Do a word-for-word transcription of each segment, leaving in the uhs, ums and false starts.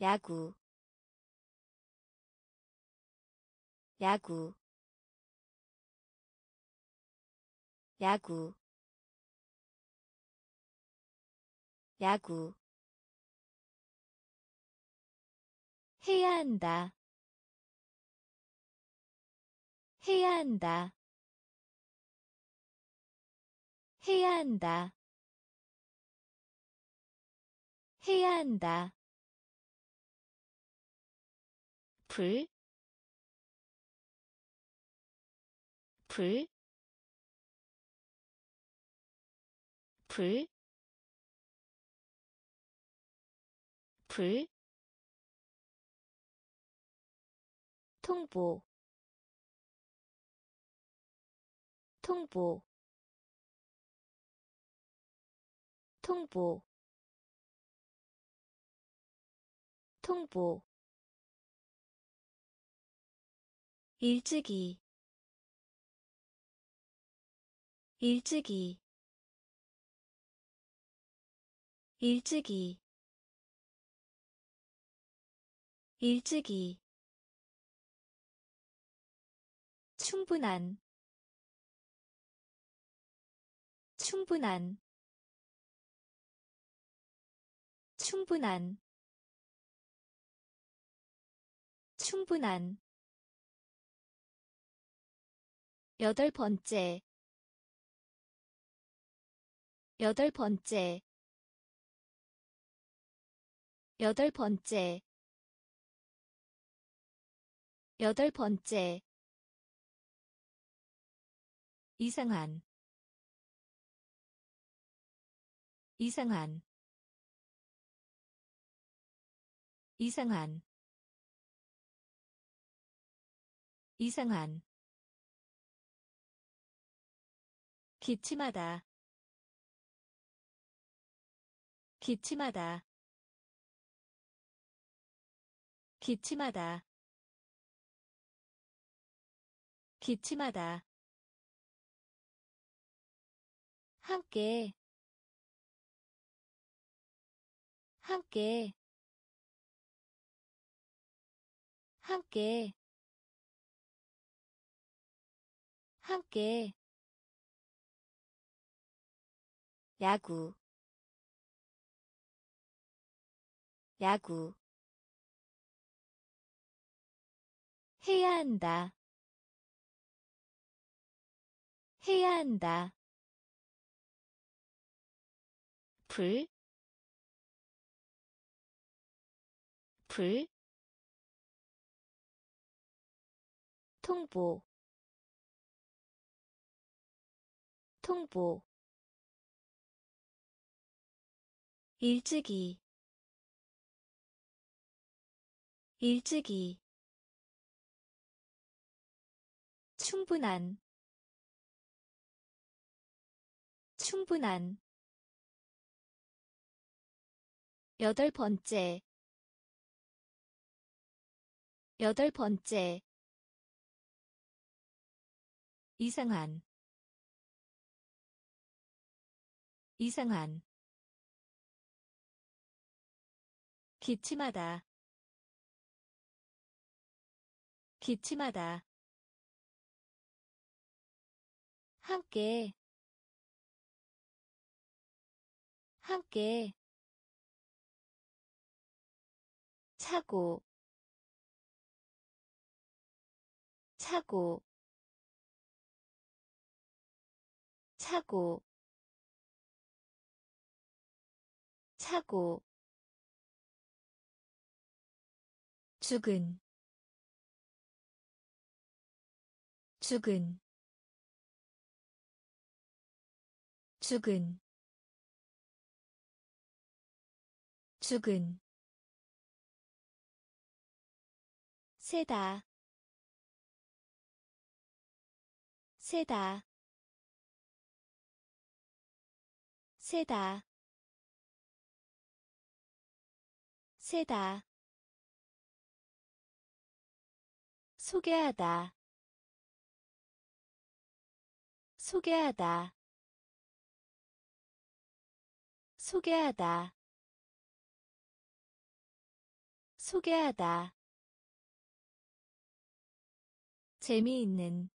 야구 야구 야구 야구 해야 한다 해야 한다 해야 한다 해야 한다 불, 불, 불, 불, 통보, 통보, 통보, 통보, 일찍이, 일찍이, 일찍이, 일찍이, 충분한, 충분한, 충분한, 충분한, 여덟 번째, 여덟 번째, 여덟 번째, 여덟 번째, 이상한, 이상한, 이상한, 이상한, 기침하다, 기침하다, 기침하다, 기침하다, 함께, 함께, 함께, 함께, 야구, 야구, 해야 한다, 해야 한다, 불, 불, 통보, 통보, 일찍이, 일찍이, 충분한, 충분한, 여덟 번째, 여덟 번째, 이상한, 이상한, 기침하다, 기침하다, 함께, 함께, 차고, 차고, 차고, 차고, 죽은, 죽은, 죽은, 죽은, 세다, 세다, 세다, 세다, 소개하다, 소개하다, 소개하다, 소개하다. 재미있는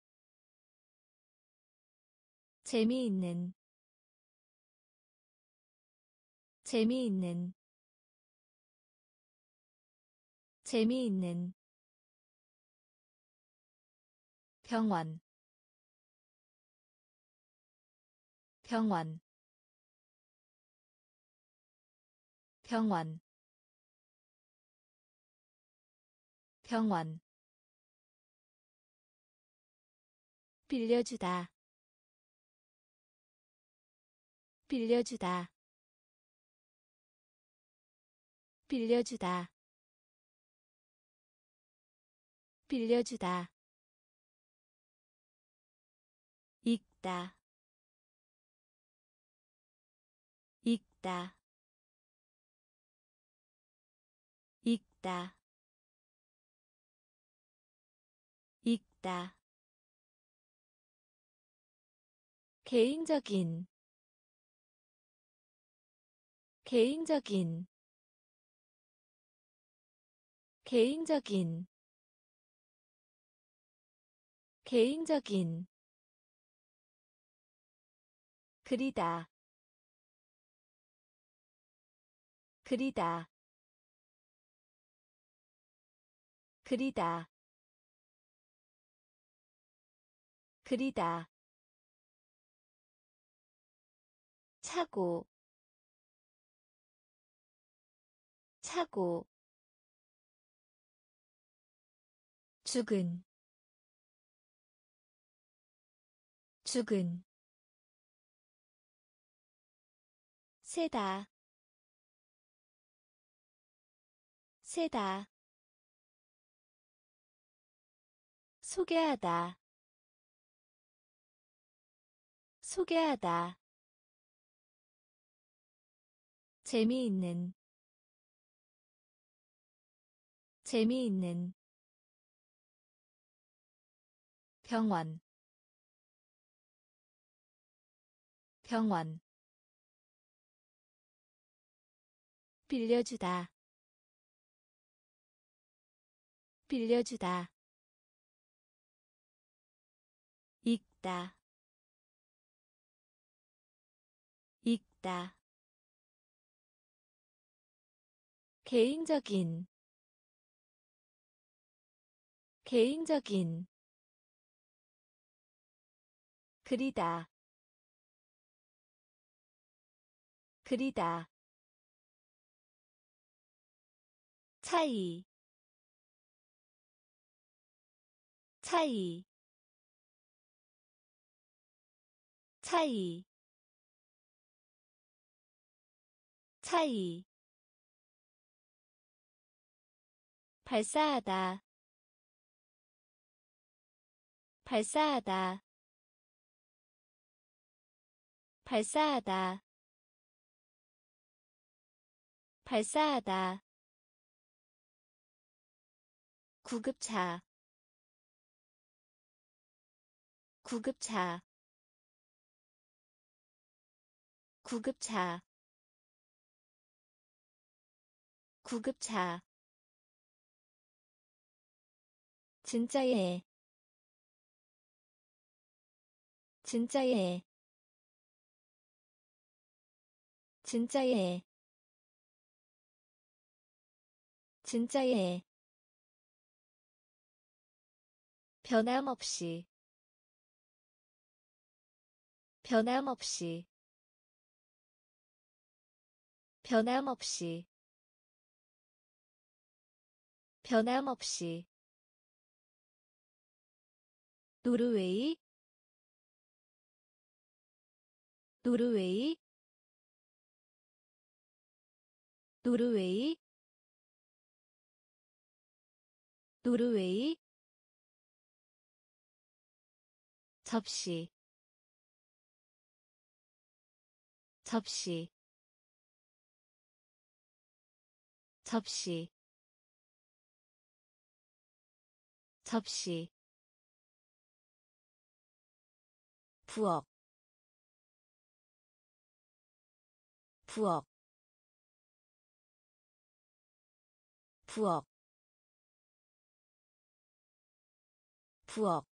재미있는 재미있는 재미있는 병원 병원 병원 병원 빌려주다 빌려주다 빌려주다 빌려주다 읽다 읽다 읽다 읽다 개인적인 개인적인 개인적인 개인적인 그리다 그리다 그리다 그리다 차고 차고 죽은 죽은 세다 세다 소개하다 소개하다 재미있는 재미있는 병원 병원 빌려주다 빌려주다 읽다 읽다 개인적인 개인적인 그리다 그리다 차이 차이 차이 차이 발사하다 발사하다 발사하다 발사하다 구급차 구급차 구급차 구급차 진짜예 진짜예 진짜예 진짜예 변함없이 변함없이 변함없이 변함없이 노르웨이 노르웨이 노르웨이 노르웨이 접시 접시 접시 접시 부엌 부엌 부엌 부엌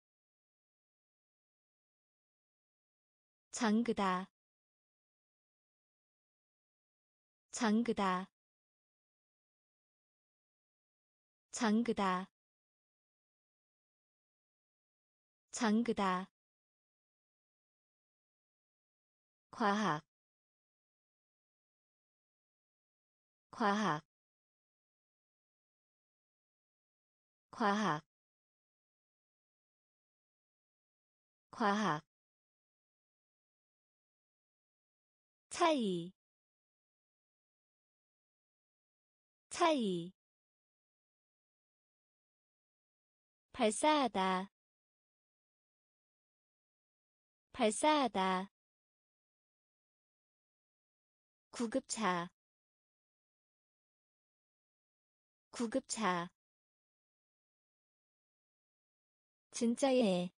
잠그다 잠그다 잠그다 잠그다 과학 과학 과학 과학 차이 차이 발사하다 발사하다 구급차 구급차 진짜예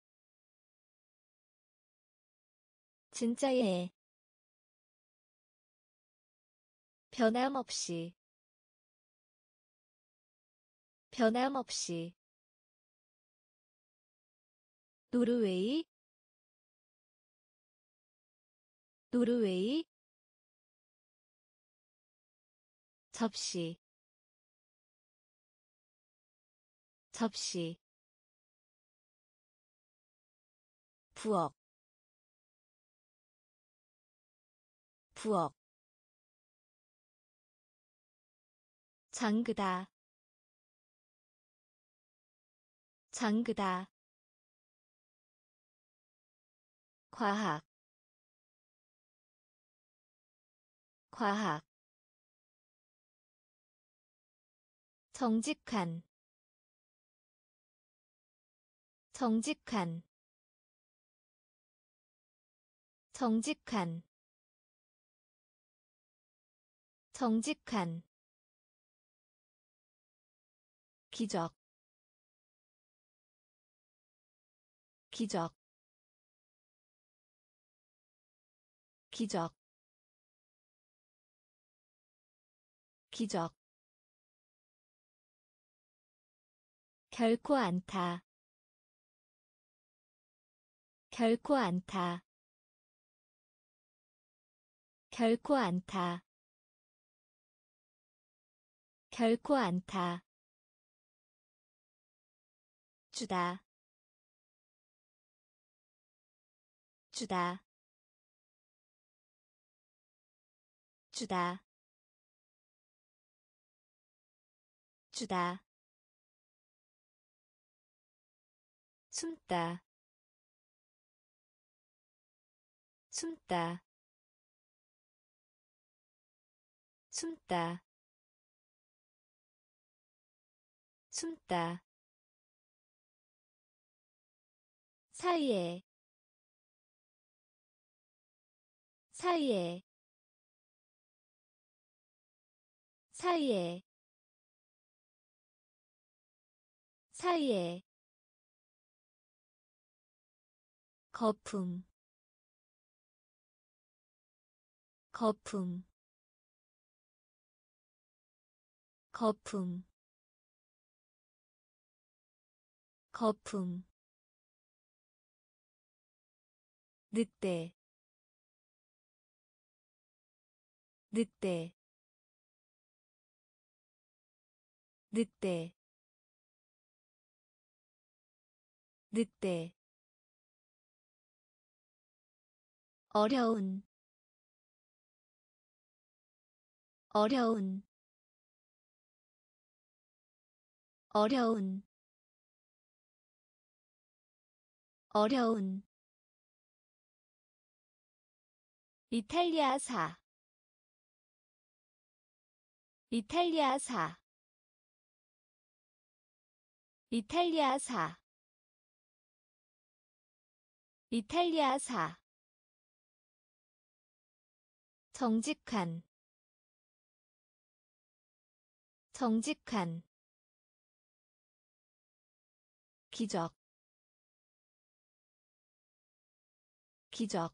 진짜예 변함없이 변함없이 노르웨이 노르웨이 접시 접시 부엌 부엌 잠그다 잠그다 과학 과학 정직한 정직한 정직한 정직한 기적 기적 기적 기적 결코 않다 결코 않다 결코 않다 결코 않다 주다 주다 주다 주다 숨다 숨다 숨다 숨다 사이에 사이에 사이에 사이에 거품 거품 거품 거품 늑대 늑대 늑대 늑대 어려운 어려운 어려운 어려운 이탈리아사 이탈리아사 이탈리아사 이탈리아사 정직한 정직한 기적 기적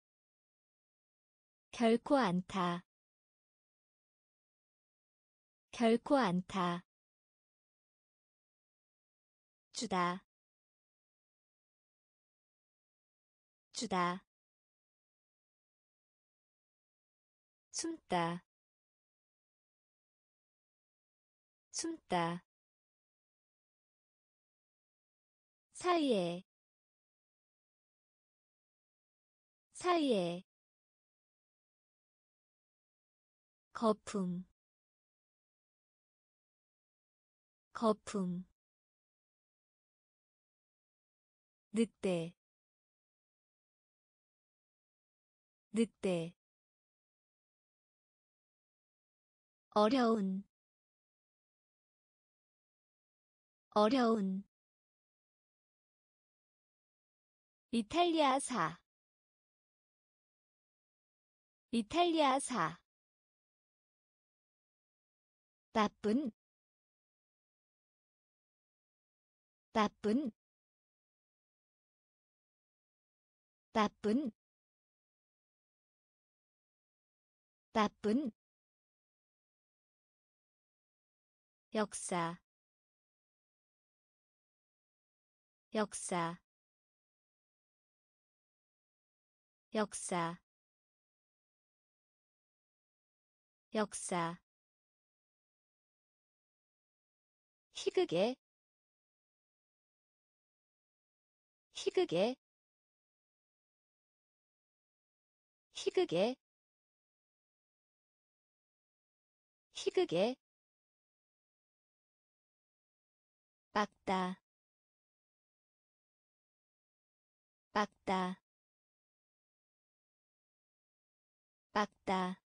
결코 않다 결코 않다. 주다. 주다. 숨다. 숨다. 사이에. 사이에. 거품. 거품. 늑대. 늑대. 어려운. 어려운. 이탈리아사. 이탈리아사. 나쁜. 나쁜. 나쁜. 나쁜. 역사. 역사. 역사. 역사. 희극의. 희극의. 희극의. 희극의. 빡다. 빡다. 빡다.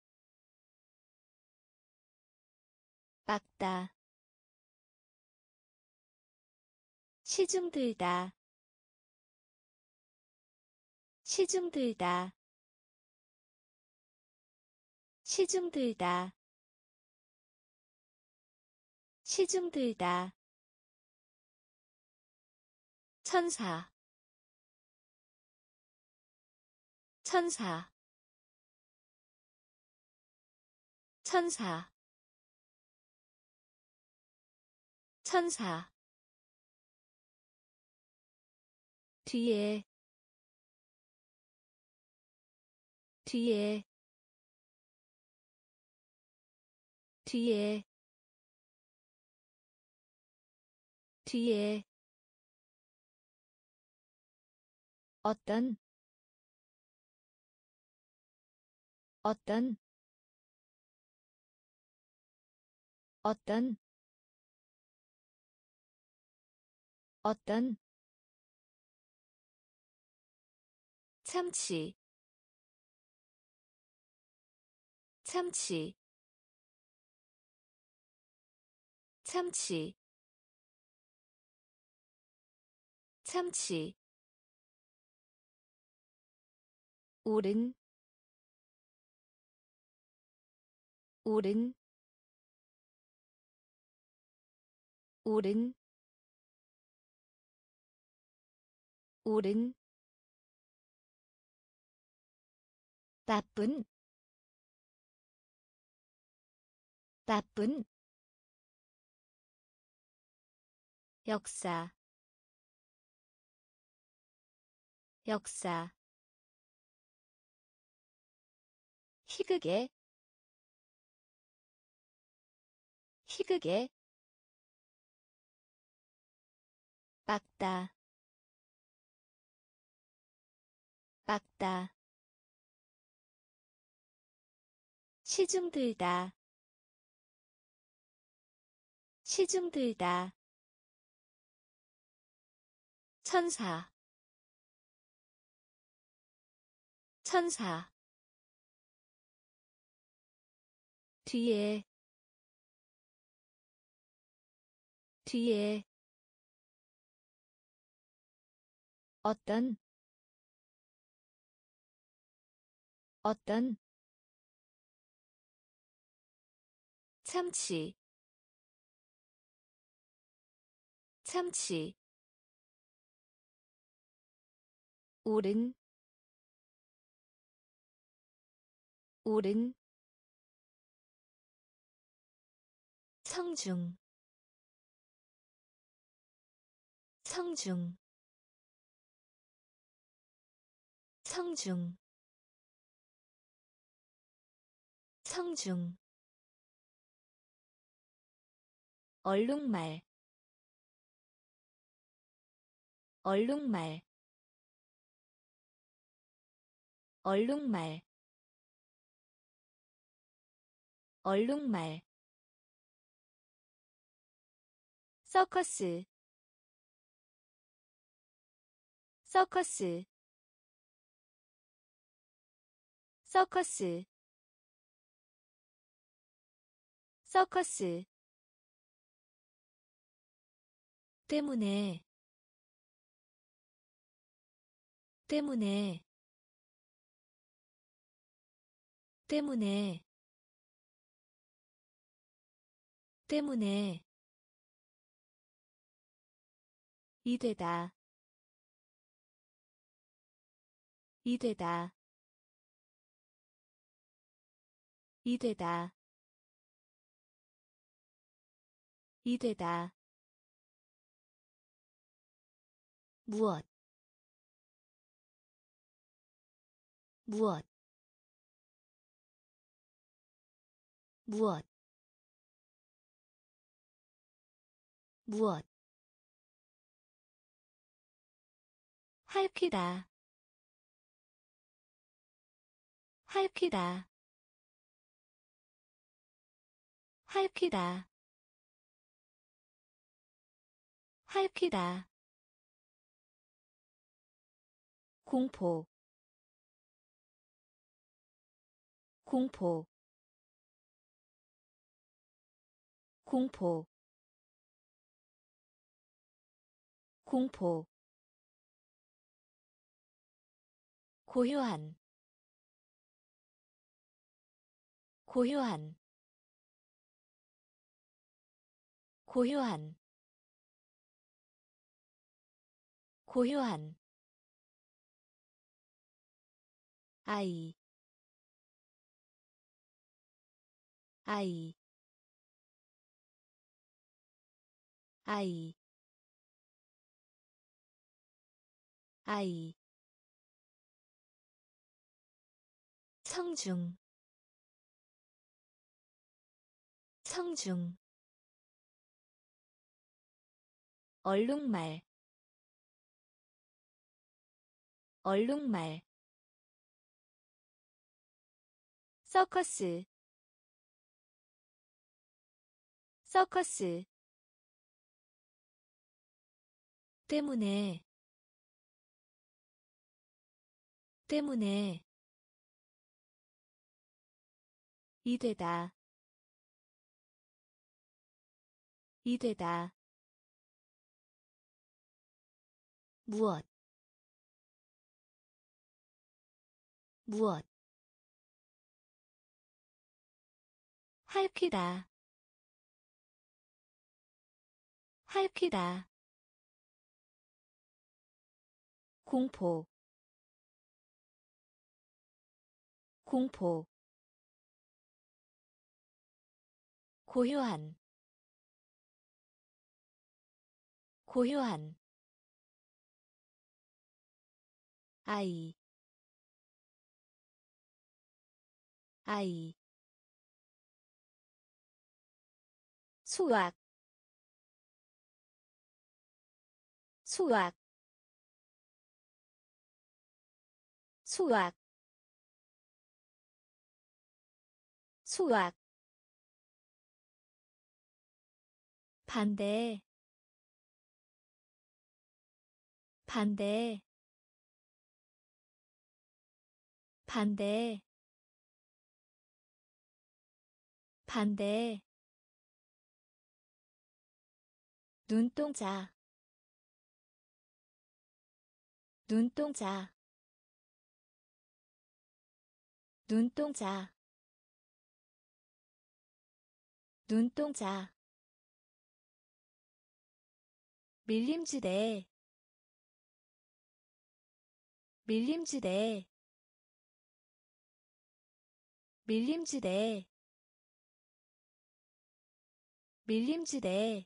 빡다. 시중 들다. 시중 들다. 시중 들다. 시중 들다. 천사. 천사. 천사. 천사. 뒤에. 뒤에. 뒤에. 뒤에. 어떤. 어떤. 어떤. 어떤. 참치. 참치. 참치. 참치. 오른. 오른. 오른. 오른. 나쁜. 나쁜. 역사. 역사. 희극의. 희극의. 빡다. 빡다. 시중 들다. 시중 들다. 천사. 천사. 뒤에. 뒤에. 어떤. 어떤. 참치. 참치. 오른. 오른. 성중 성중 성중 성중 얼룩말 얼룩말 얼룩말 얼룩말 서커스 서커스 서커스 서커스 때문에 때문에 때문에 때문에 이되다 이되다 이되다 이되다 무엇 무엇 무엇 무엇 할퀴다 할퀴다 할퀴다 할퀴다 공포 공포 공포 공포 고요한 고요한 고요한 고요한 아이 아이 아이 아이 성중 성중 얼룩말 얼룩말 서커스 서커스 때문에 때문에 이되다 이되다 무엇 무엇 할퀴다 할퀴다 공포 공포 고요한 고요한 아이 아이 수학 수학 수학 수학 반대 반대 반대 반대 눈동자 눈동자 눈동자 눈동자 밀림지대 밀림지대 밀림지대 밀림지대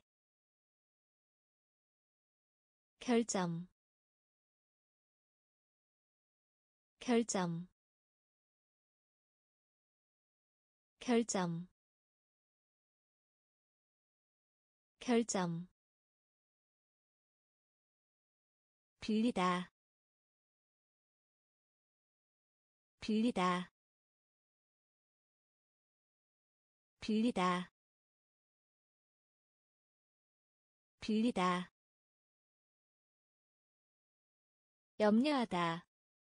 결점 결점 결점 결점 빌리다 빌리다 빌리다 빌리다 염려하다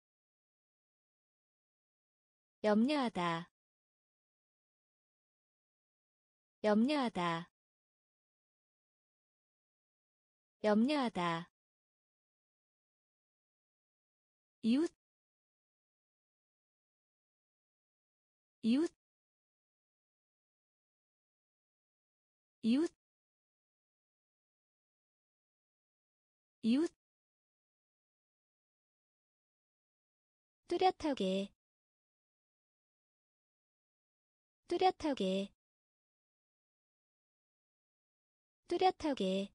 염려하다 염려하다 염려하다 이웃 이웃 이웃 이웃 뚜렷하게 뚜렷하게 뚜렷하게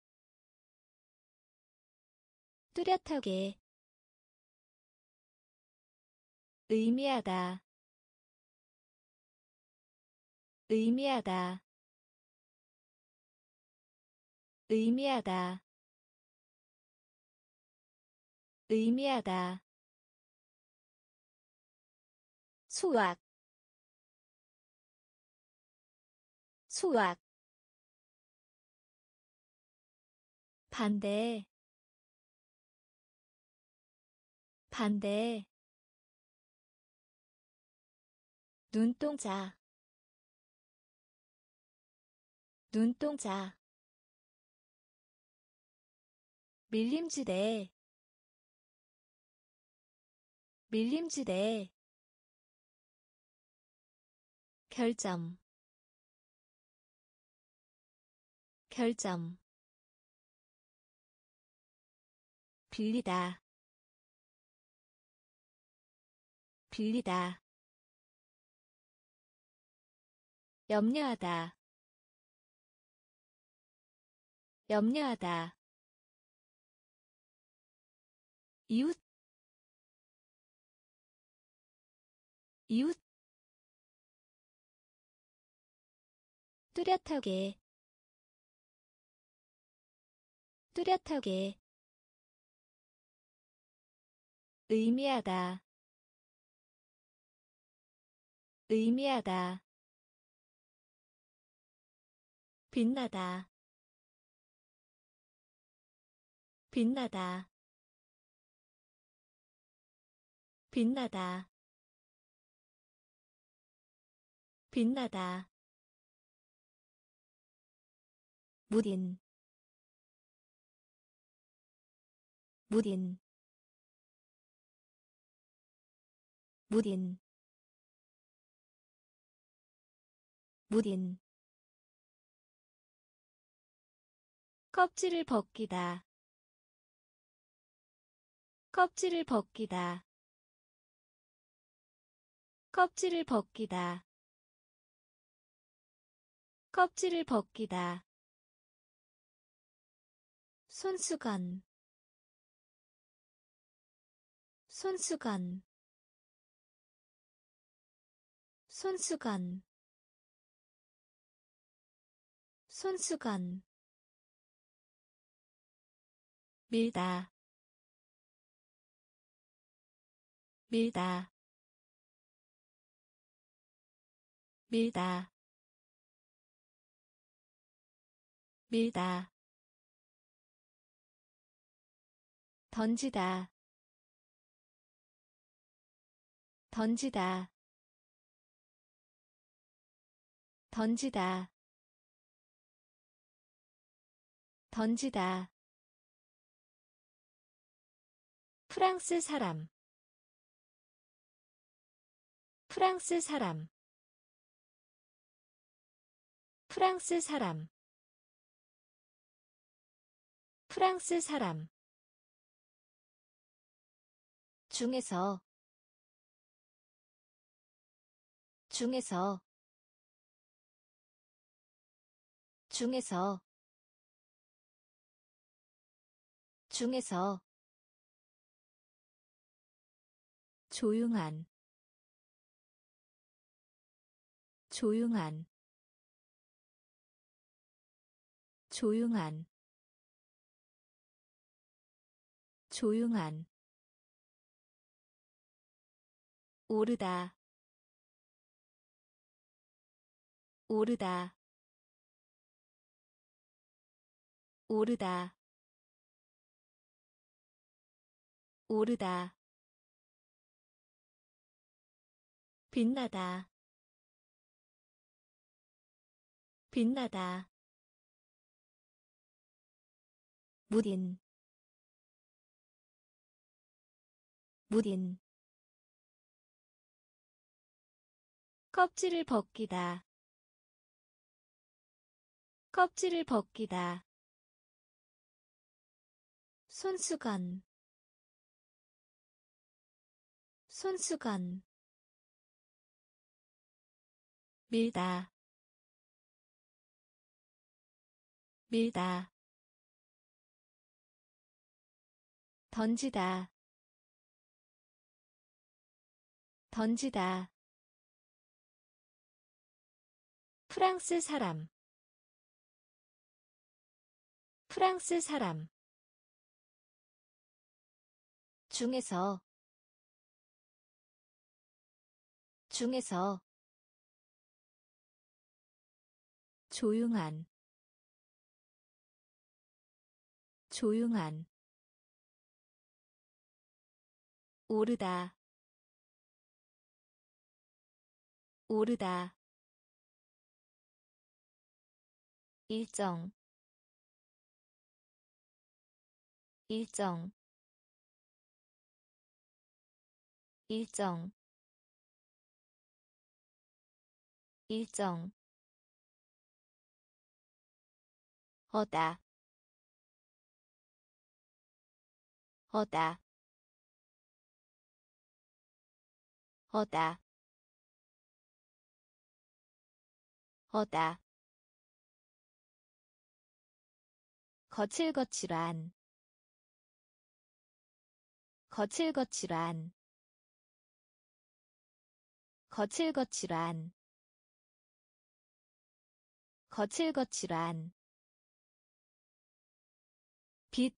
뚜렷하게 의미하다 의미하다 의미하다 의미하다 수학 수학 반대 반대 눈동자 눈동자 밀림지대 밀림지대 결점 결점 빌리다 빌리다 염려하다 염려하다 이웃 이웃 뚜렷하게 뚜렷하게 의미하다 의미하다 빛나다 빛나다 빛나다 빛나다 무딘 무딘 무딘 무딘 껍질을 벗기다 껍질을 벗기다 껍질을 벗기다 껍질을 벗기다 손수건 손수건 손수건 손수건 밀다 밀다 밀다 밀다 던지다 던지다 던지다 던지다 프랑스 사람 프랑스 사람 프랑스 사람 프랑스 사람 중에서 중에서 중에서 중에서 조용한 조용한 조용한 조용한 오르다 오르다 오르다 오르다 빛나다 빛나다 무딘 무딘 껍질을 벗기다 껍질을 벗기다 손수건 손수건 밀다 밀다 던지다 던지다 프랑스 사람 프랑스 사람 중에서 중에서 조용한 조용한 오르다 오르다 일정 일정 일정 일정 어다 어다 어다 어다 거칠거칠한 거칠거칠한 거칠거칠한 거칠거칠한 빛,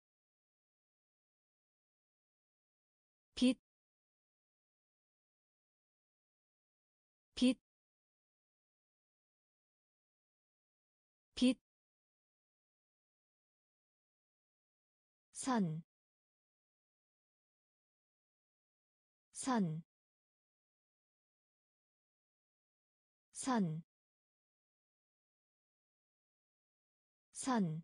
빛, 빛, 빛, 선, 선, 선, 선,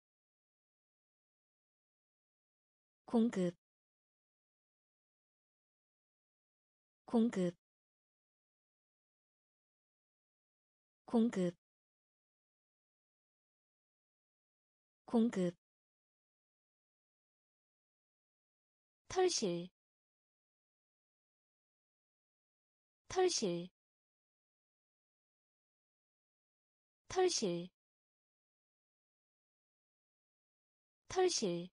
공급, 공급, 공급, 공급, 털실, 털실, 털실, 털실,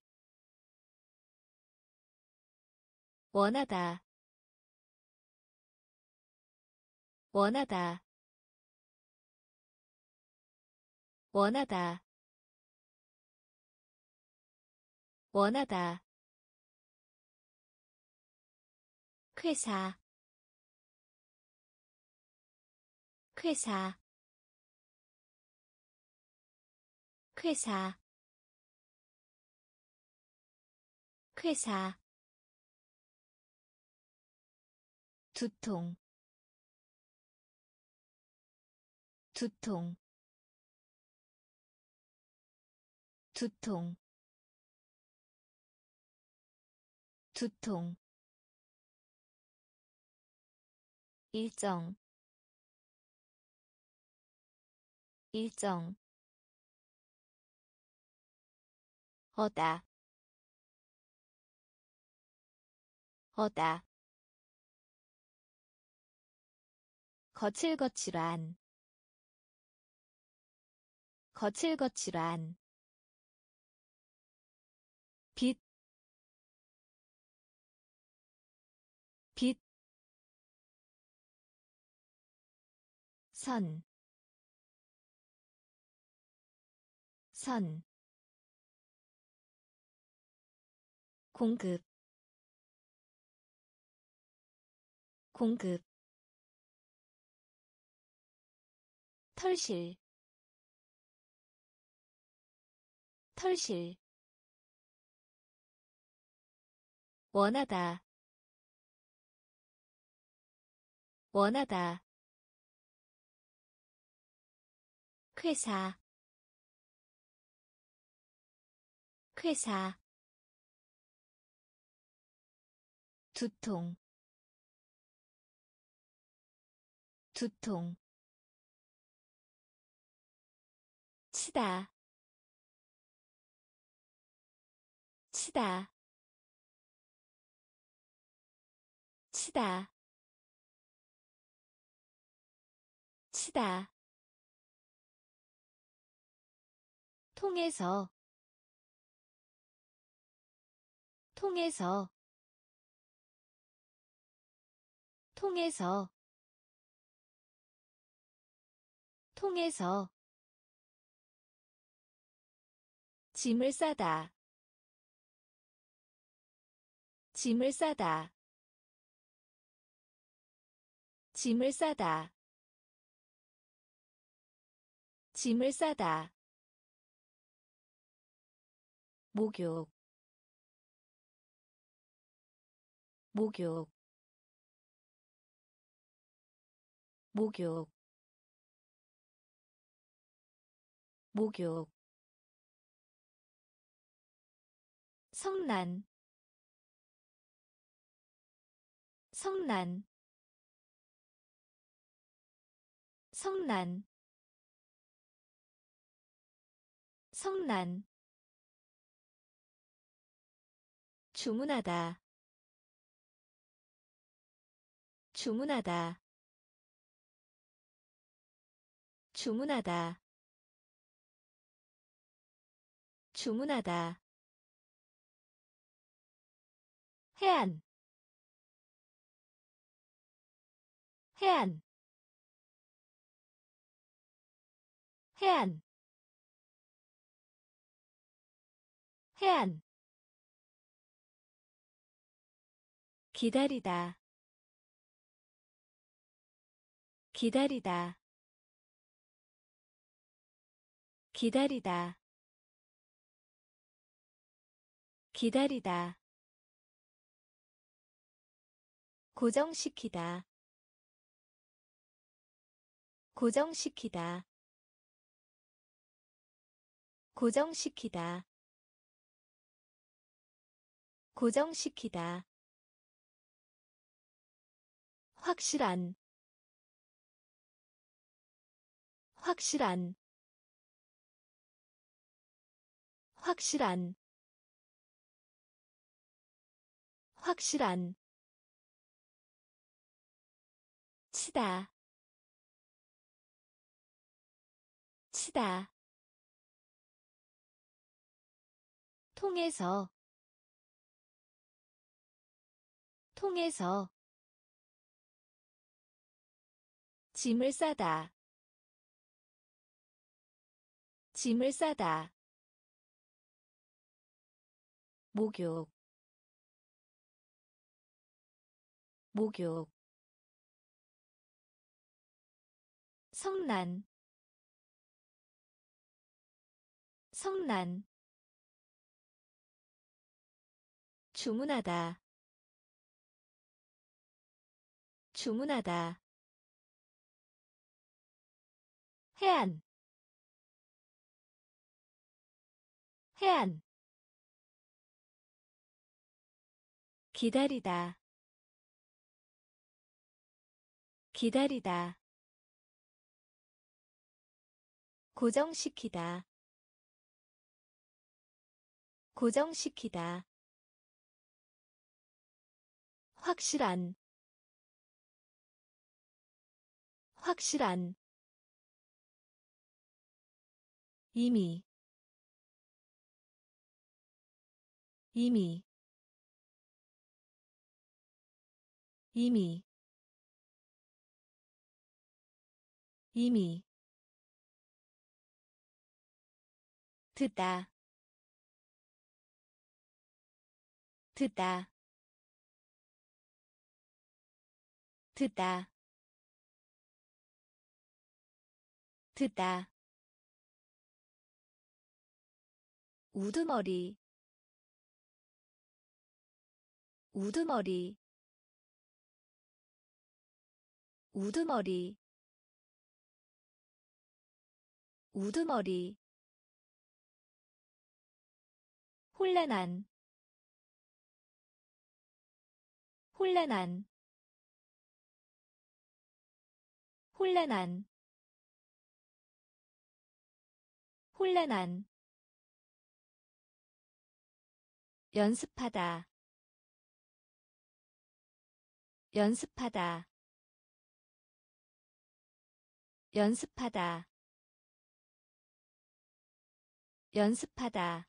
원하다, 원하다, 원하다, 원하다, 회사, 회사, 회사, 회사, 두통, 두통, 두통, 두통, 일정, 일정, 어다, 어다, 거칠거칠한, 거칠거칠한 빛, 빛, 선, 선, 공급, 공급, 털실, 털실, 원하다, 원하다, 회사, 회사, 두통, 두통, 치다, 치다, 치다, 치다, 통해서, 통해서, 통해서, 통해서, 짐을 싸다, 짐을 싸다, 짐을 싸다, 짐을 싸다, 목욕, 목욕, 목욕, 목욕, 성난, 성난, 성난, 성난, 주문하다, 주문하다, 주문하다, 주문하다, 해안, 해안, 해안, 해안, 기다리다, 기다리다, 기다리다, 기다리다, 고정시키다, 고정시키다, 고정시키다, 고정시키다, 확실한, 확실한, 확실한, 확실한, 치다, 치다, 통해서, 통해서, 짐을 싸다, 짐을 싸다, 목욕, 목욕, 성난, 성난, 주문하다, 주문하다, 해안, 해안, 기다리다, 기다리다, 고정시키다, 고정시키다, 확실한, 확실한, 이미 이미 이미 이미 듣다 듣다 듣다 듣다 우두머리 우두머리 우두머리 우두머리 혼란한 혼란한 혼란한 혼란한 연습하다 연습하다 연습하다 연습하다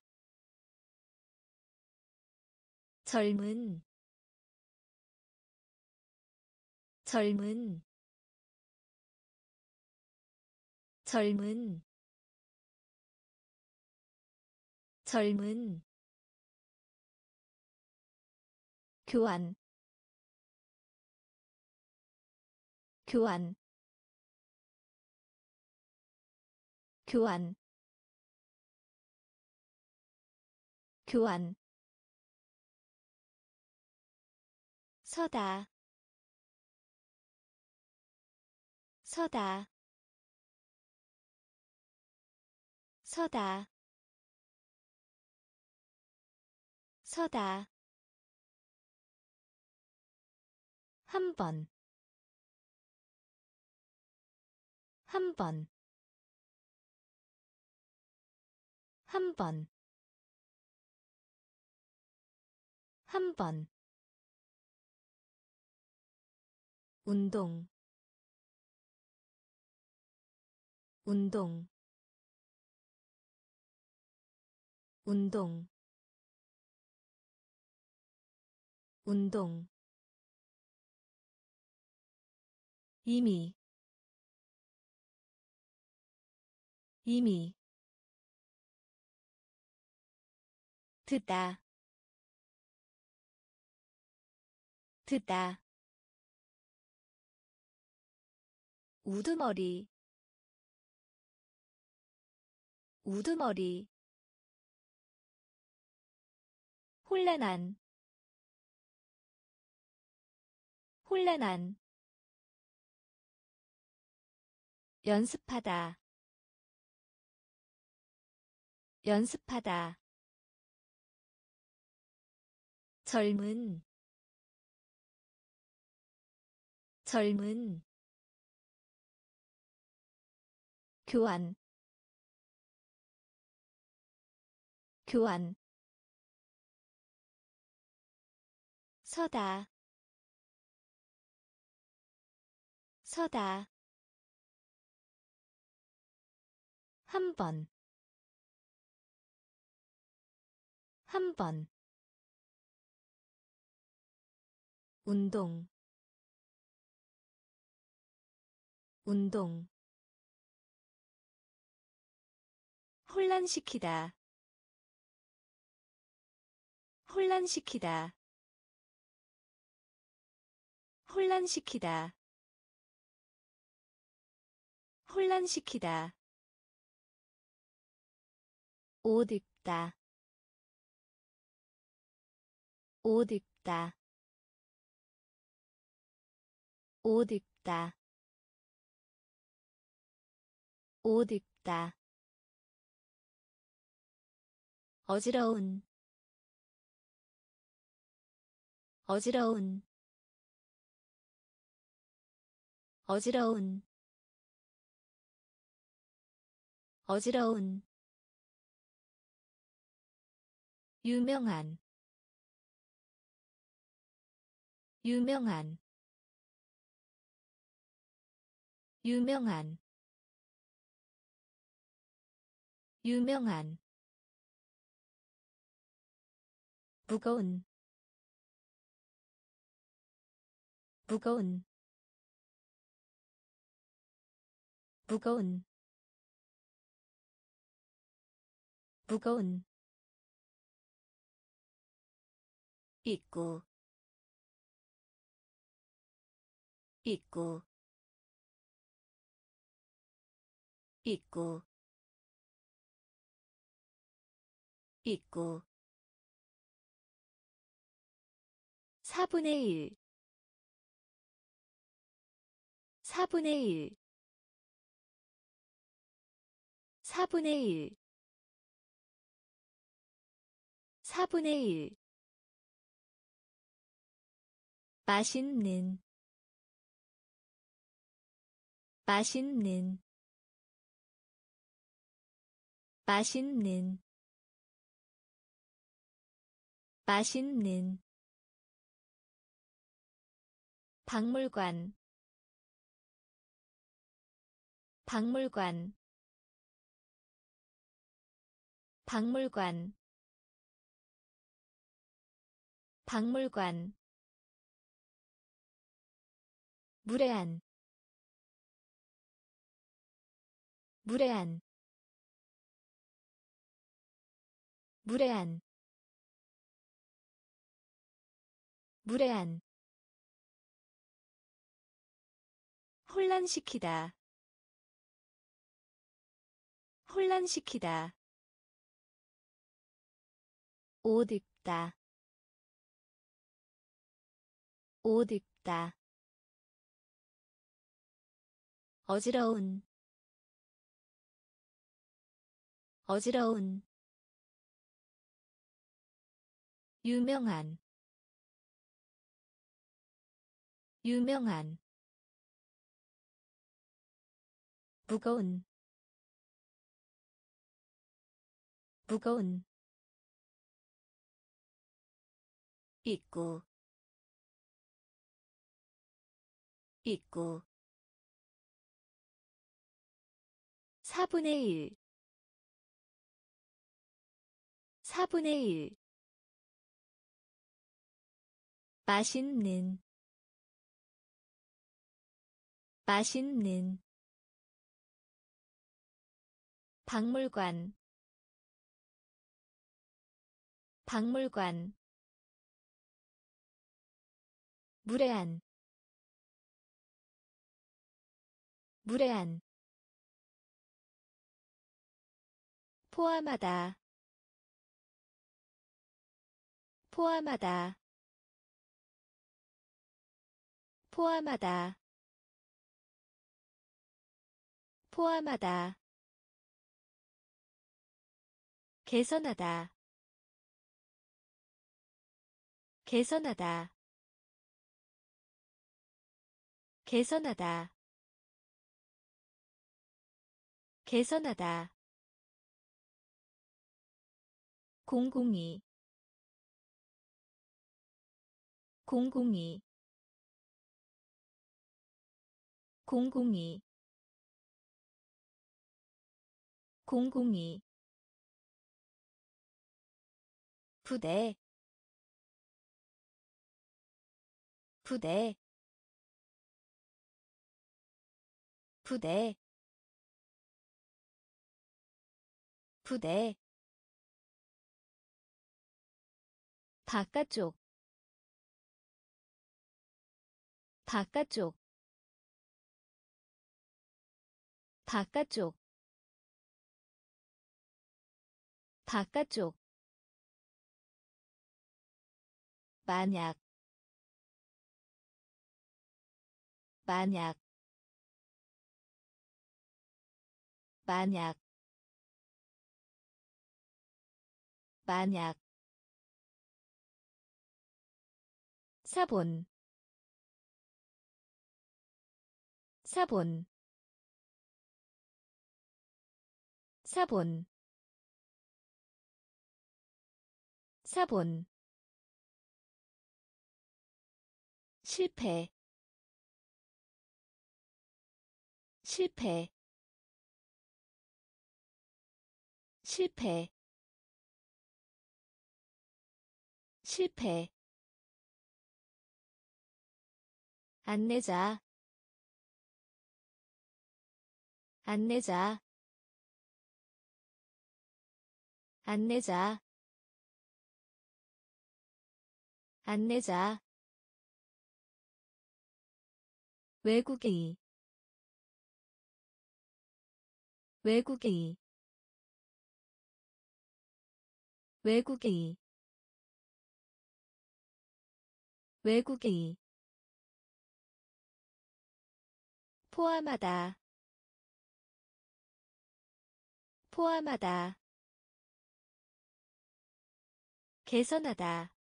젊은 젊은 젊은 젊은 교환 교환 교환 교환 서다 서다 서다 서다 한 번, 한 번, 한 번, 한 번. 운동, 운동, 운동, 운동. 이미, 이미. 듣다, 듣다. 우두머리, 우두머리. 혼란한, 혼란한. 연습하다, 연습하다. 젊은, 젊은. 교환, 교환. 서다, 서다. 한 번, 한 번. 운동, 운동. 혼란시키다, 혼란시키다, 혼란시키다, 혼란시키다. 옷 입다, 옷 입다, 옷 입다, 옷 입다. 어지러운, 어지러운, 어지러운, 어지러운. 유명한, 유명한, 유명한. 유명한 무거운 무거운 무거운 무거운 입구 입구 입구 입구 사분의 일 사분의 일 사분의 일 사분의 일 맛있는 맛있는 맛있는 맛있는 박물관 박물관 박물관 박물관 무례한 무례한 무례한 무례한 혼란시키다 혼란시키다 옷 입다 옷 입다 어지러운 어지러운 유명한 유명한 무거운 무거운 입구 입구 사분의 일 사분의 일 맛있는 맛있는 박물관 박물관 무례한 무례한 포함하다 포함하다 포함하다 포함하다 개선하다 개선하다 개선하다 개선하다 공공이 공공이 공공이 공공이 부대 부대 부대 부대 바깥쪽 바깥쪽 바깥쪽 바깥쪽 만약 만약 만약 만약 사본 사본 사본 사본 실패 실패 실패 실패 안내자 안내자 안내자 안내자 외국의 외국의 외국의 외국의 포함하다 포함하다 개선하다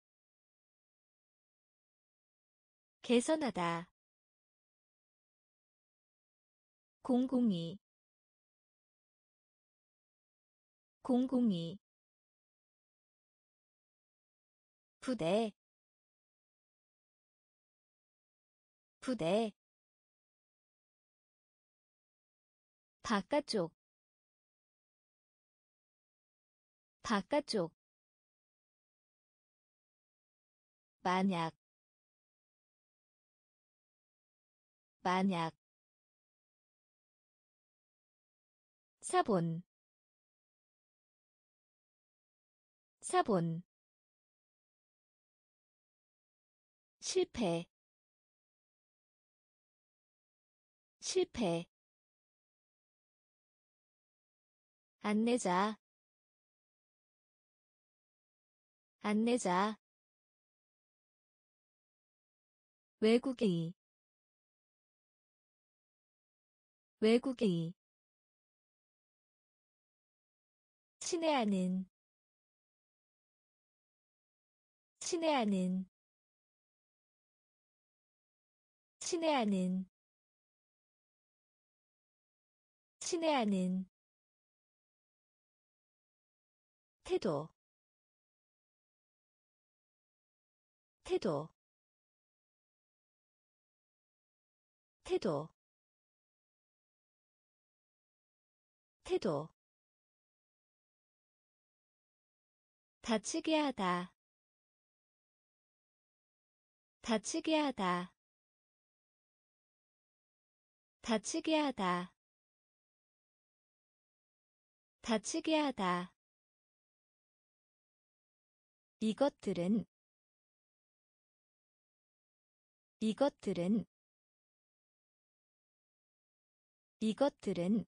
개선하다 공공이 공공이 부대 부대 바깥쪽 바깥쪽 만약 만약 사본 사본 실패 실패 안내자 안내자 외국의 외국의 친애하는 친애하는 친애하는 친애하는 태도 태도 태도 태도 다치게 하다 다치게 하다 다치게 하다 다치게 하다 이것들은 이것들은 이것들은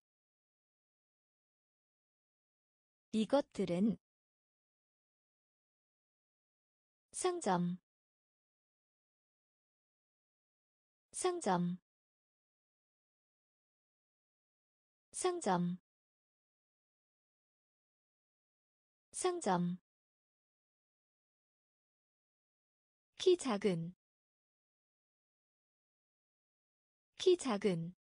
이것들은 상점 상점 상점 상점 키 작은 키 작은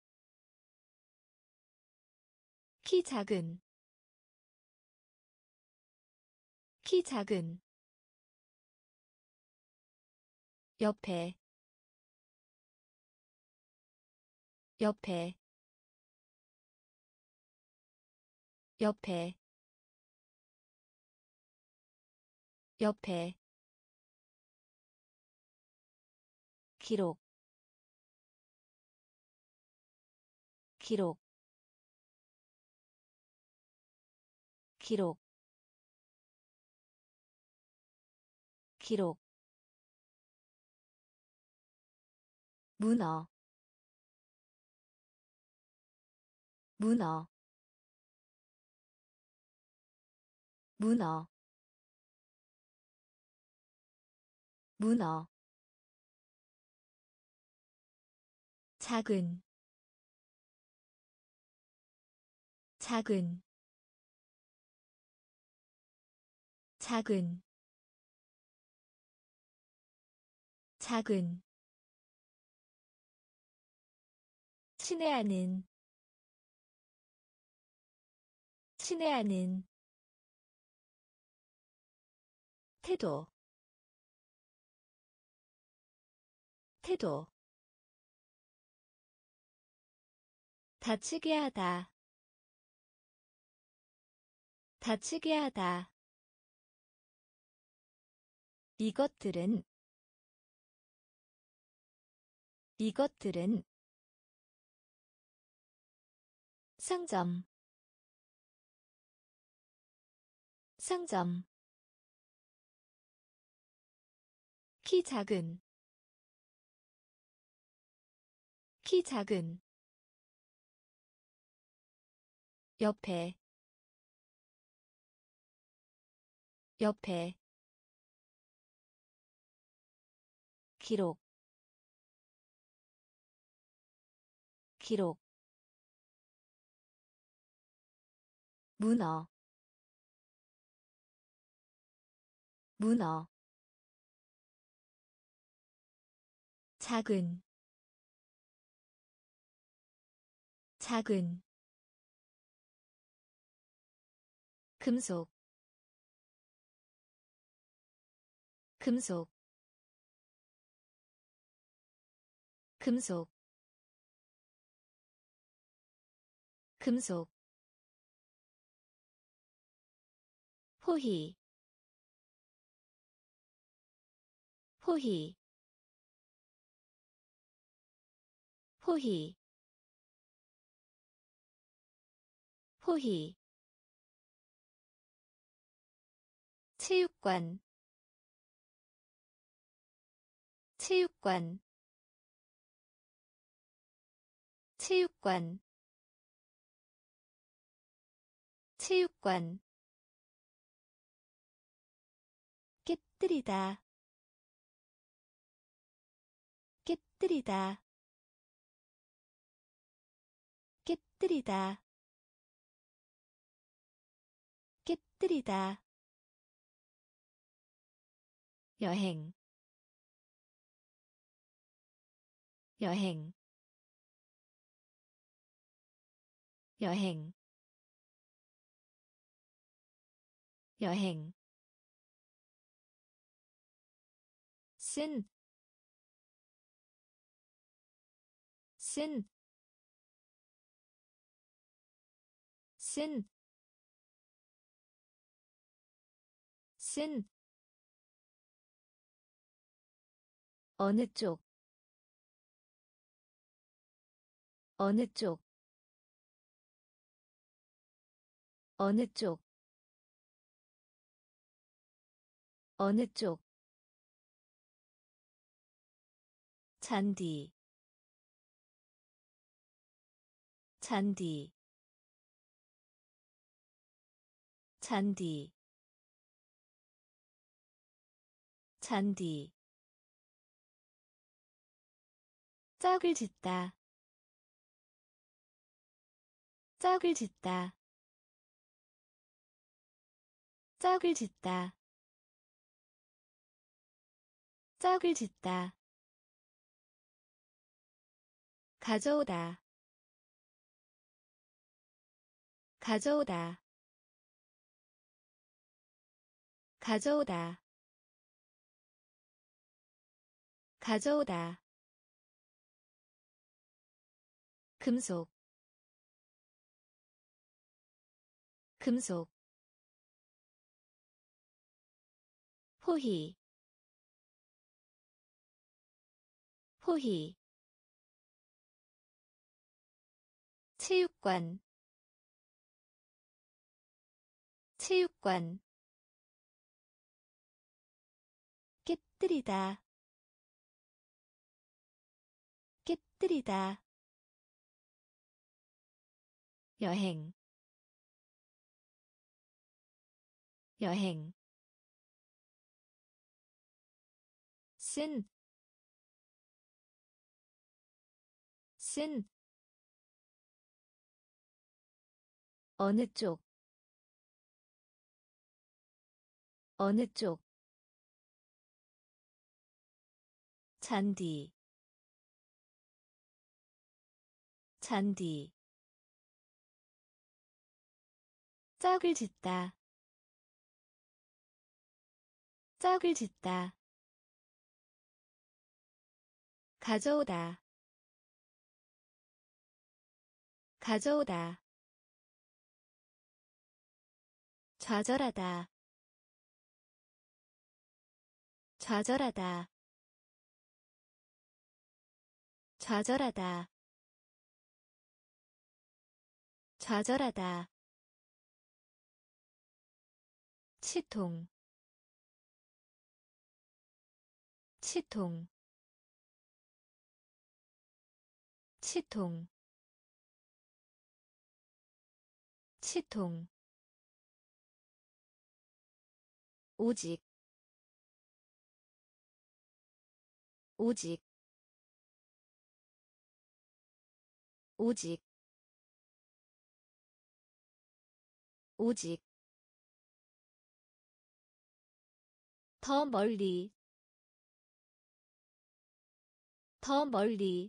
키 작은 키 작은 옆에 옆에 옆에 옆에 기록 기록 기록 기록 문어 문어 문어 문어 작은 작은 작은 작은 친애하는 친애하는 태도 태도 다치게 하다 다치게 하다. 이것들은 이것들은 상점 상점 키 작은 키 작은 옆에 옆에 기록 기록 문어 문어 작은 작은 금속 금속 금속 금속 포희 포희 포희 포희 체육관 체육관 체육관 체육관 깨뜨리다 깨뜨리다 깨뜨리다 깨뜨리다 여행 여행 여행 여행 쓴, 쓴, 쓴, 쓴, 어느 쪽, 어느 쪽, 어느 쪽, 어느 쪽, 잔디, 잔디, 잔디, 잔디, 짝을 짓다, 짝을 짓다, 짝을 짓다, 짝을 짓다, 가져오다, 가져오다, 가져오다, 가져오다, 금속, 금속, 포희, 포희, 체육관, 체육관, 깨뜨리다, 깨뜨리다, 여행, 여행, 쓴, 쓴, 어느 쪽, 어느 쪽, 잔디, 잔디, 짝을 짓다, 짝을 짓다, 가져오다, 가져오다, 좌절하다 좌절하다 좌절하다 좌절하다 치통 치통 치통 치통 오직 오직 오직 오직 더 멀리 더 멀리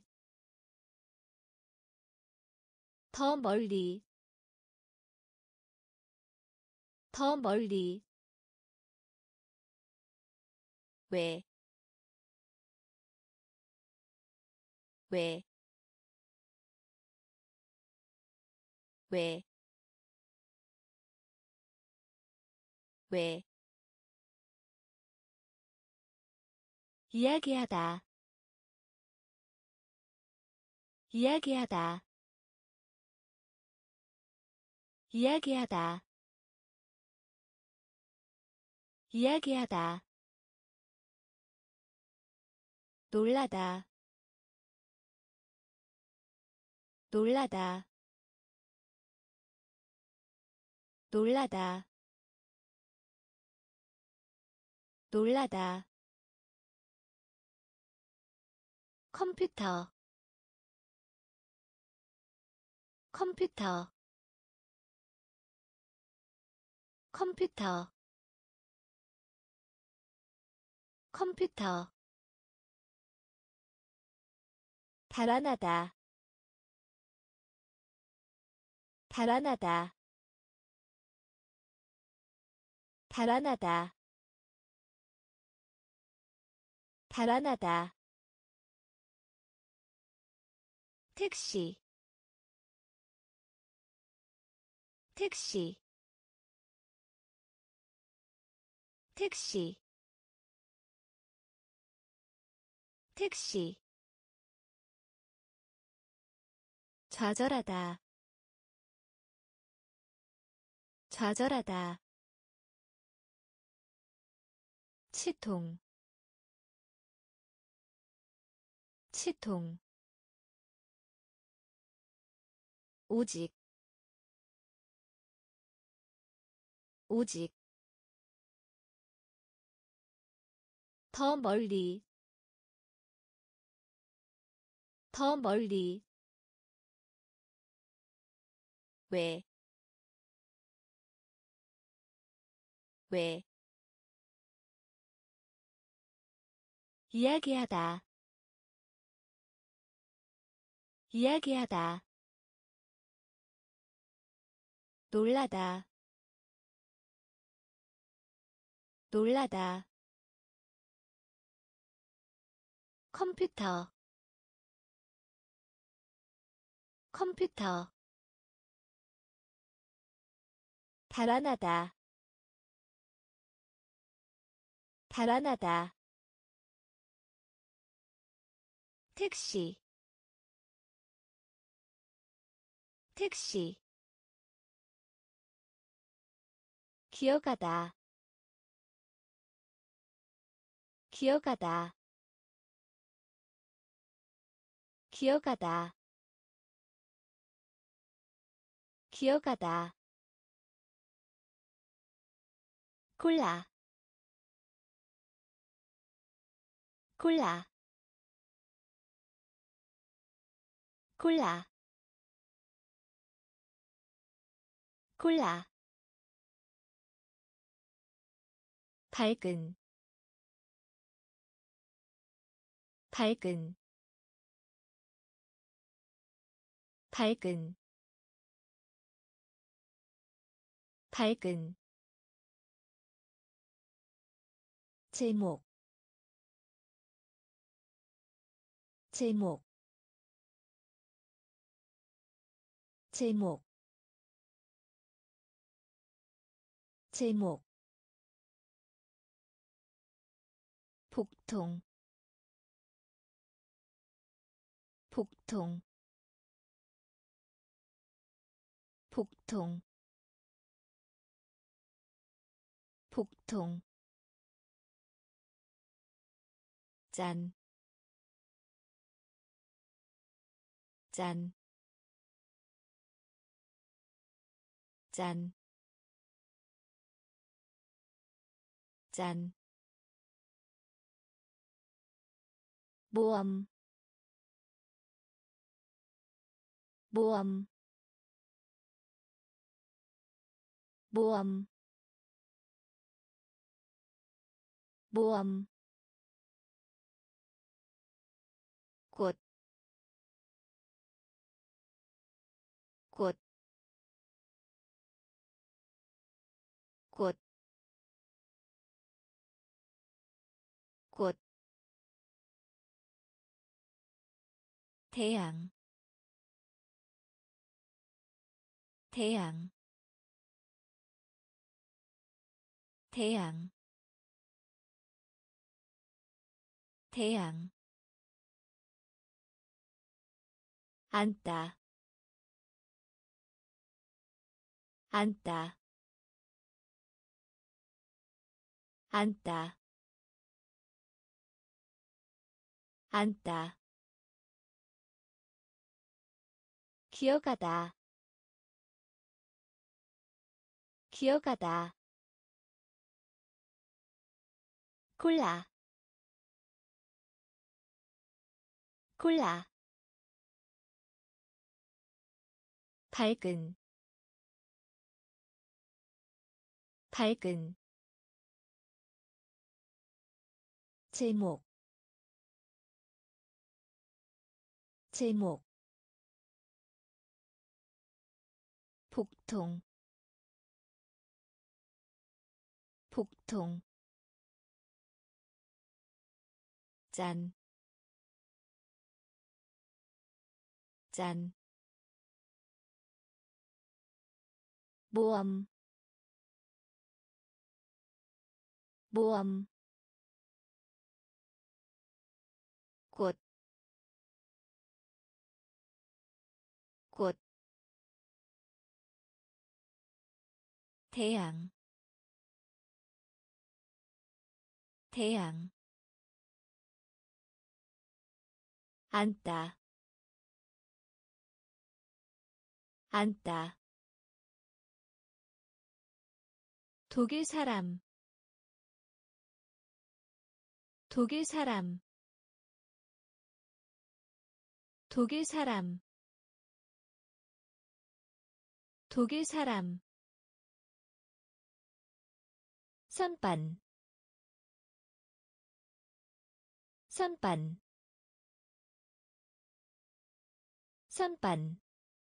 더 멀리 더 멀리 왜, 왜, 왜, 왜, 이야기하다, 이야기하다, 이야기하다, 이야기하다, 놀라다, 놀라다, 놀라다, 놀라다, 컴퓨터, 컴퓨터, 컴퓨터, 컴퓨터, 달아나다, 달아나다, 달아나다, 달아나다, 택시, 택시, 택시, 택시, 좌절하다, 좌절하다, 치통, 치통, 오직, 오직, 더 멀리, 더 멀리, 왜, 왜, 이야기하다, 이야기하다, 놀라다, 놀라다, 컴퓨터, 컴퓨터, 달아나다, 달아나다, 택시, 택시, 기어가다, 기어가다, 기어가다, 기어가다, 골라, 골라, 골라, 골라, 밝은, 밝은, 밝은, 밝은, 제목, 제목, 제목, 제목 복통 복통 복통 복통 짠, 짠, 짠, 짠, 모험, 모험, 모험, 모험, 꽃, 꽃, 꽃, 꽃, 태양, 태양, 태양, 태양, 앉다, 앉다, 앉다, 앉다, 기어가다, 기어가다, 골라, 골라, 밝은, 밝은, 제목 제목 복통 복통 짠, 짠, 모험, 모험, 꽃, 꽃, 태양, 태양, 앉다, 앉다, 독일 사람, 독일 사람, 독일 사람, 독일 사람, 선반, 선반, 선반,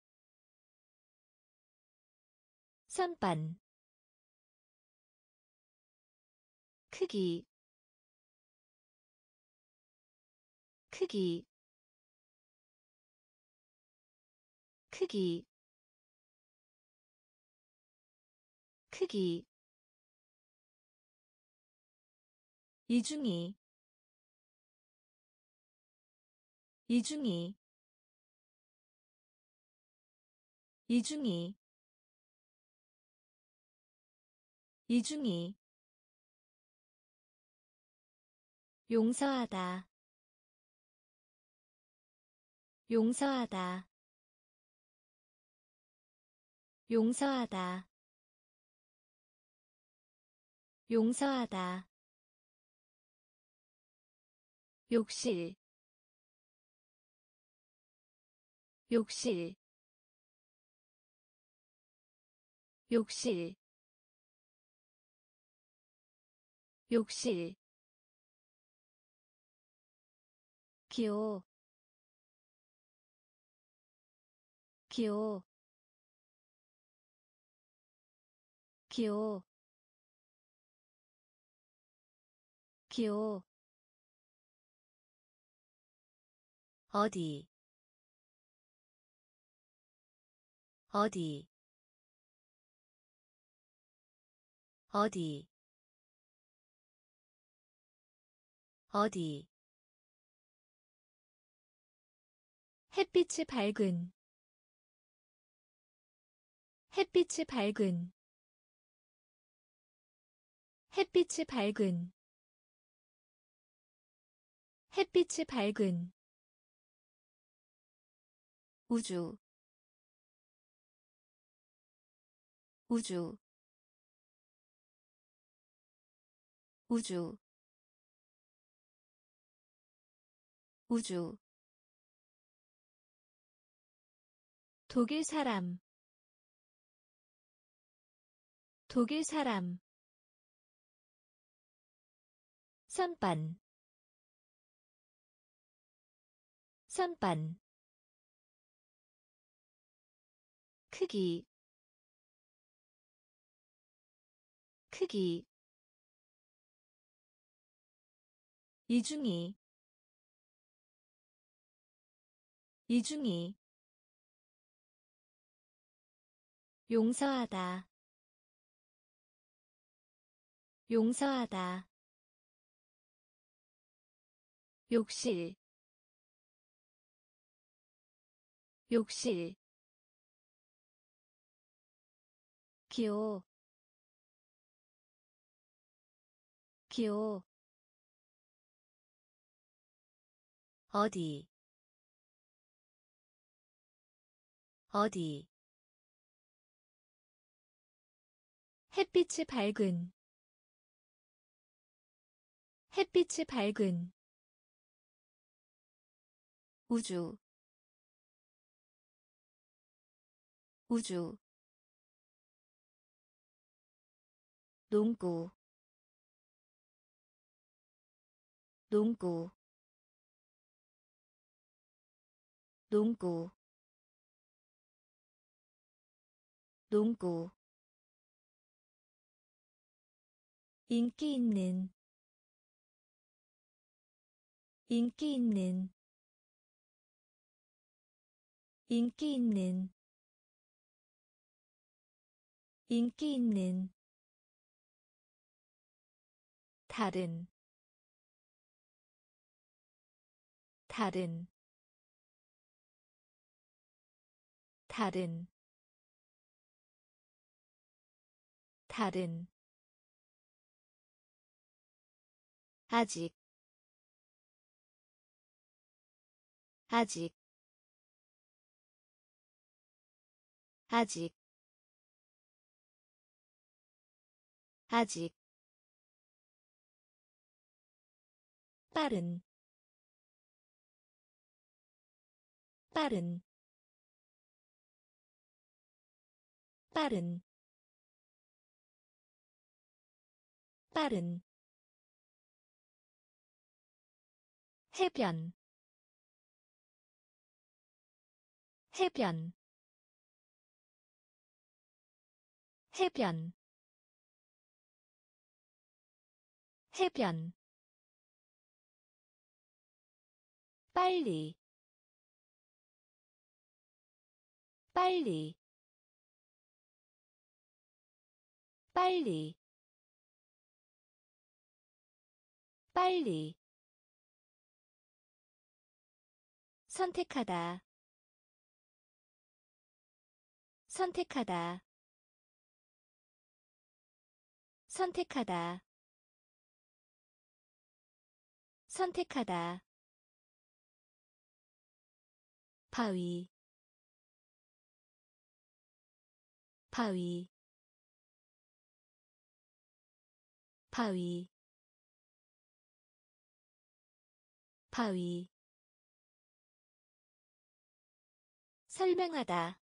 선반, 크기, 크기, 크기, 크기, 이중이, 이중이, 이중이, 이중이, 용서하다, 용서하다, 용서하다, 용서하다, 욕실, 욕실, 욕실, 욕실, 기호, 기호, 기호, 기호, 어디, 어디, 어디 어디 햇빛이 밝은 햇빛이 밝은 햇빛이 밝은 햇빛이 밝은 우주 우주 우주 우주 독일 사람 독일 사람 선반 선반 크기 크기 이중이 이중이 용서하다 용서하다 욕실 욕실 기호 기호 어디 어디 햇빛이 밝은 햇빛이 밝은 우주 우주 농구 농구 농구 농구 인기 있는 인기 있는 인기 있는 인기 있는 다른 다른 다른 다른 아직 아직 아직 아직 빠른 빠른 빠른 빠른 해변 해변 해변 해변 빨리 빨리 빨리 빨리 선택하다 선택하다 선택하다 선택하다 바위 바위 바위 바위 설명하다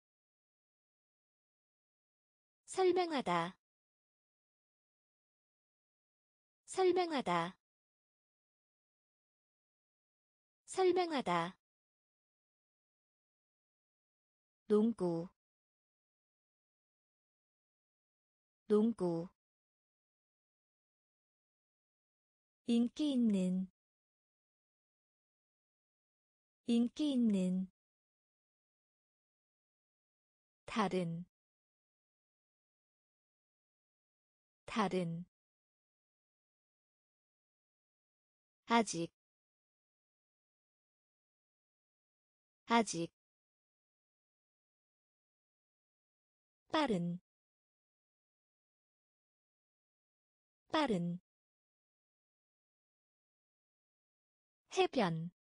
설명하다 설명하다 설명하다 농구 농구 인기 있는 인기 있는 다른 다른 아직 아직 빠른 빠른 해변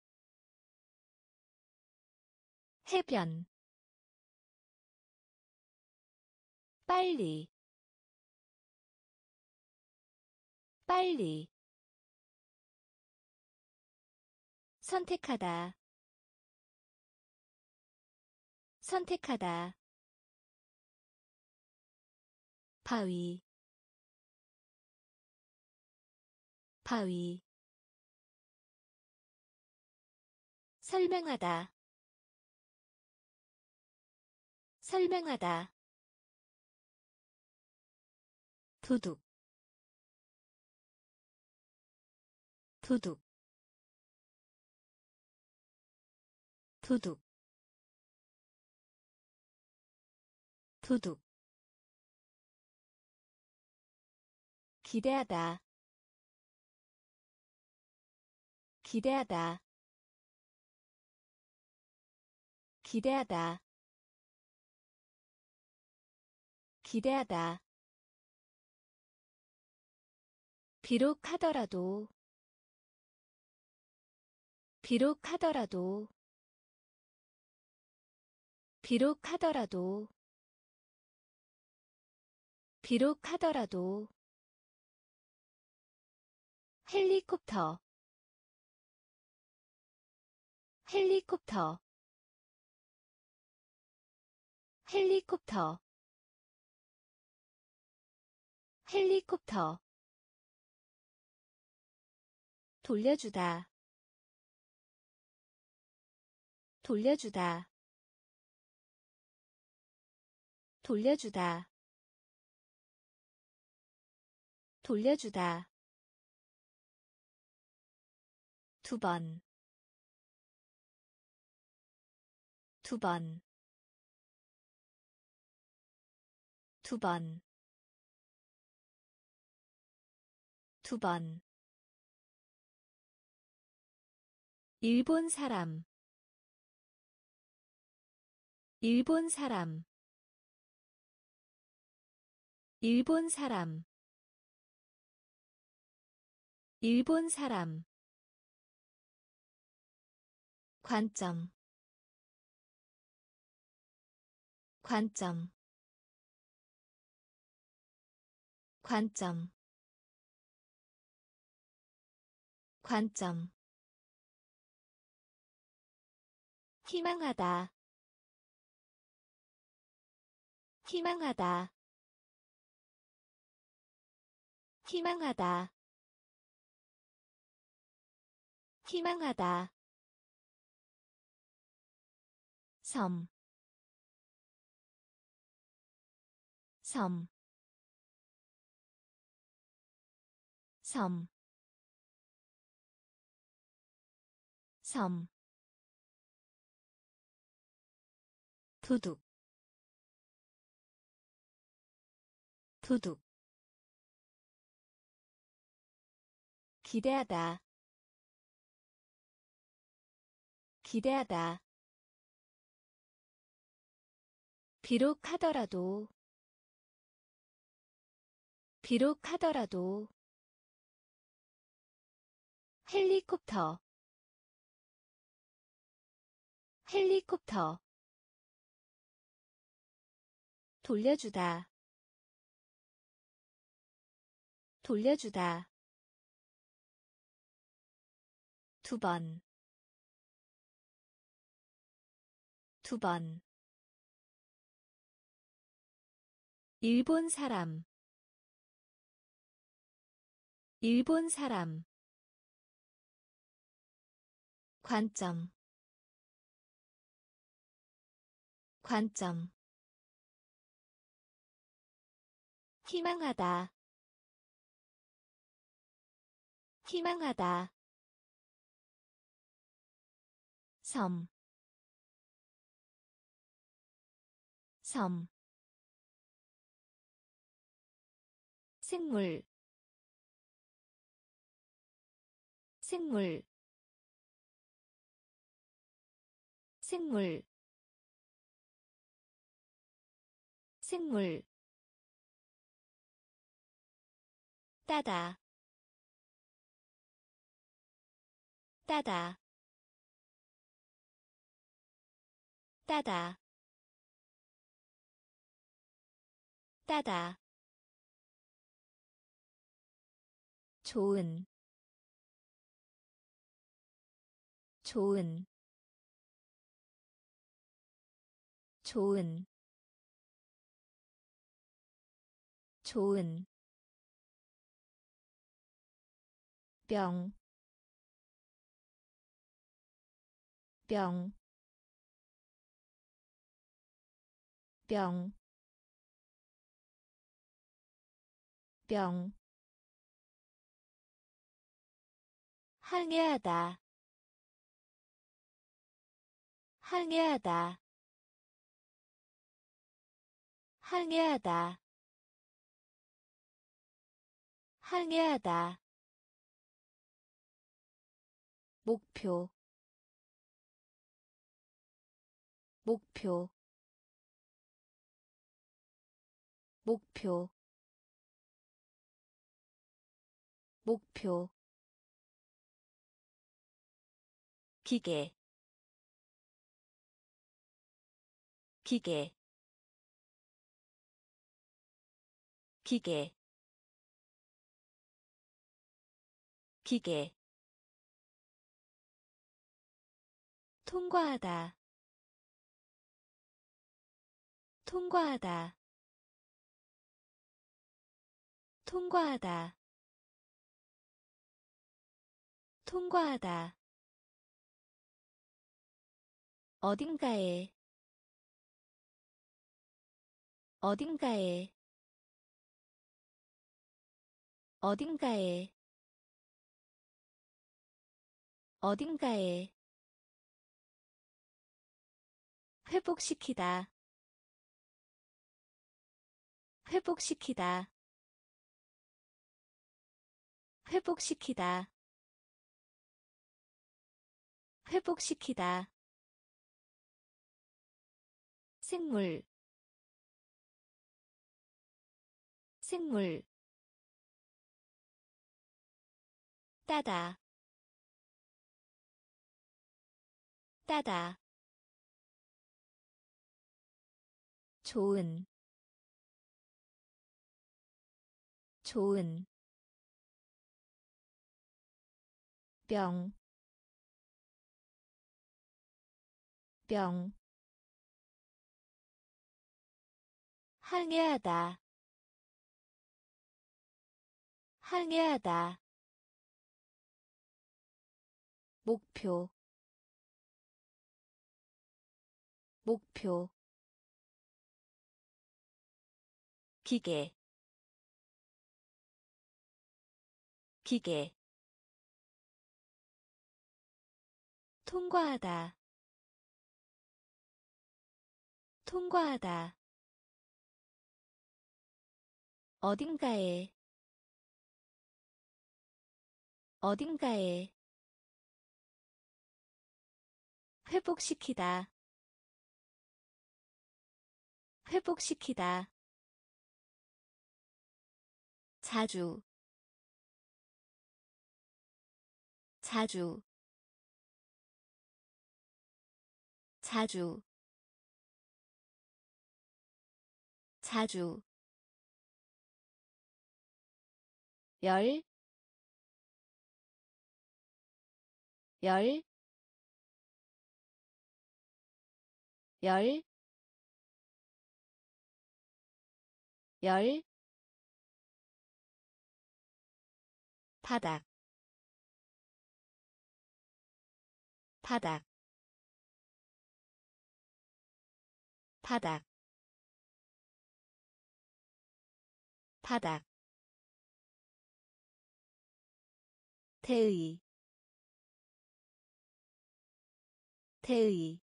해변 빨리 빨리 선택하다 선택하다 바위 바위 설명하다 설명하다 도둑 도둑 도둑 도둑 기대하다 기대하다 기대하다 기대하다 비록 하더라도 비록 하더라도 비록 하더라도 비록 하더라도 헬리콥터 헬리콥터 헬리콥터 헬리콥터 돌려주다 돌려주다 돌려주다 돌려주다 두 번, 두 번, 두 번, 두 번. 일본 사람, 일본 사람, 일본 사람, 일본 사람. 관점, 관점, 관점, 관점. 희망하다, 희망하다, 희망하다, 희망하다. 섬, 섬, 섬, 섬. 도둑, 도둑. 기대하다, 기대하다. 비록 하더라도 비록 하더라도 헬리콥터 헬리콥터 돌려주다 돌려주다 두 번, 두 번. 일본 사람, 일본 사람. 관점, 관점. 희망하다, 희망하다. 섬, 섬. 생물 생물 생물 생물 따다 따다 따다 따다 좋은 좋은 좋은 좋은 병, 병, 병, 병, 항해하다, 항해하다, 항해하다, 항해하다, 목표, 목표, 목표, 목표, 기계, 기계, 기계, 기계, 통과하다, 통과하다, 통과하다, 통과하다, 어딘가에, 어딘가에, 어딘가에, 어딘가에, 회복시키다, 회복시키다, 회복시키다, 회복시키다, 생물, 생물, 따다, 따다, 좋은, 좋은, 병, 병, 항해하다, 항해하다, 목표, 목표, 기계, 기계, 통과하다, 통과하다, 어딘가에, 어딘가에, 회복시키다, 회복시키다, 자주, 자주, 자주, 자주, 열, 열, 열, 열, 바닥, 바닥, 바닥, 바닥, 태의, 태의,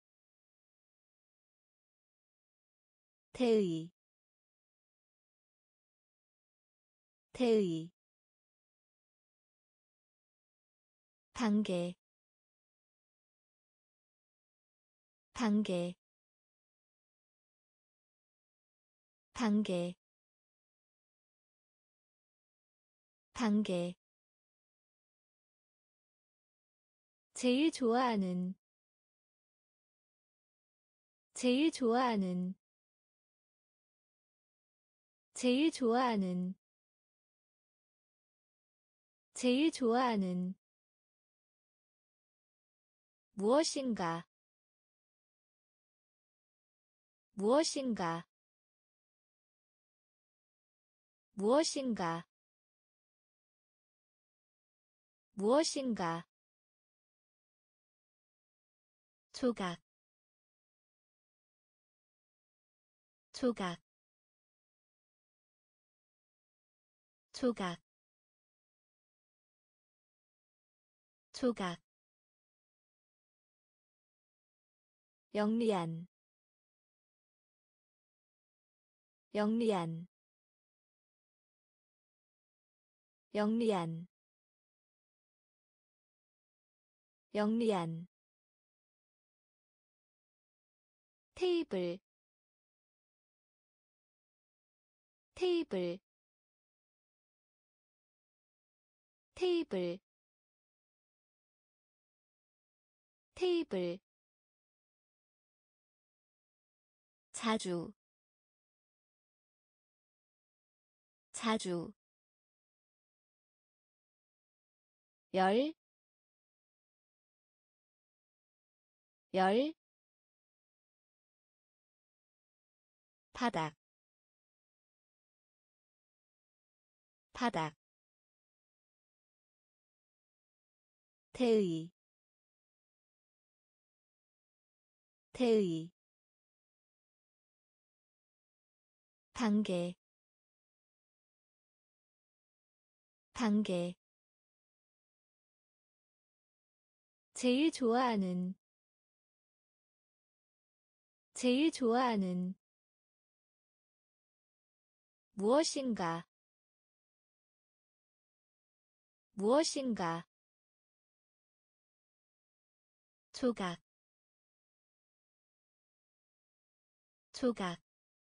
태의, 대의 단계 단계 단계 단계 제일 좋아하는 제일 좋아하는 제일 좋아하는 제일 좋아하는 무엇인가 무엇인가 무엇인가 무엇인가 조각 조각 조각 조각 영리한 영리한 영리한 영리한 테이블 테이블 테이블 테이블 자주 자주 열, 열, 바닥, 바닥, 대의, 대의, 단계, 단계, 제일 좋아하는 제일 좋아하는 무엇인가 무엇인가 조각 조각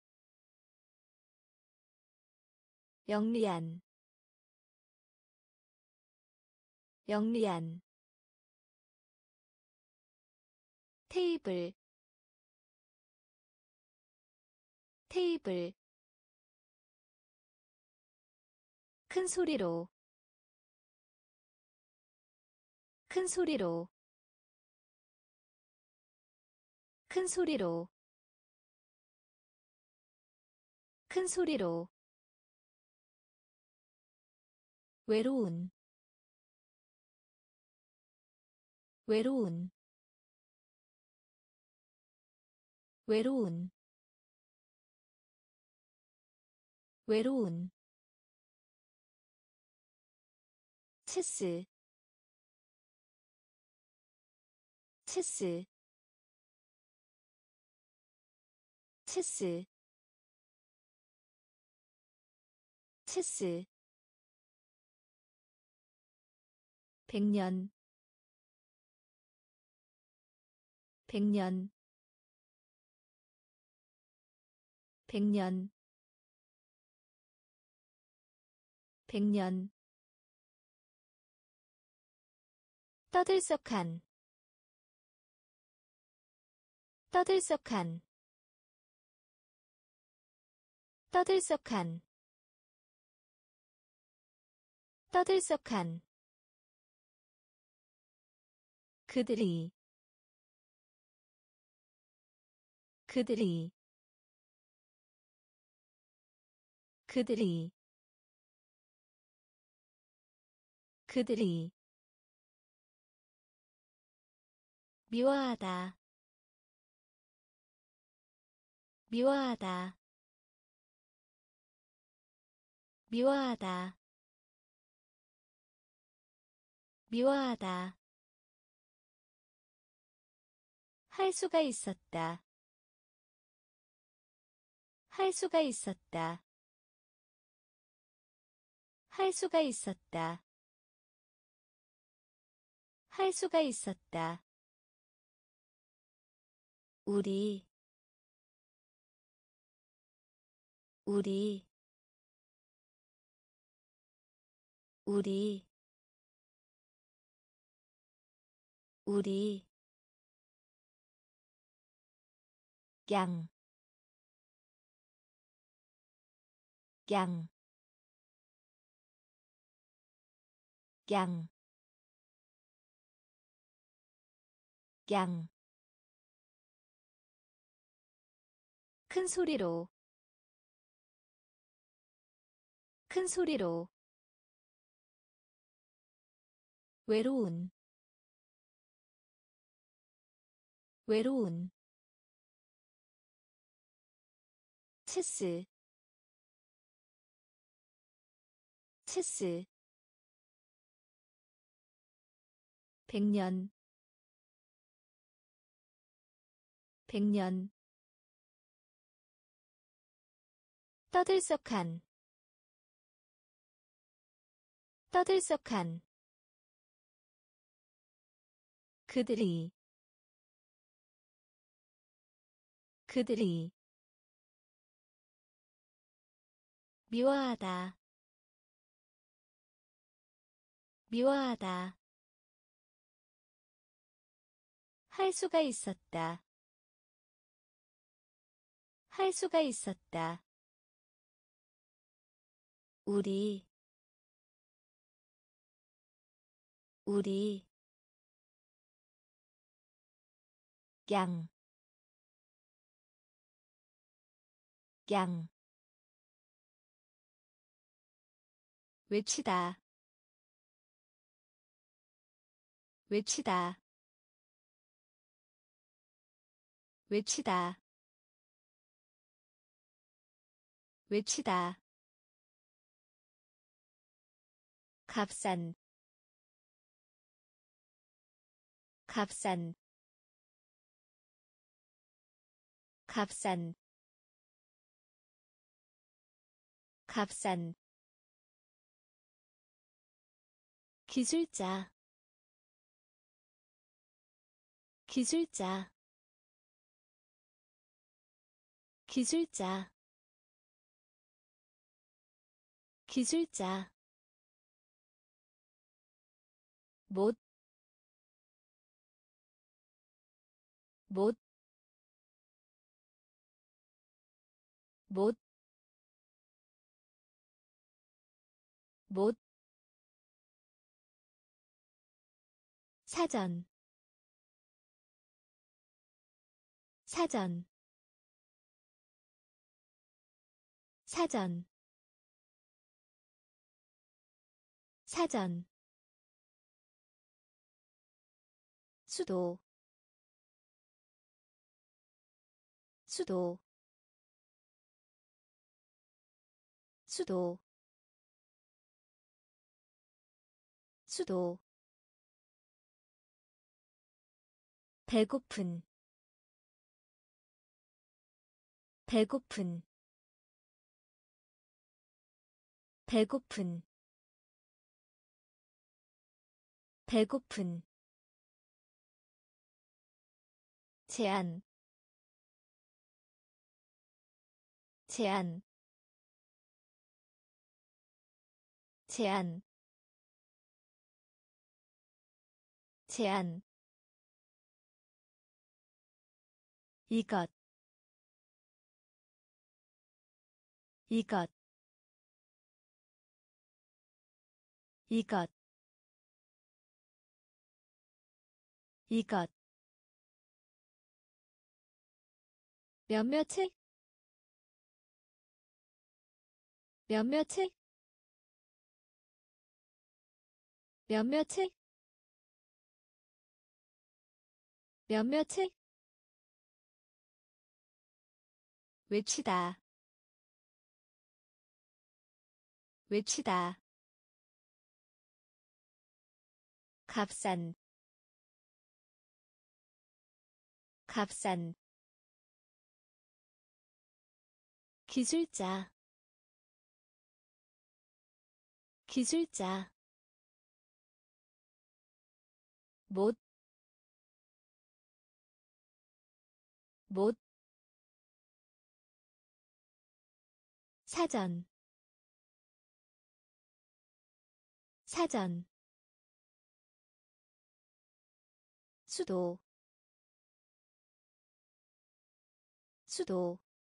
영리한 영리한 테이블 테이블 큰 소리로 큰 소리로 큰 소리로 큰 소리로 외로운 외로운 외로운 외로운 체스 체스 체스 체스 백년 백년 백년 백년 떠들썩한 떠들썩한 떠들썩한 떠들썩한 그들이 그들이 그들이 그들이 미워하다 미워하다 미워하다 미워하다 할 수가 있었다 할 수가 있었다 할 수가 있었다. 할 수가 있었다. 우리 우리 우리 우리 양, 양, 양, 양. 큰 소리로, 큰 소리로. 외로운, 외로운. 체스, 체스. 백년, 백년. 떠들썩한, 떠들썩한. 그들이, 그들이. 미워하다, 미워하다. 할 수가 있었다. 할 수가 있었다. 우리 우리 양, 양. 외치다, 외치다, 외치다, 외치다. 값싼, 값싼, 값싼, 값싼. 기술자, 기술자, 기술자, 기술자. 못, 못, 못, 못. 사전, 사전, 사전, 사전. 수도, 수도, 수도, 수도. 배고픈, 배고픈, 배고픈, 배고픈. 제한, 제한, 제한, 제한. 이것, 이것, 이것, 이것. 몇몇의, 몇몇의, 몇몇의, 몇몇의. 외치다, 외치다. 값싼, 값싼. 기술자, 기술자 못, 못 사전 사전 수도 수도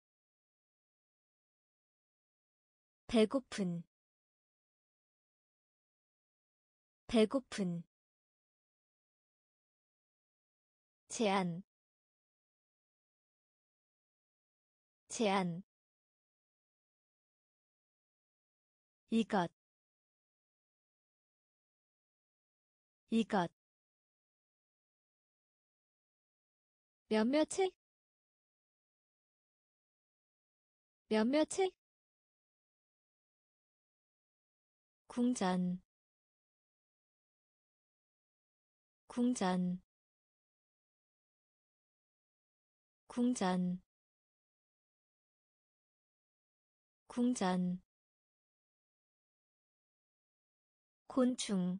배고픈 배고픈 제한 제한 이것 이것 몇몇의 몇몇의 궁전 궁전 궁전 궁전 곤충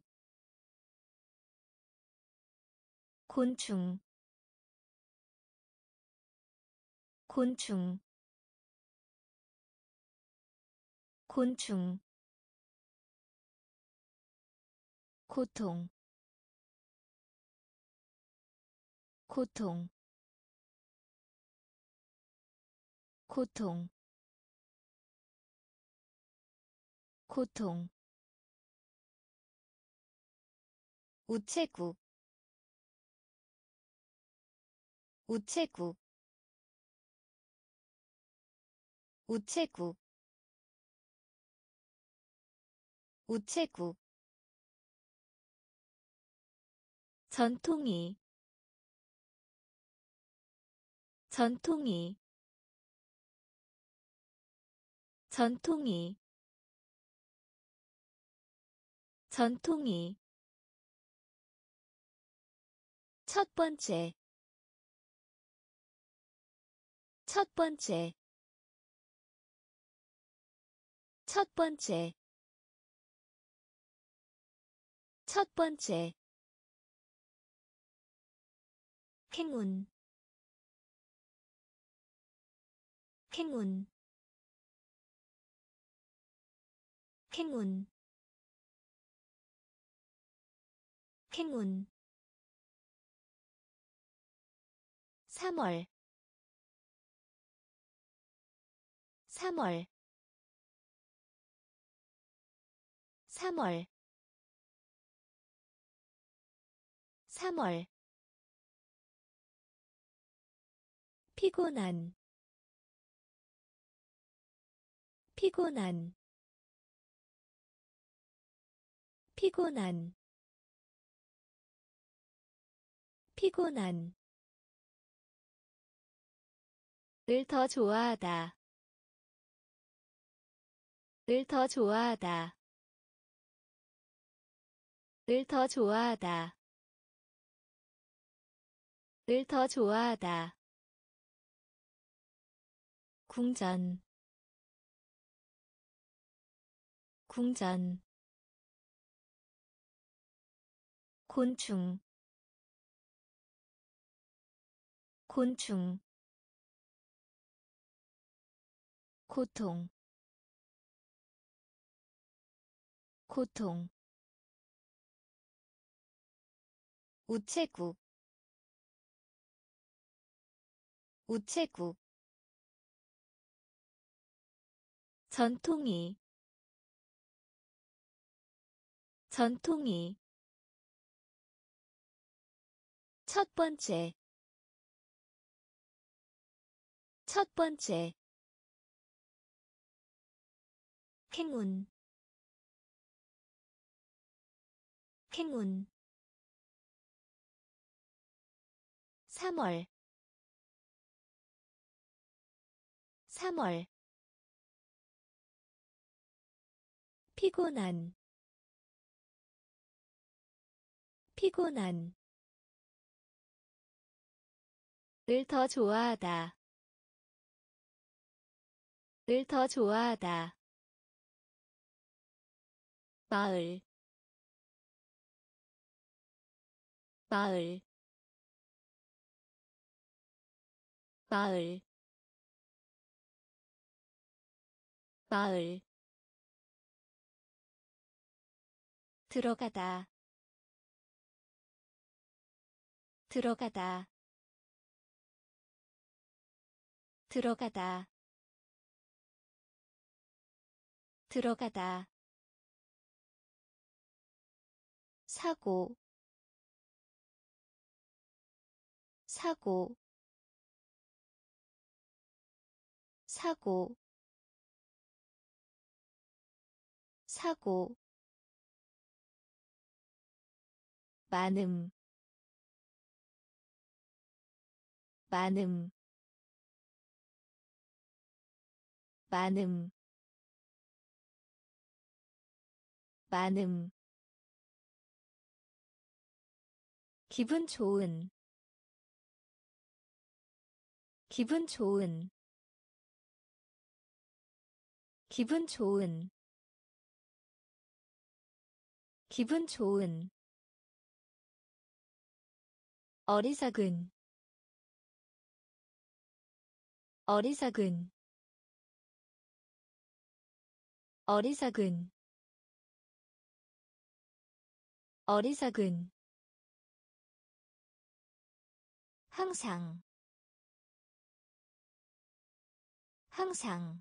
곤충 곤충 곤충 고통 고통 고통 고통 우체국 우체국 우체국 우체국 전통이 전통이 전통이 전통이 첫 번째 첫 번째 첫 번째 첫 번째 행운 행운 행운 행운 삼월 삼월 삼월 삼월 피곤한 피곤한 피곤한 피곤한 을 더 좋아하다 을 더 좋아하다 을 더 좋아하다 을 더 좋아하다 궁전 궁전 곤충 곤충 고통 고통 우체국 우체국 전통이 전통이 첫 번째 첫 번째 행운 행운 삼월 삼월 피곤한 피곤한 을 더 좋아하다 을 더 좋아하다 마을 마을 마을 마을 들어가다 들어가다 들어가다 들어가다 사고 사고 사고 사고 많음 많음 많음 많음 기분 좋은 기분 좋은 기분 좋은 기분 좋은 어리석은 어리석은 어리석은 어리석은 항상 항상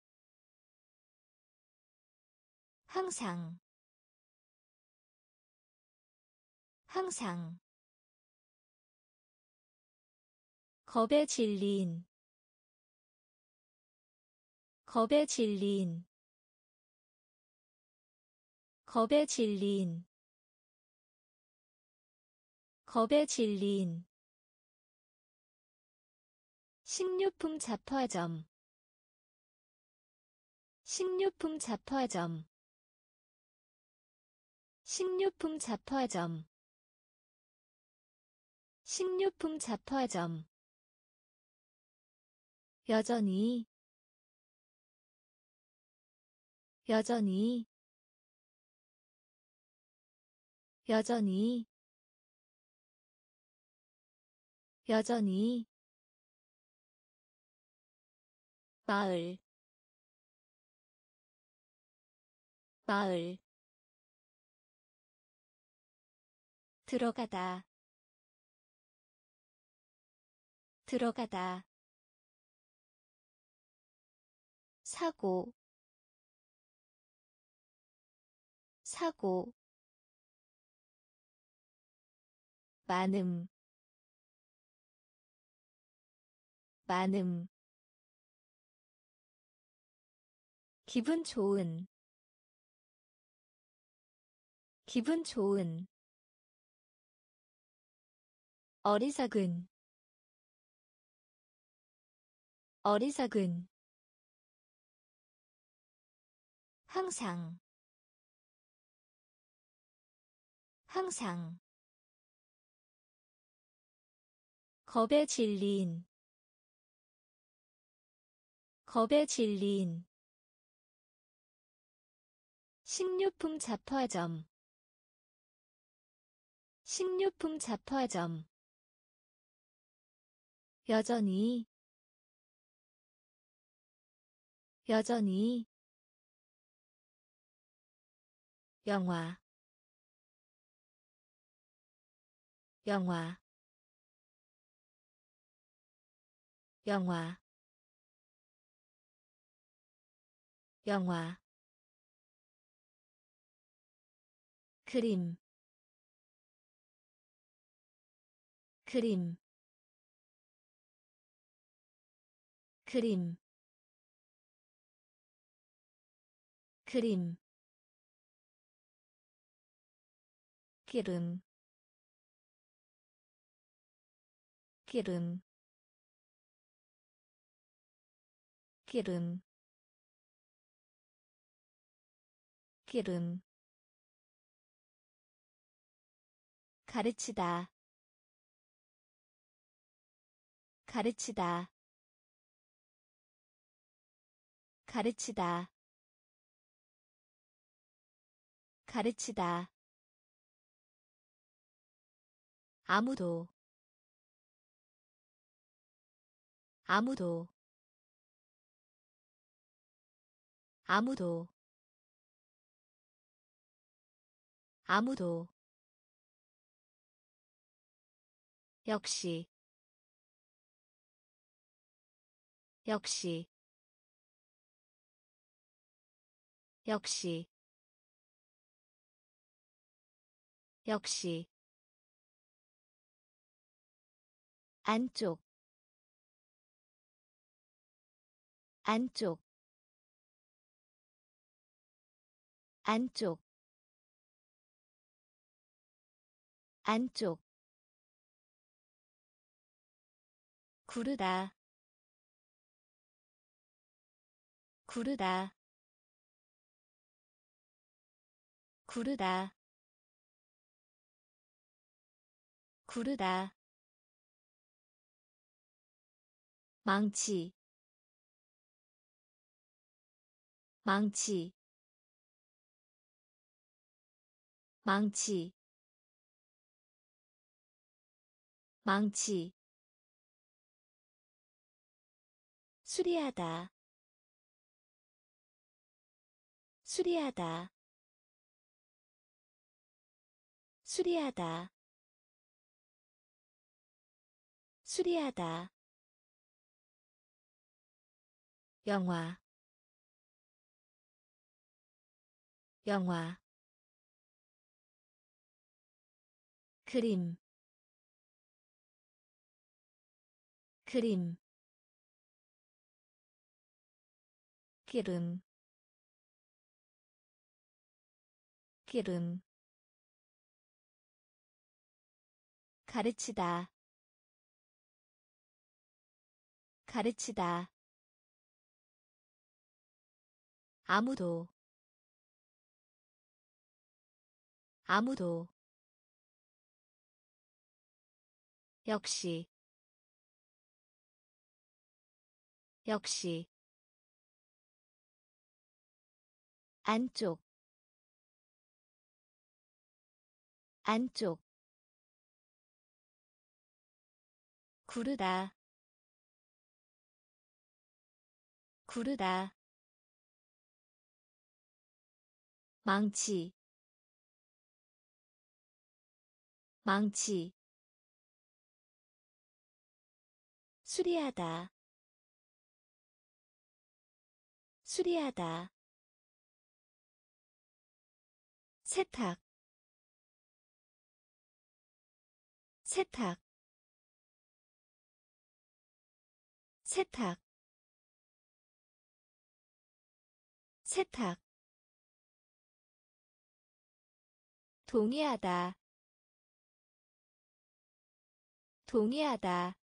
항상 항상 겁에 질린 겁에 질린 겁에 질린 겁에 질린 식료품 잡화점 식료품 잡화점 식료품 잡화점 식료품 잡화점 여전히 여전히 여전히 여전히 마을 마을 들어가다 들어가다 사고 사고 많음 많음 기분 좋은 기분 좋은 어리석은 어리석은 항상 항상 겁에 질린 겁에 질린 식료품 잡화점 식료품 잡화점 여전히 여전히 영화 영화 영화 영화 그림 그림 그림 그림 기름 기름 기름 기름 가르치다 가르치다 가르치다 가르치다. 아무도 아무도 아무도 아무도 역시 역시 역시 역시 안쪽 안쪽 안쪽 안쪽 구르다 구르다 구르다 구르다 망치 망치 망치 망치 수리하다 수리하다 수리하다 수리하다 영화 영화 그림 그림 기름 기름 가르치다 가르치다 아무도 아무도 역시 역시 안쪽 안쪽 구르다 구르다 망치 망치 수리하다 수리하다 세탁 세탁 세탁 세탁 동의하다 동의하다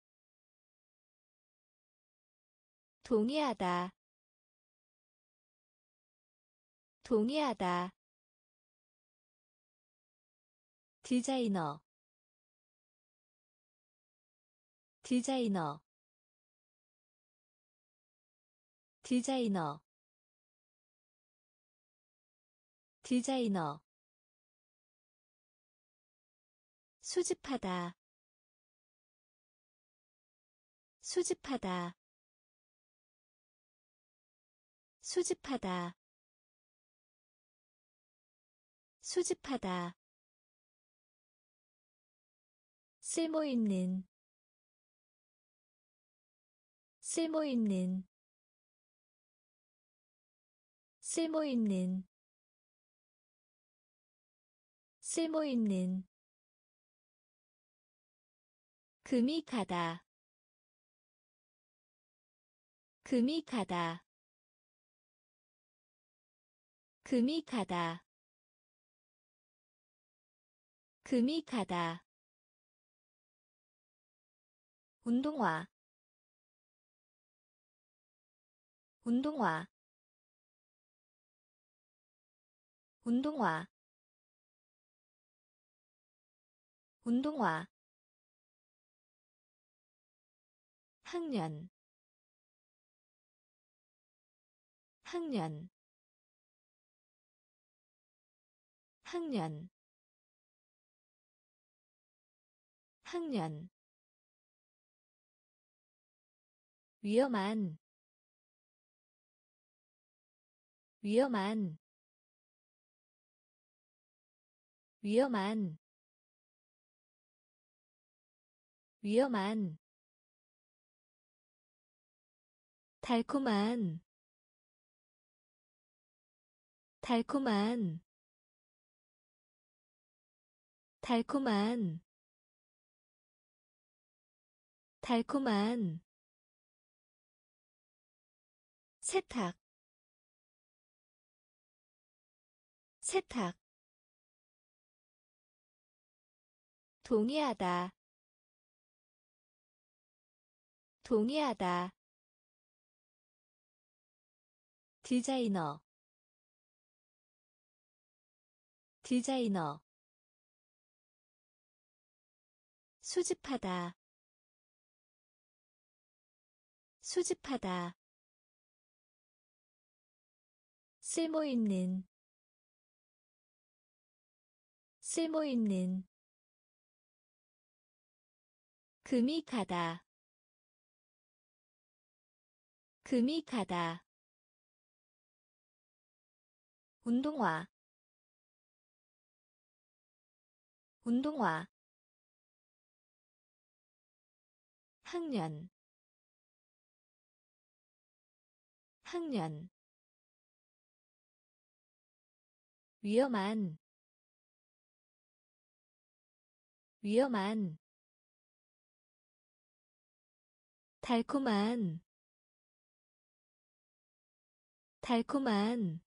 동의하다 동의하다 디자이너 디자이너 디자이너 디자이너 수집하다 수집하다 수집하다 수집하다 쓸모있는 쓸모있는 쓸모있는 쓸모있는 금이 가다 금이 가다 금이 가다 금이 가다 운동화 운동화 운동화 운동화 학년 학년 학년 학년 위험한 위험한 위험한 위험한 달콤한 달콤한 달콤한 달콤한 세탁 세탁 동의하다 동의하다 디자이너 디자이너 수집하다 수집하다 쓸모있는 쓸모있는 금이 가다 금이 가다 운동화 운동화 학년 학년 위험한 위험한 달콤한 달콤한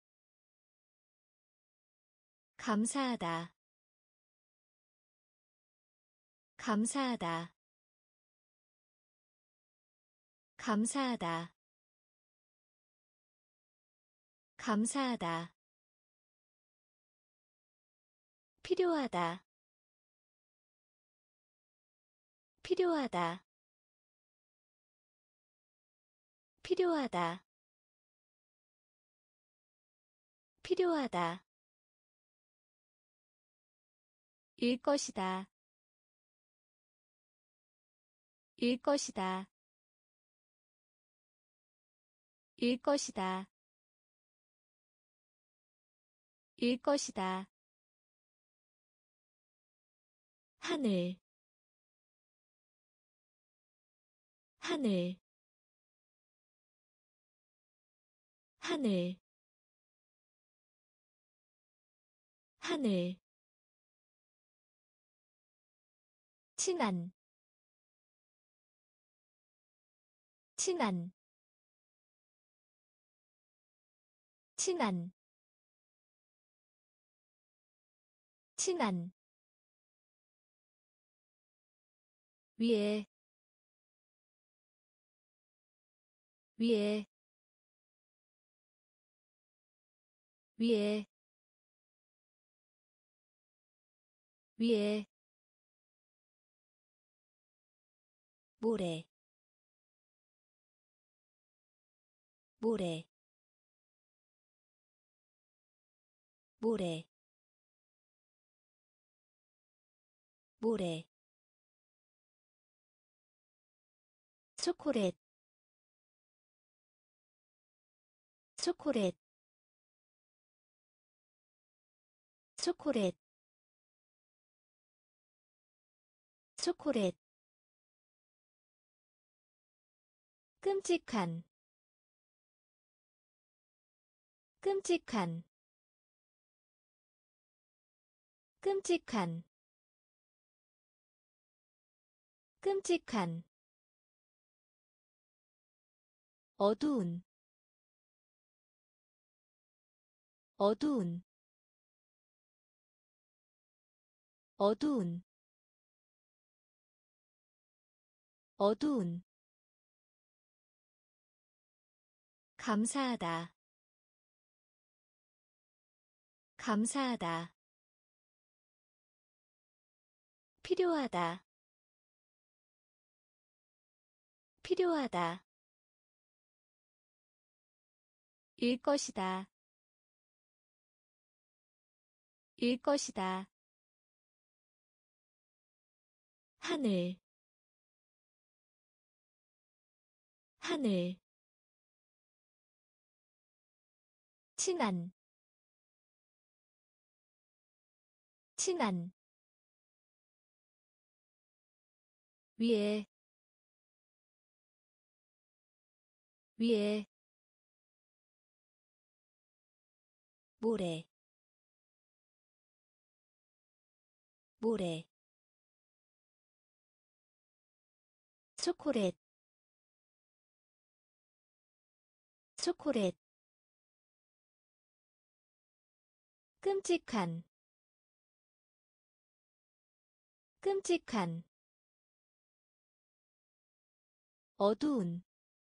감사하다 감사하다 감사하다 감사하다 필요하다 필요하다 필요하다 필요하다 일 것이다 일 것이다 일 것이다 일 것이다 하늘 하늘 하늘 하늘 친한 친한 친한 친한 위에 위에 위에 위에 모래 모래 모래 모래 초콜릿 초콜릿 초콜릿 초콜릿 끔찍한 끔찍한 끔찍한 끔찍한 어두운 어두운 어두운 어두운 감사하다 감사하다 필요하다 필요하다 일 것이다 일 것이다. 하늘 하늘 친한 친한 위에 위에 모래 모래 초콜릿 초콜릿 끔찍한 끔찍한 어두운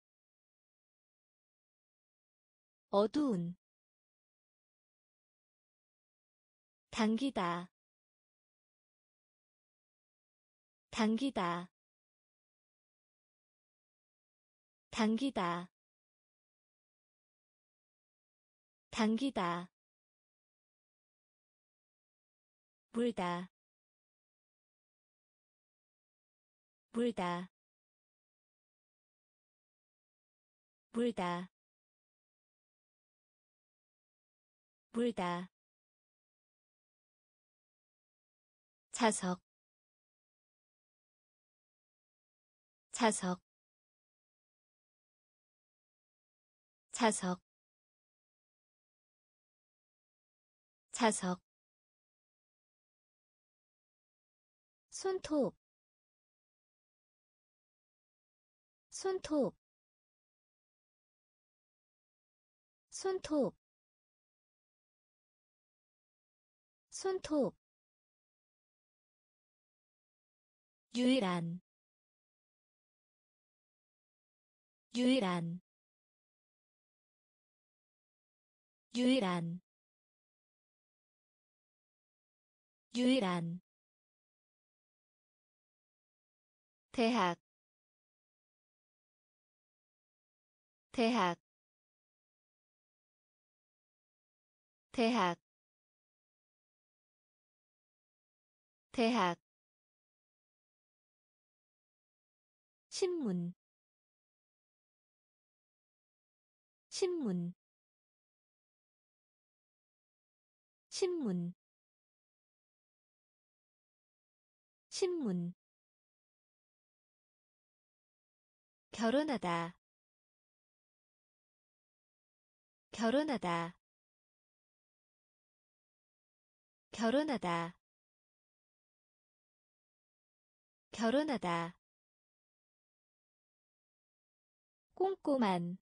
어두운 당기다 당기다 당기다 당기다 물다 물다 물다 물다 자석 자석 자석 자석 손톱 손톱 손톱 손톱 유일한 유일한 유일한 유일한 대학 대학 대학 대학 신문 신문 신문 신문 결혼하다 결혼하다 결혼하다 결혼하다 꼼꼼한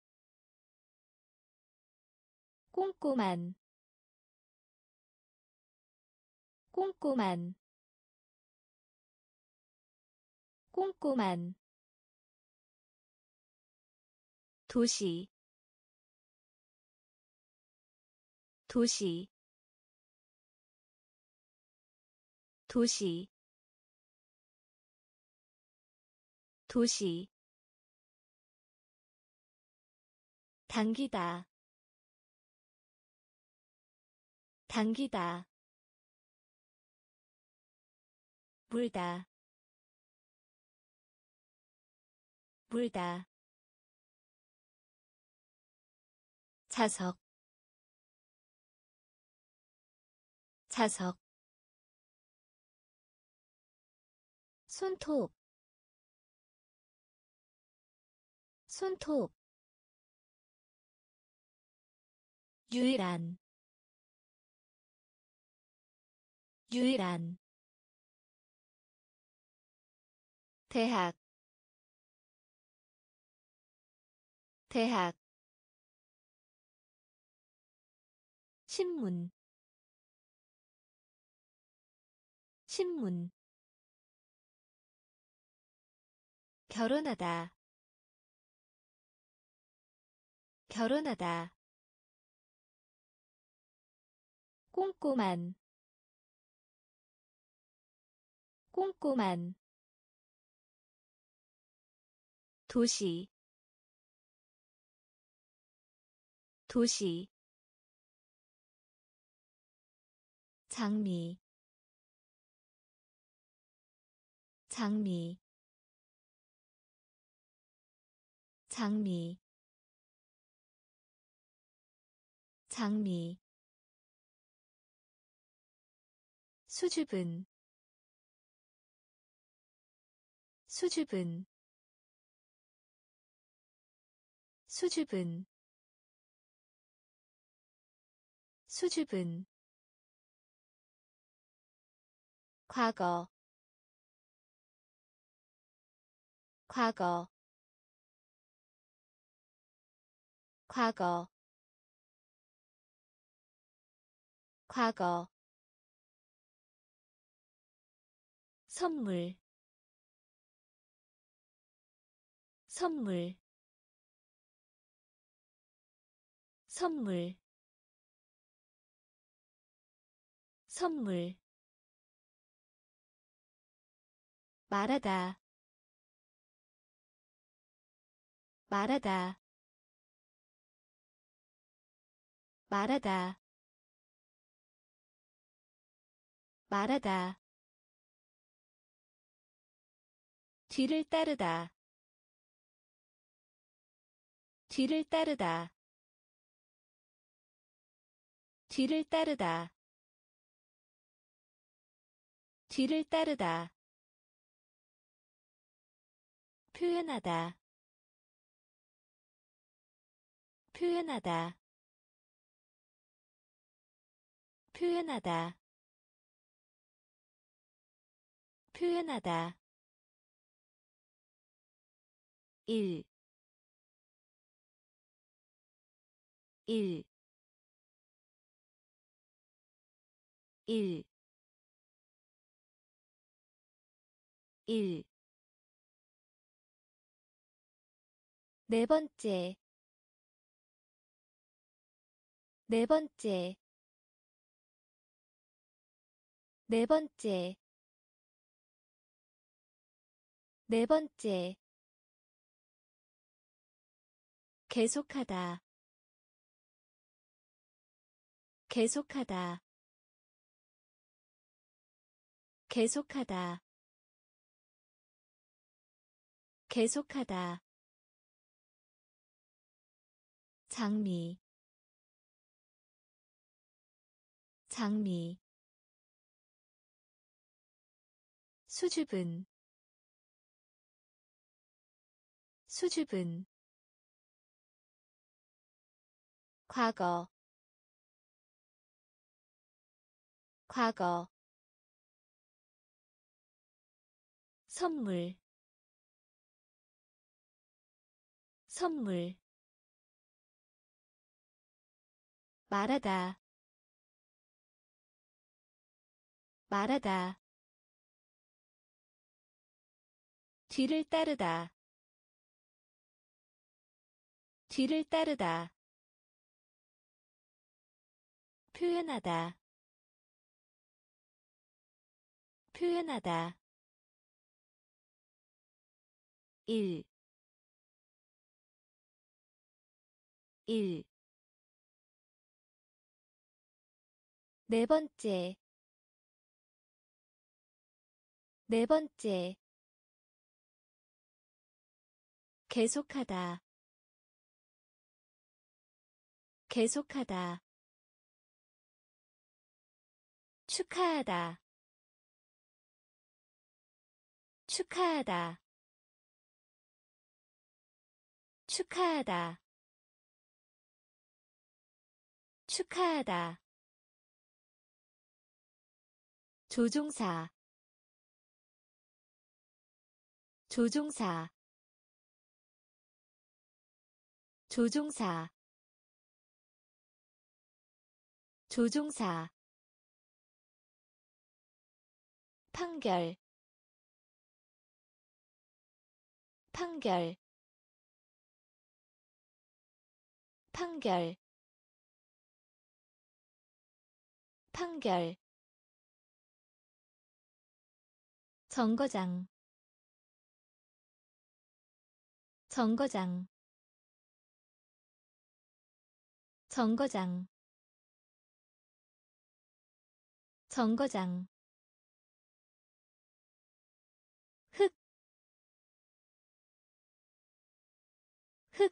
꼼꼼한 꼼꼼한 꼼꼼한 도시 도시 도시 도시 당기다 당기다 물다 물다 자석 자석 손톱 손톱 유일한 유일한 대학 대학 신문 신문 결혼하다 결혼하다 꼼꼼한 꼼꼼한 도시 도시 장미 장미 장미 장미 수줍은 수줍은 수줍은 수줍은 과거 과거 과거 과거 선물 선물 선물 선물 말하다 말하다 말하다 말하다 뒤를 따르다 뒤를 따르다 뒤를 따르다 뒤를 따르다 표현하다 표현하다 표현하다 표현하다 일 일 일 일 네 번째 네 번째 네 번째 네 번째 계속하다 계속하다 계속하다 계속하다 장미 장미 수줍은 수줍은 과거 과거 선물 선물 말하다 말하다 뒤를 따르다 뒤를 따르다 표현하다 표현하다 일 일 네 번째 네 번째 계속하다 계속하다 축하하다 축하하다 축하하다 축하하다 조종사 조종사 조종사 조종사 판결 판결 판결 판결 정거장 정거장 정거장 정거장 흙, 흙,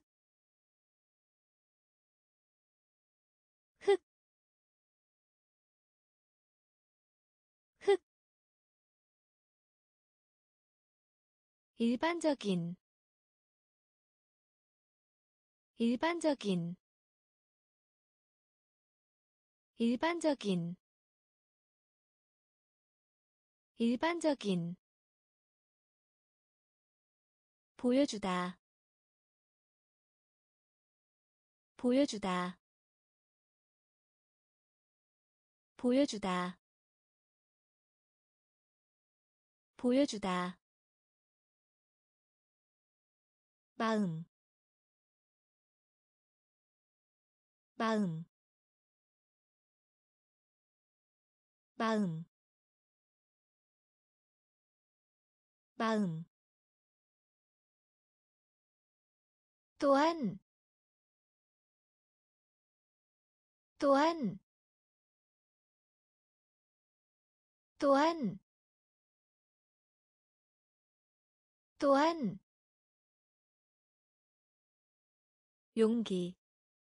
흙, 흙 일반적인 일반적인 일반적인 일반적인 보여주다 보여주다 보여주다 보여주다 마음 마음 마음 마음 또한 또한 또한 또한 용기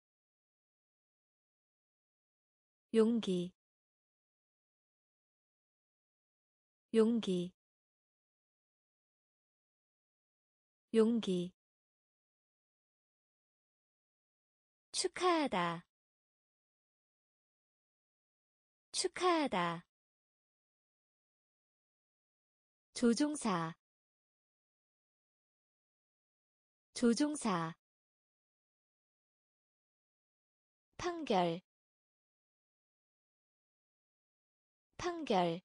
용기 용기 용기 축하하다 축하하다 조종사 조종사 판결 판결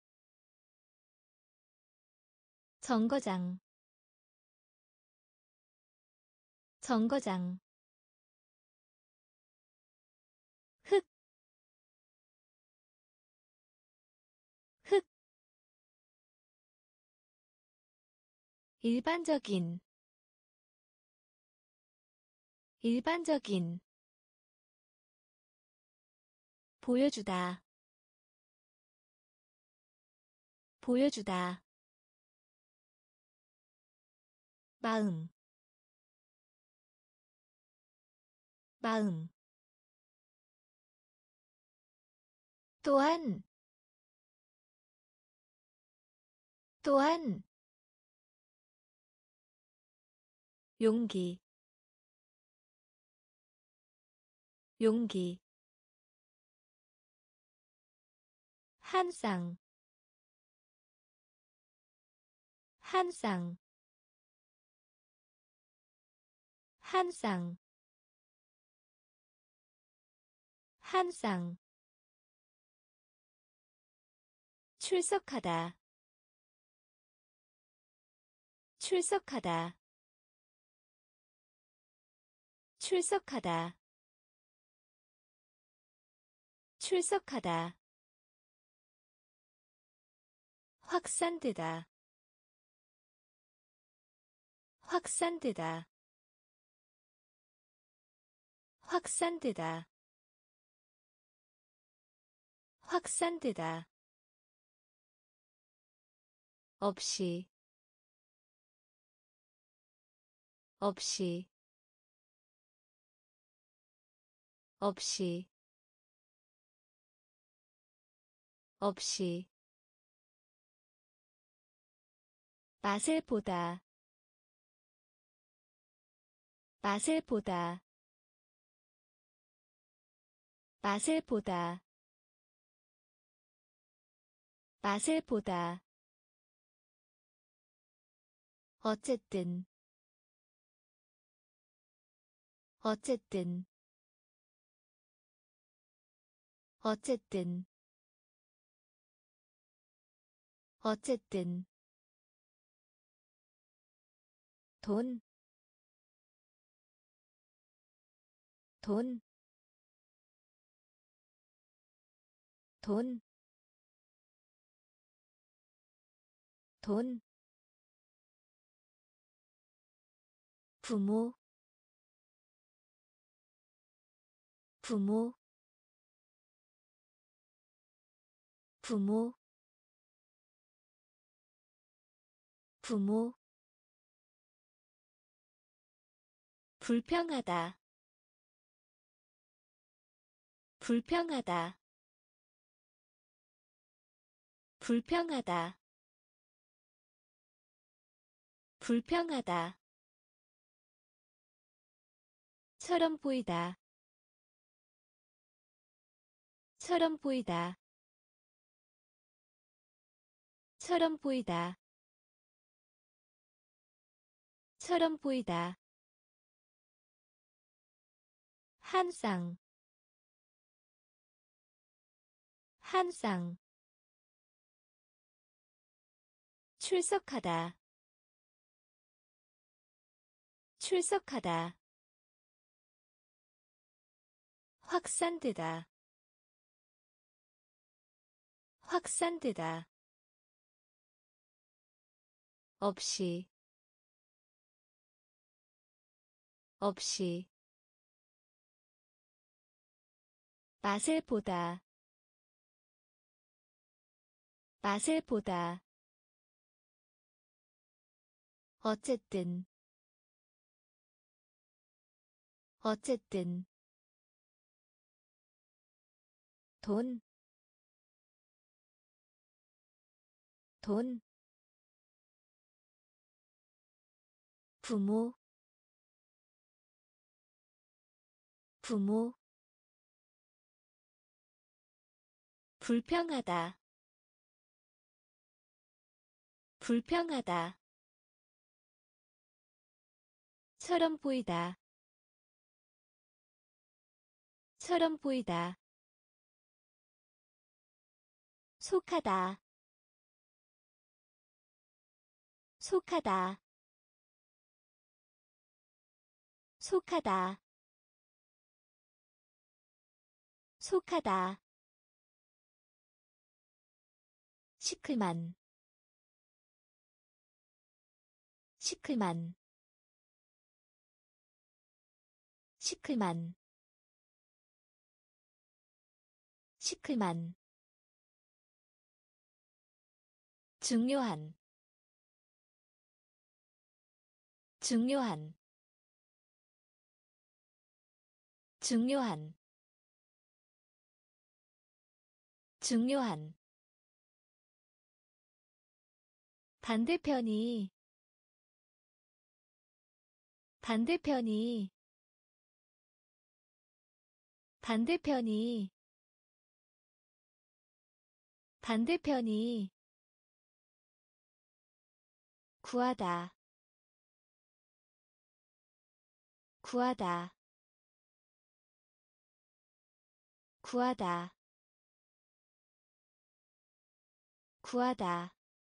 정거장 정거장 흙, 흙 일반적인 일반적인 보여주다 보여주다 마음 마음 또한 또한 용기 용기 한 쌍 한 쌍 한 쌍 한 쌍 출석하다 출석하다 출석하다 출석하다 확산되다 확산되다 확산되다 확산되다 없이 없이 없이 없이 맛을 보다 맛을 보다 맛을 보다 맛을 보다 어쨌든 어쨌든 어쨌든 어쨌든 돈, 돈, 돈, 돈, 부모, 부모, 부모 부모 불평하다 불평하다 불평하다 불평하다 처럼 보이다 처럼 보이다 처럼 보이다 처럼 보이다 한 쌍 한 쌍 출석하다 출석하다 확산되다 확산되다 없이 없이 맛을 보다 맛을 보다 어쨌든 어쨌든 돈, 돈, 부모, 부모, 불평하다, 불평하다, 처럼 보이다, 처럼 보이다, 속하다, 속하다, 속하다, 속하다, 시클만, 시클만, 시클만, 시클만, 중요한, 중요한, 중요한, 중요한 반대편이 반대편이 반대편이 반대편이 구하다 구하다 구하다 구하다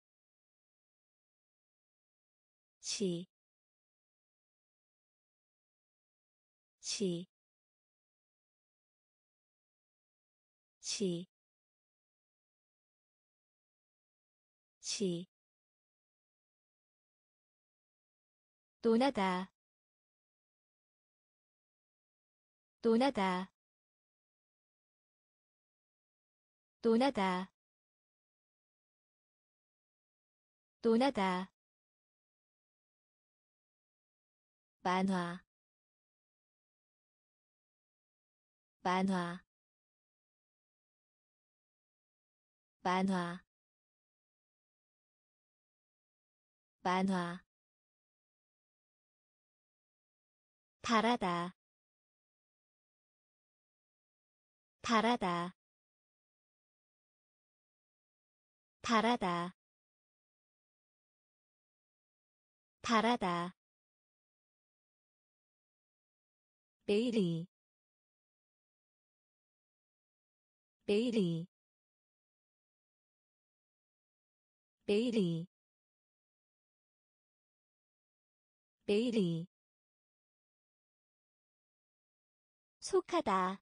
시, 시, 시, 시, 논하다, 논하다, 논하다, 논하다, 만화, 만화, 만화, 만화, 바라다, 바라다, 바라다, 바라다, 매일이, 매일이, 매일이, 매일이, 속하다,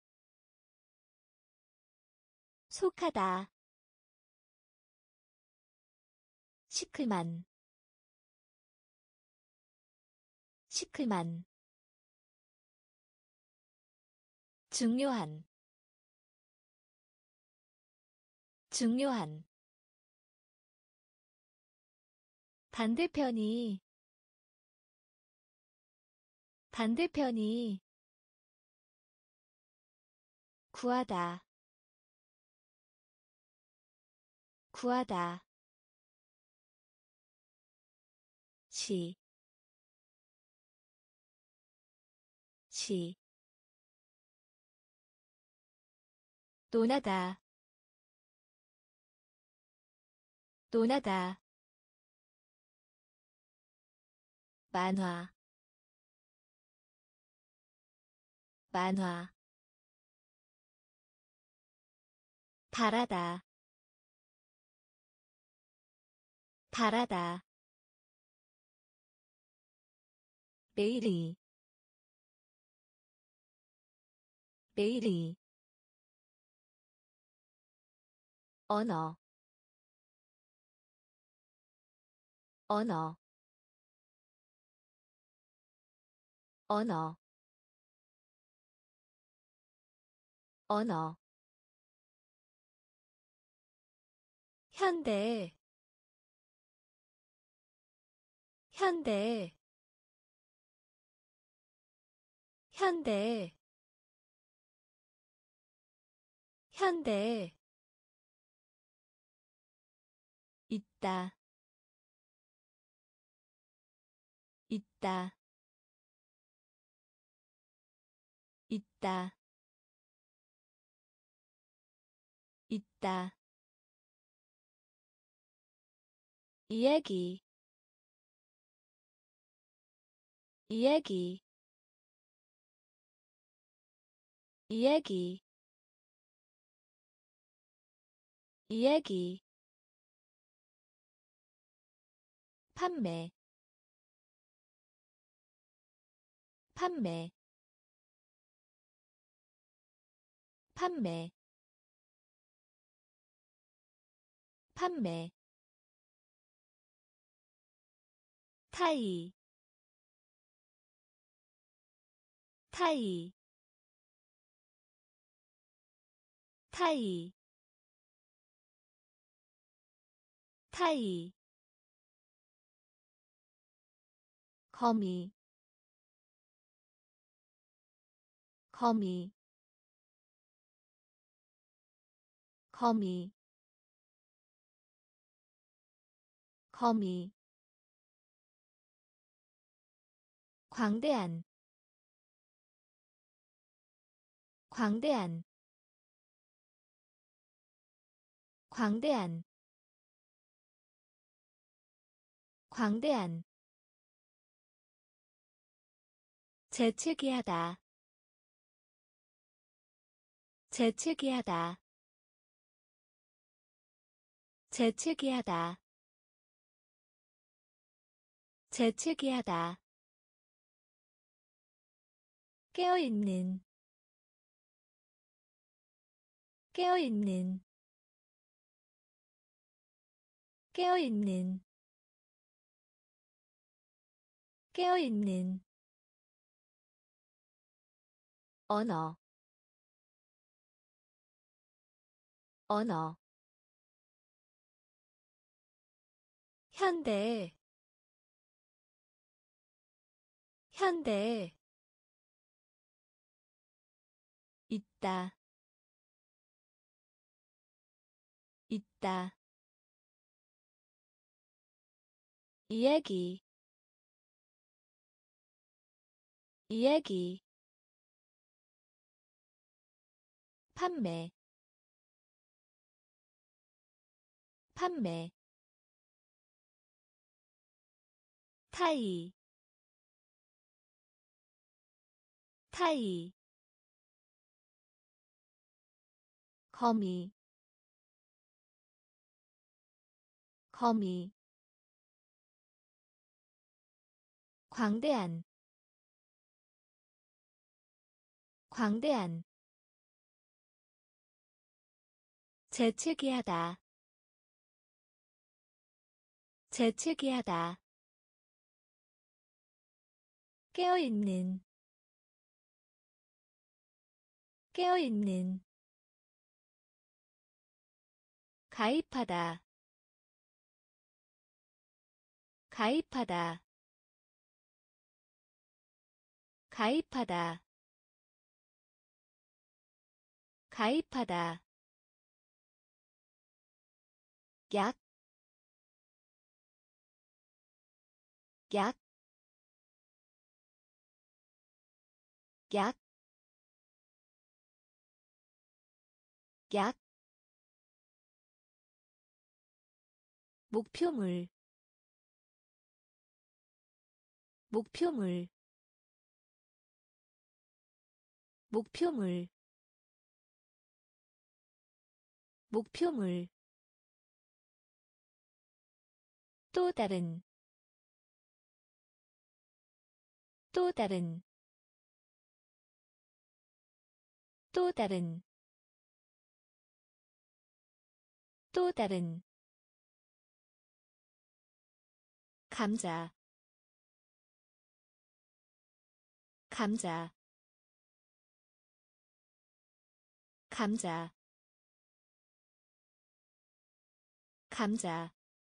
속하다, 시클만, 시클만, 중요한, 중요한 반대편이 반대편이 구하다 구하다 시, 시, 논하다, 논하다, 만화, 만화, 바라다, 바라다, 매일이, 매일이, 언어, 언어, 언어, 언어, 현대, 현대, 현대, 현대, 있다, 있다, 있다, 있다, 이야기, 이야기, 이야기, 이야기, 판매, 판매, 판매, 판매, 타이, 타이, 타이, 타이, 거미, 거미, 거미, 거미, 광대한, 광대한, 광대한, 광대한, 재채기하다, 재채기하다, 재채기하다, 재채기하다, 깨어있는, 깨어있는, 깨어있는, 깨어있는, 언어, 언어, 현대, 현대, 있다, 있다, 이야기, 이야기, 판매, 판매, 타이, 타이, 거미, 거미, 광대한, 광대한, 재채기하다, 재채기하다, 깨어있는, 깨어있는, 가입하다 가입하다 가입하다 가입하다 약, 약, 약, 약, 목표물, 목표물, 목표물, 목표물, 또 다른, 또 다른, 또 다른, 또 다른, 감자, 감자, 감자, 감자,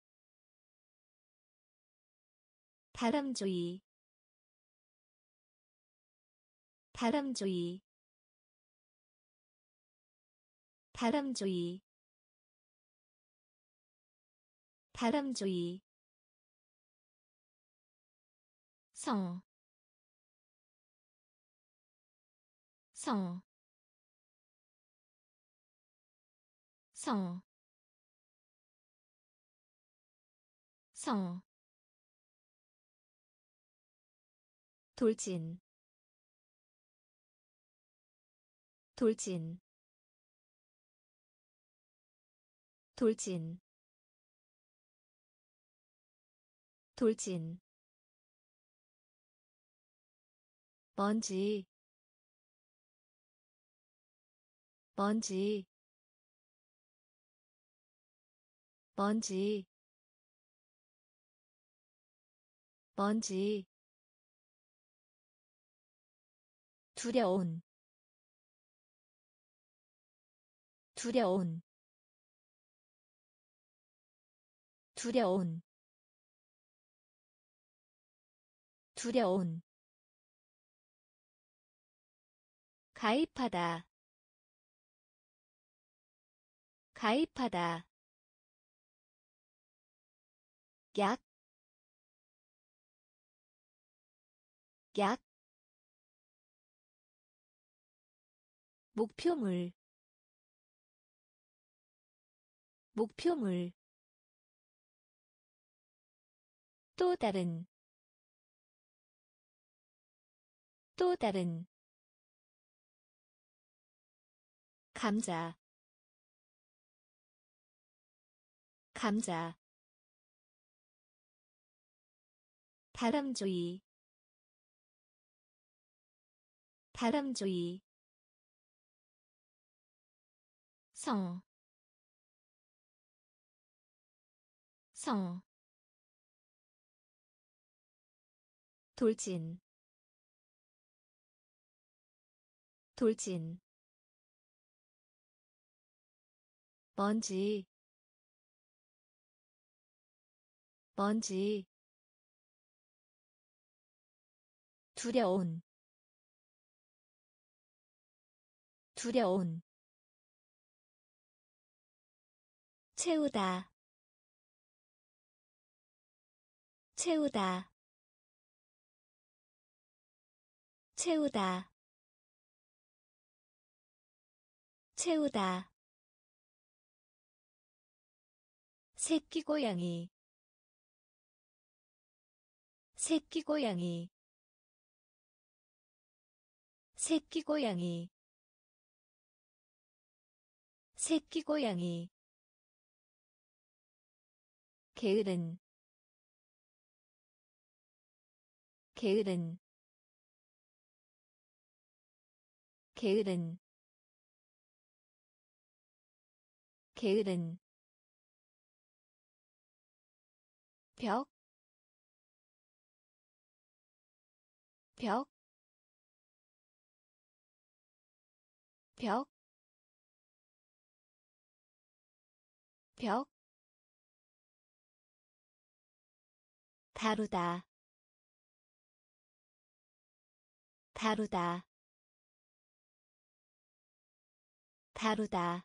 다람쥐, 다람쥐, 다람쥐, 다람쥐, 성, 성, 성, 성, 돌진, 돌진, 돌진, 돌진, 먼지, 먼지, 먼지, 먼지, 두려운, 두려운, 두려운, 두려운, 가입하다, 가입하다, 약, 약, 목표물, 목표물, 또 다른, 또 다른, 감자, 감자, 다람쥐, 다람쥐, 성, 성, 돌진, 돌진, 먼지, 먼지, 두려운, 두려운, 채우다, 채우다, 채우다, 채우다, 새끼 고양이, 새끼 고양이, 새끼 고양이, 새끼 고양이, 게으른, 게으른, 게으른, 게으른, 벽, 벽, 벽, 벽 다루다 다루다 다루다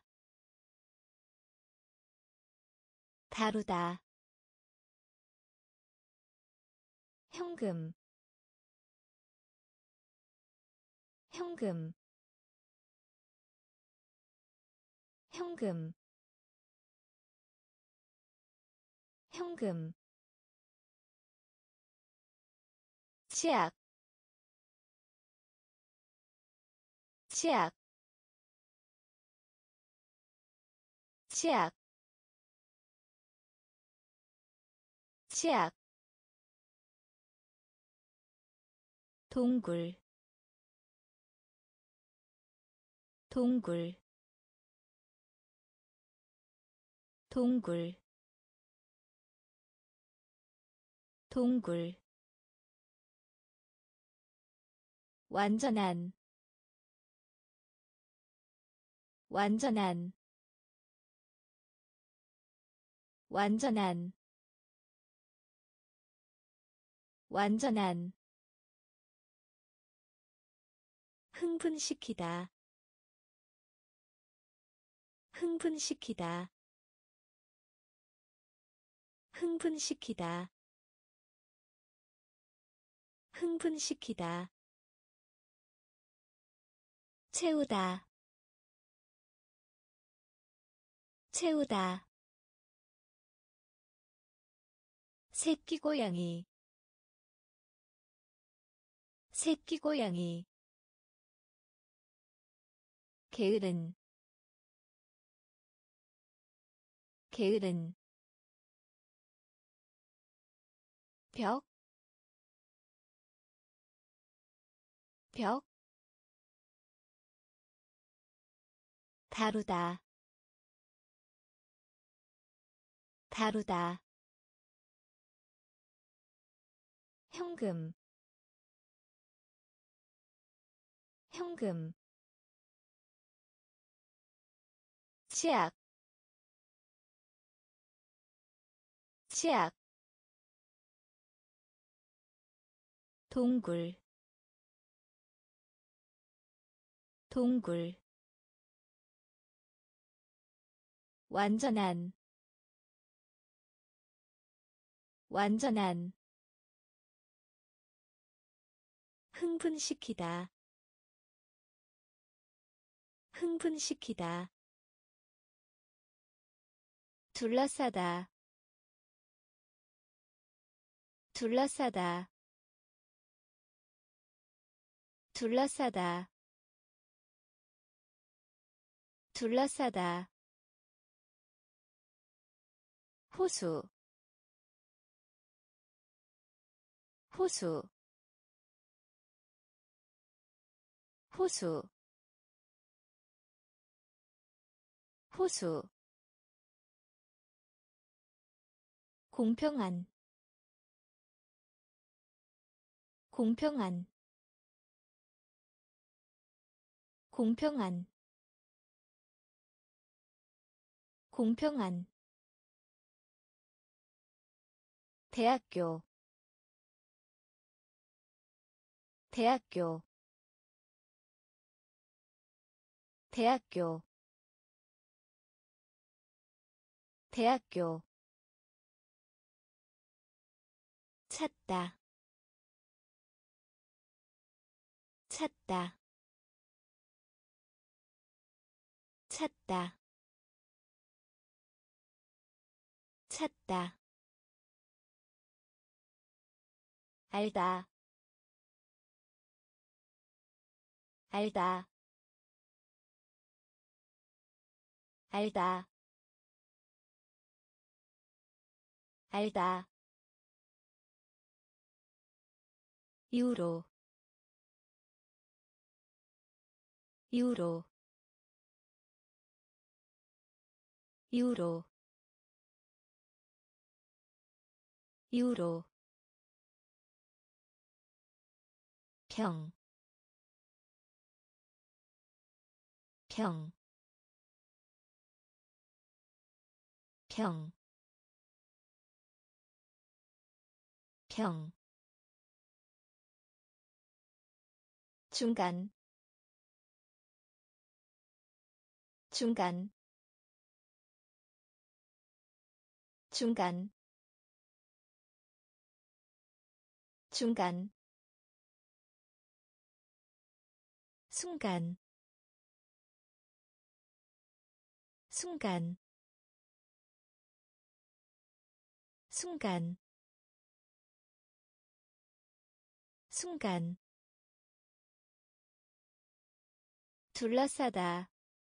다루다 현금 현금 현금 현금 치약 치약 치약 치약 동굴 동굴 동굴 동굴 완전한 완전한 완전한 완전한 흥분시키다 흥분시키다 흥분시키다 흥분시키다 채우다 채우다 새끼고양이 새끼고양이 게으른 게으른 벽 벽 다루다 다루다 현금 현금 치약 치약 동굴 동굴 완전한 완전한 흥분시키다 흥분시키다 둘러싸다 둘러싸다 둘러싸다 둘러싸다 호수 호수 호수 호수 공평한 공평한 공평한 공평한 대학교 대학교 대학교 대학교 찾다 찾다 찾다 찾다 알다 알다 알다 알다 유로 유로 유로 유로 평, 평, 평, 평, 중간, 중간, 중간, 중간, 순간, 순간, 순간, 순간, 둘러싸다,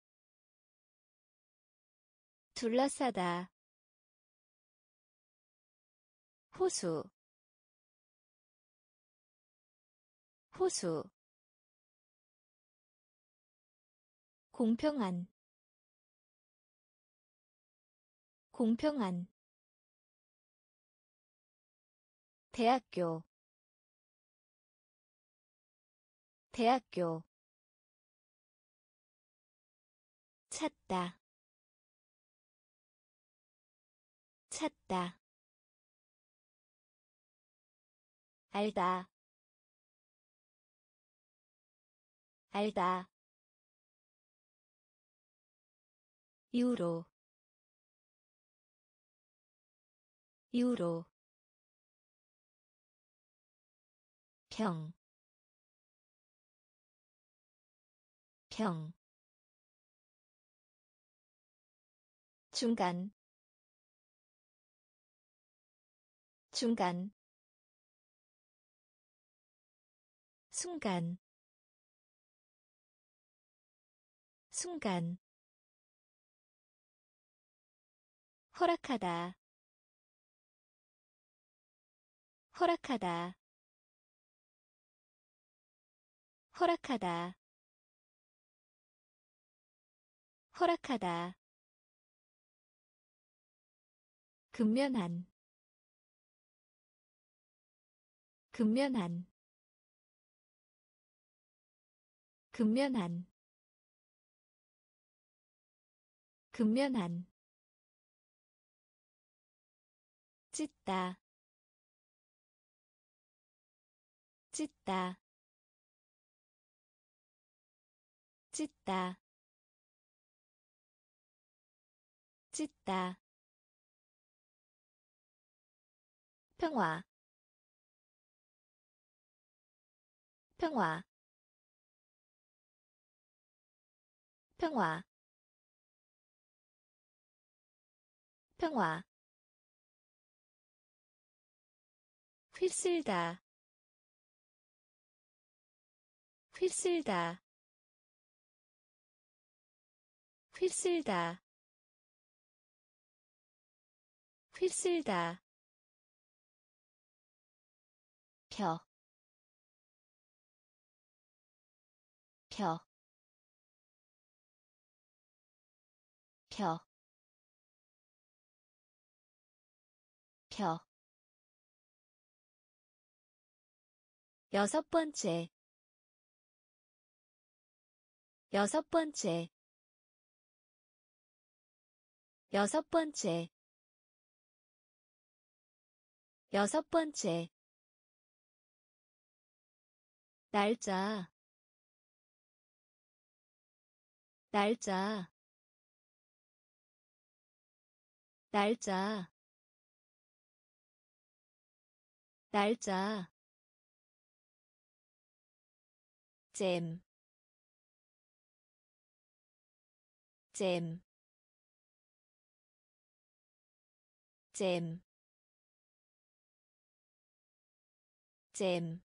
둘러싸다, 호수, 호수, 공평한, 공평한, 대학교, 대학교, 찾다, 찾다, 알다, 알다, 유로, 유로, 평, 평, 중간, 중간, 순간, 순간, 허락하다, 허락하다, 허락하다, 허락하다, 근면한, 근면한, 근면한, 근면한, 찢다, 찢다, 찢다, 찢다, 평화, 평화, 평화, 평화, 휩쓸다, 휩쓸다, 휩쓸다, 휩쓸다, 펴, 펴, 펴, 펴. 여섯 번째, 여섯 번째, 여섯 번째, 여섯 번째, 날짜, 날짜, 날짜, 날짜, 잼, 잼, 잼, 잼,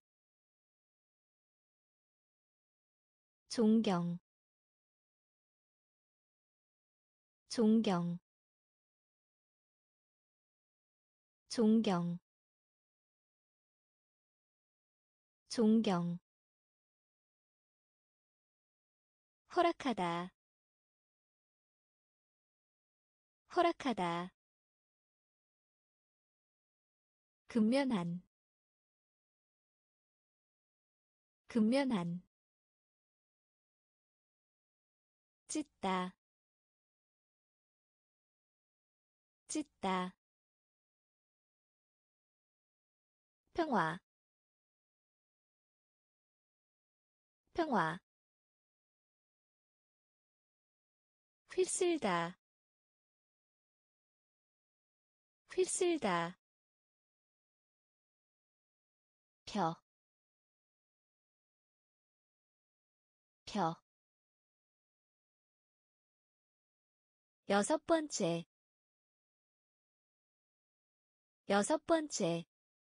존경, 존경, 존경, 존경, 허락하다, 허락하다, 근면한, 근면한, 찢다, 찢다 평화 평화 휩쓸다 휩쓸다 펴, 펴. 여섯 번째, 여섯 번째.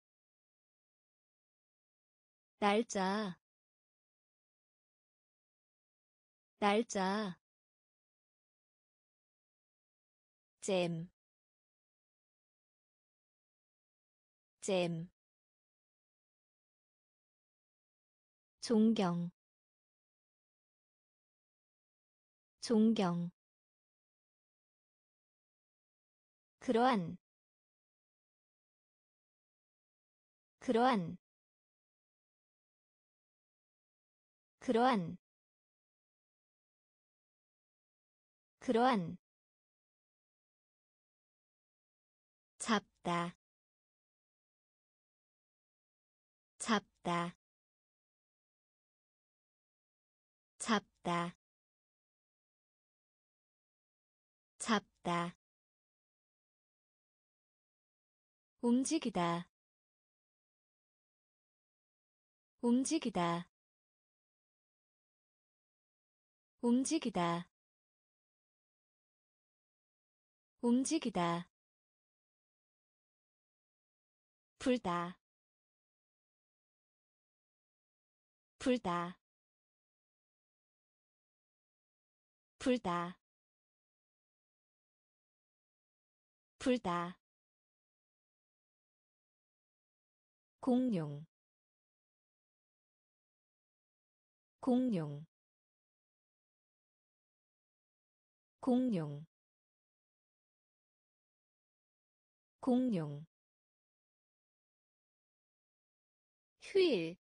날짜, 날짜. 잼, 잼. 존경, 존경. 그러한, 그러한, 그러한, 그러한. 잡다, 잡다, 잡다, 잡다. 움직이다, 움직이다, 움직이다, 움직이다. 불다, 불다, 불다, 불다. 공룡, 공룡, 공룡, 공룡. 휴일,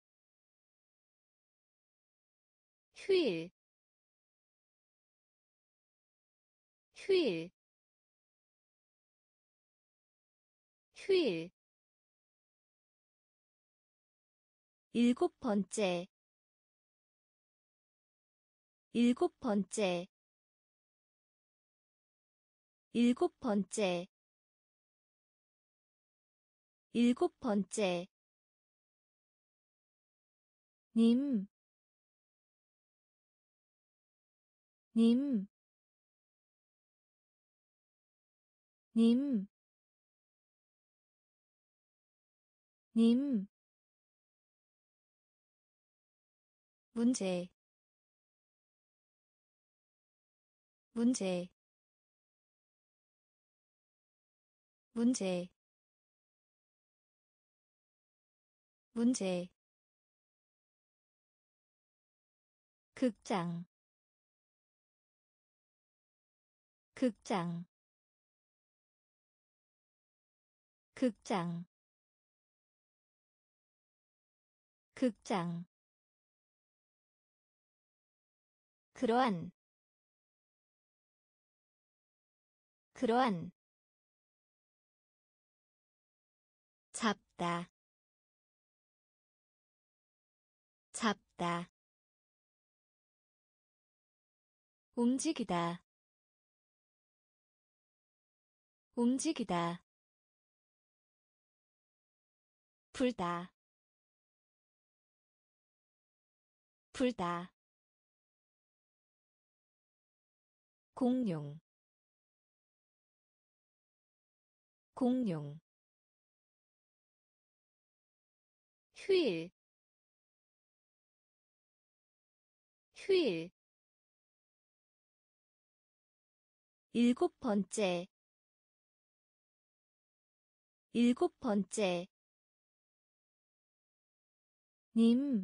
휴일, 휴일, 휴일. 일곱 번째, 일곱 번째, 일곱 번째, 일곱 번째. 님, 님, 님, 님. 문제, 문제, 문제, 문제. 극장, 극장, 극장, 극장. 그러한, 그러한. 잡다, 잡다. 움직이다, 움직이다. 불다, 불다. 공룡, 공룡. 휴일, 휴일. 일곱 번째, 일곱 번째. 님,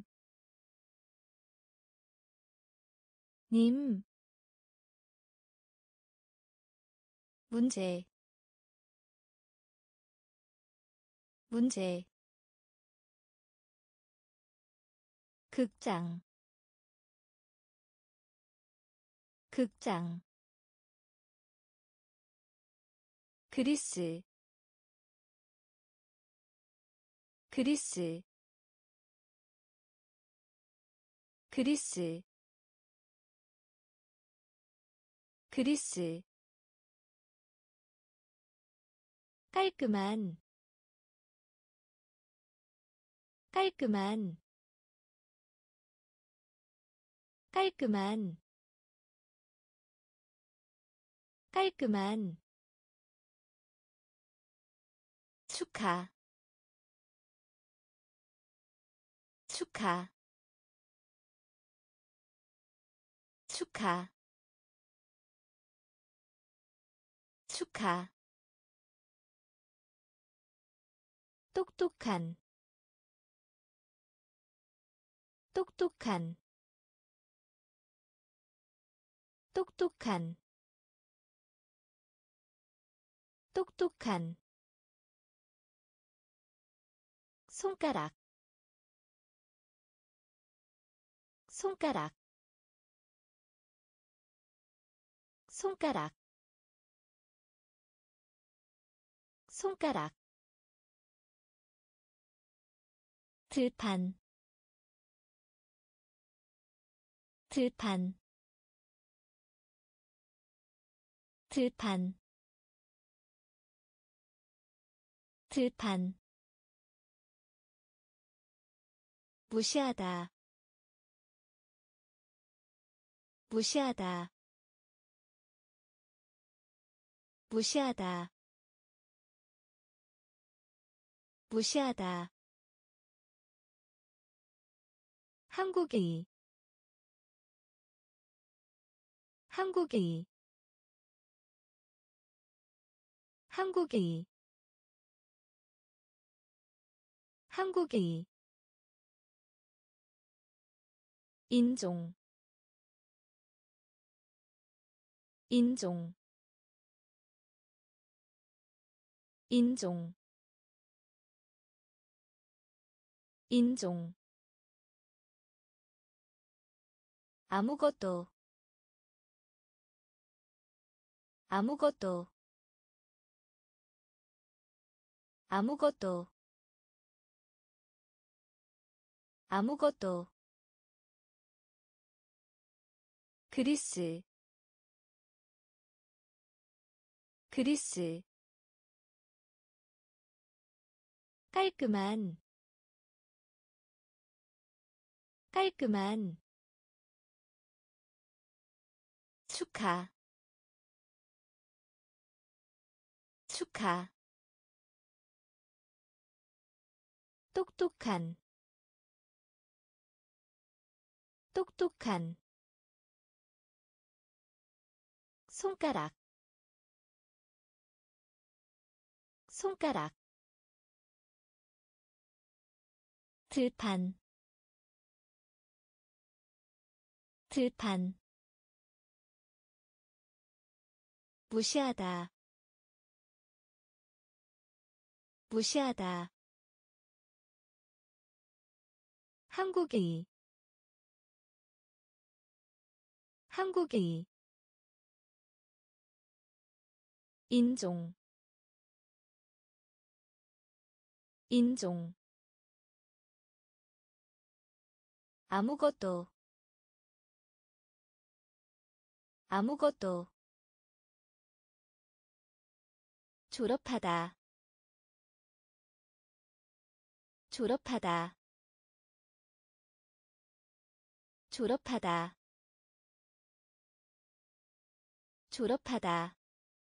님. 문제, 문제. 극장, 극장, 그리스 그리스 그리스 그리스 깔끔한 깔끔한 깔끔한 깔끔한 축하 축하 축하 축하 똑똑한 똑똑한 똑똑한 똑똑한 손가락 손가락 손가락 손가락 들판 들판 들판 들판 무시하다 무시하다 무시하다 무시하다 한국의 한국의 한국의 한국의 인종 인종 인종 인종 아무것도 아무것도 아무것도 아무것도 그리스 그리스 깔끔한 깔끔한 축하 축하 똑똑한 똑똑한 손가락 손가락 들판 들판 무시하다 무시하다 한국의 한국의 인종 인종 아무것도 아무것도 졸업하다 졸업하다 졸업하다 졸업하다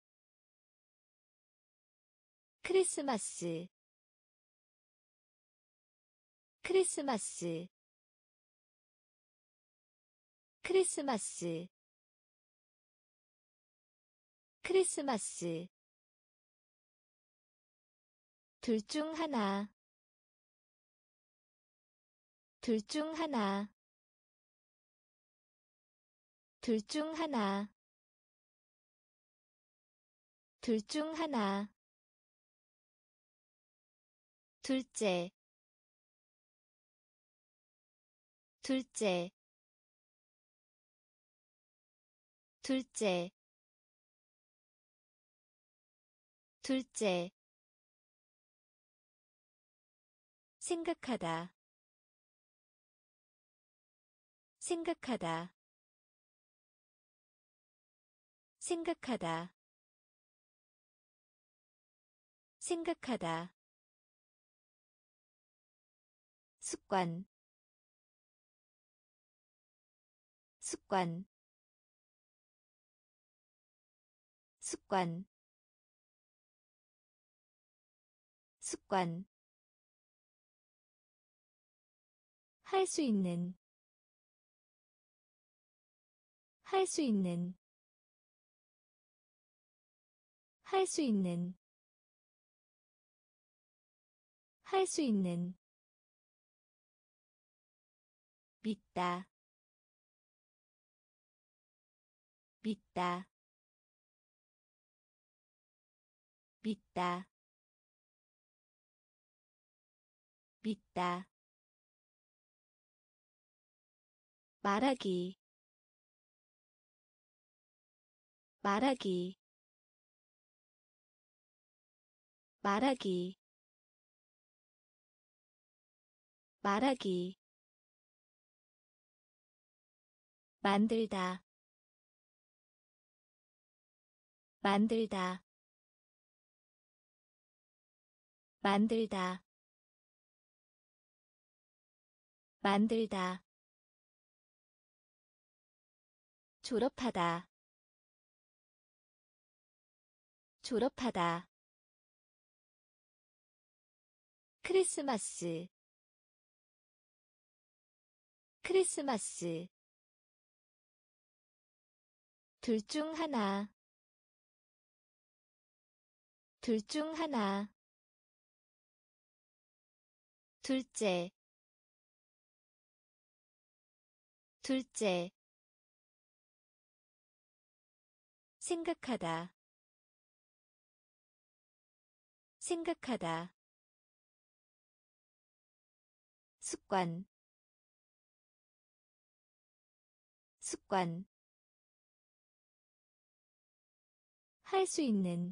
크리스마스 크리스마스 크리스마스 크리스마스 둘 중 하나 둘 중 하나 둘 중 하나 둘 중 하나 둘째 둘째 둘째 둘째, 생각하다, 생각하다, 생각하다, 생각하다. 습관, 습관, 습관, 습관. 할 수 있는, 할 수 있는, 할 수 있는, 할 수 있는. 믿다, 믿다, 믿다, 믿다. 말하기, 말하기, 말하기, 말하기. 만들다, 만들다, 만들다, 만들다. 졸업하다, 졸업하다. 크리스마스, 크리스마스. 둘 중 하나, 둘 중 하나. 둘째, 둘째. 생각하다, 생각하다. 습관, 습관. 할 수 있는,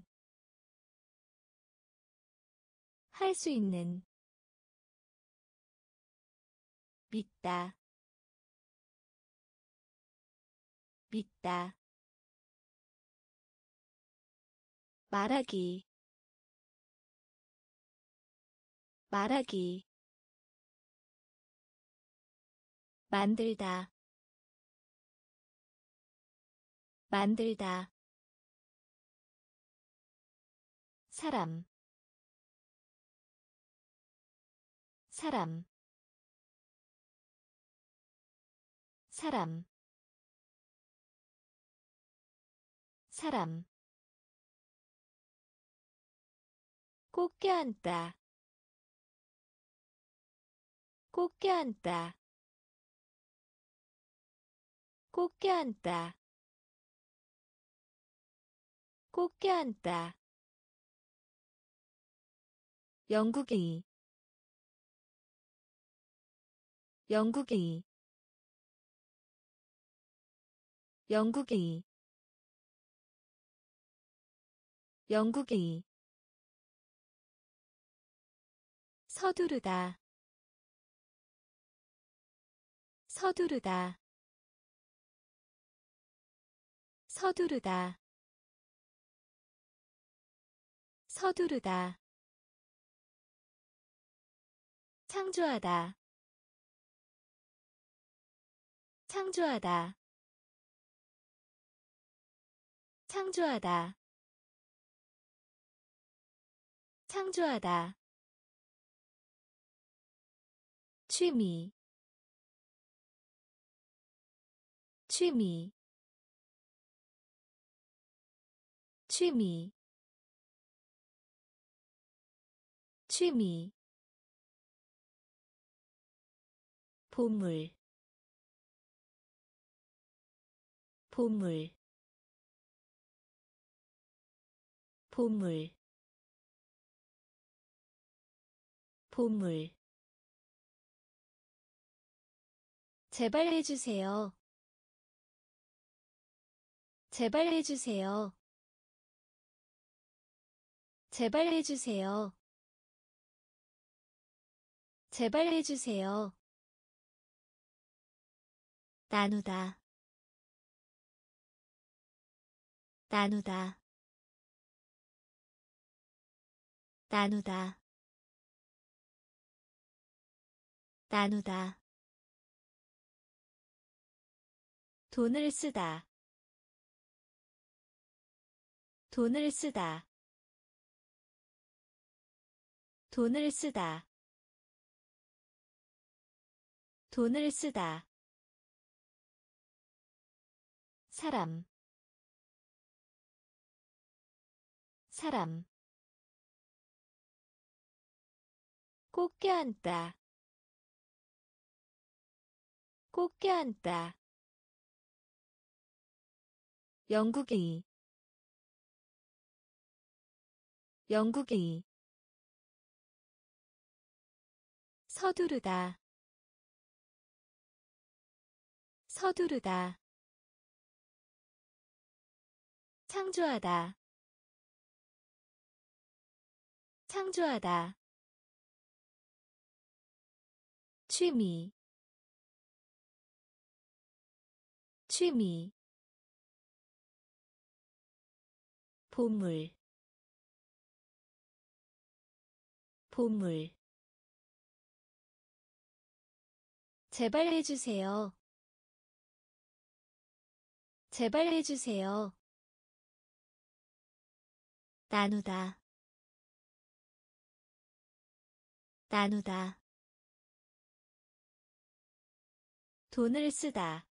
할 수 있는. 믿다, 믿다. 말하기, 말하기. 만들다, 만들다. 사람, 사람, 사람, 사람. 꼭 껴안다, 꼭 껴안다, 꼭 껴안다, 꼭 껴안다. 영국이, 영국이, 영국이, 영국이. 서두르다, 서두르다, 서두르다, 서두르다. 창조하다, 창조하다, 창조하다, 창조하다. 취미, 취미, 취미, 취미. 보물, 보물, 보물, 보물. 제발 해주세요, 제발 해주세요, 제발 해주세요. 제발 해주세요. 나누다 나누다 나누다 나누다 돈을 쓰다 돈을 쓰다 돈을 쓰다 돈을 쓰다 사람 사람 꼭 껴안다 꼭 껴안다 영국의 영국의 서두르다 서두르다 창조하다 창조하다 취미 취미 보물 보물 제발 해주세요. 제발 해주세요. 나누다 나누다 돈을 쓰다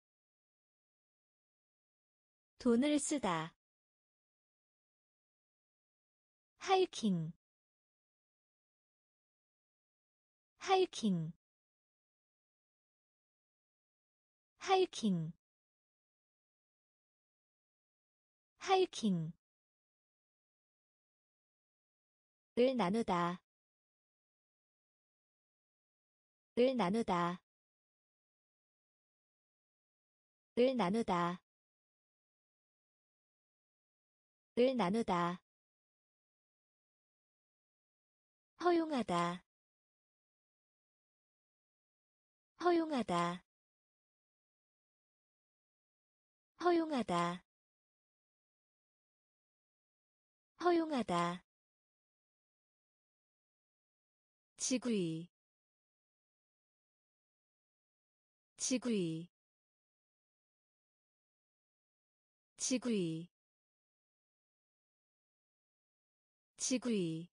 돈을 쓰다 하이킹 하이킹 하이킹 하이킹 을 나누다 을 나누다 을 나누다 을 나누다 허용하다 허용하다 허용하다 허용하다 지구이 지구이 지구이 지구이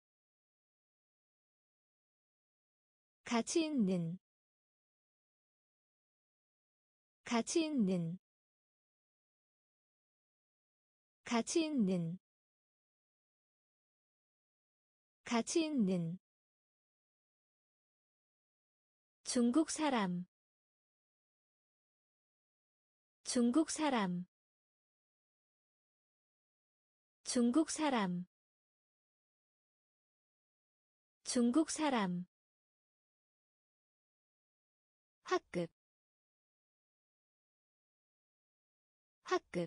가치 있는 가치 있는 가치 있는 가치 있는 중국 사람 중국 사람 중국 사람 중국 사람 학급 학급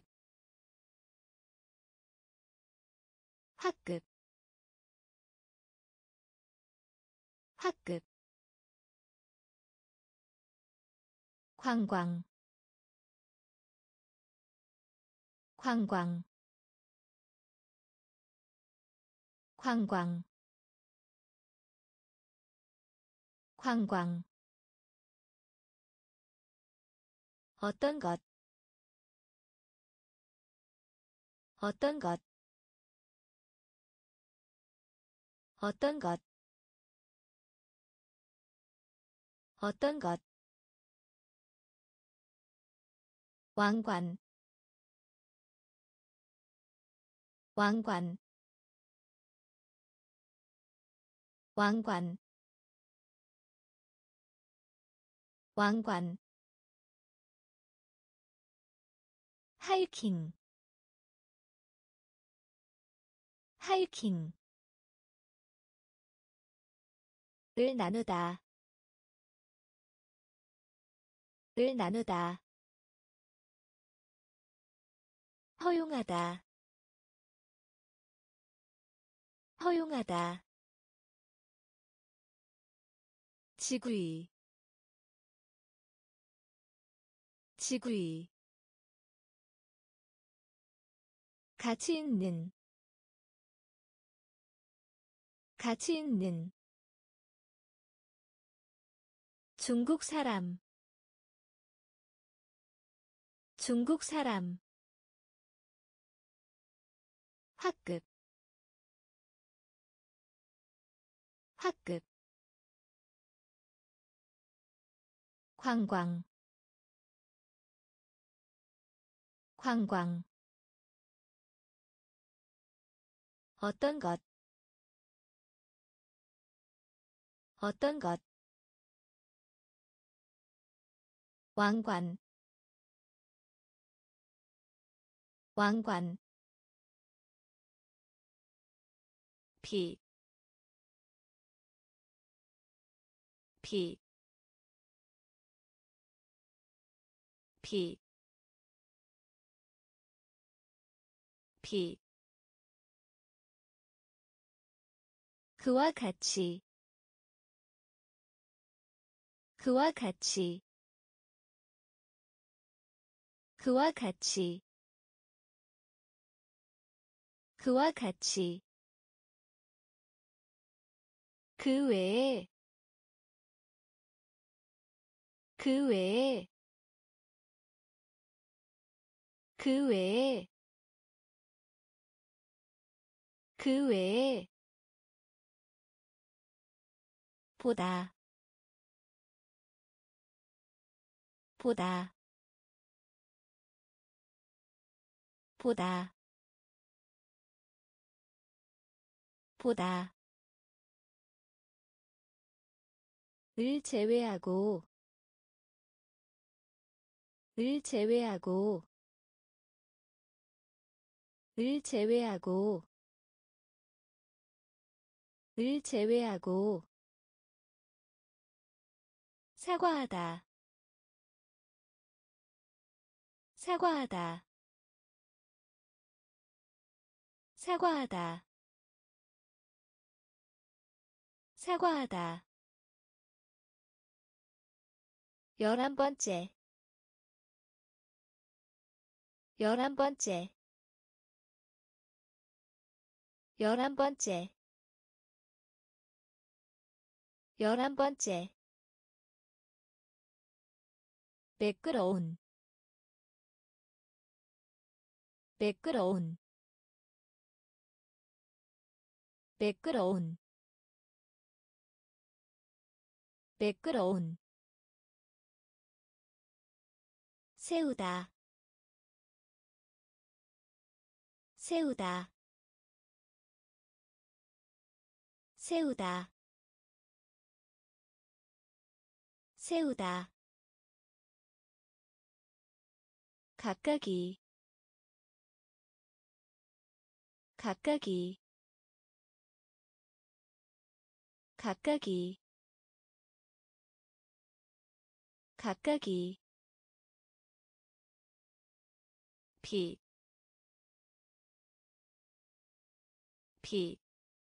학급 학급 관광 관광 관광 관광 어떤 것 어떤 것 어떤 것 어떤 것 왕관 왕관 왕관 왕관 하이킹 하이킹 을 나누다 을 나누다 허용하다 허용하다. 지구이 지구이 가치 있는 가치 있는 중국 사람 중국 사람 학급 학급 관광 관광 어떤 것 어떤 것 왕관 왕관 비 비 비 비 그와 같이 그와 같이 그와 같이 그와 같이 그 외에 그 외에 그 외에 그 외에 보다 보다 보다 보다 을 제외하고 을 제외하고 을 제외하고 을 제외하고 사과하다 사과하다 사과하다 사과하다 열한 번째 열한 번째 열한 번째 열한 번째 매끄러운 매끄러운 매끄러운 매끄러운 세우다 세우다 세우다 세우다 각각이 각각이 각각이 각각이 비 비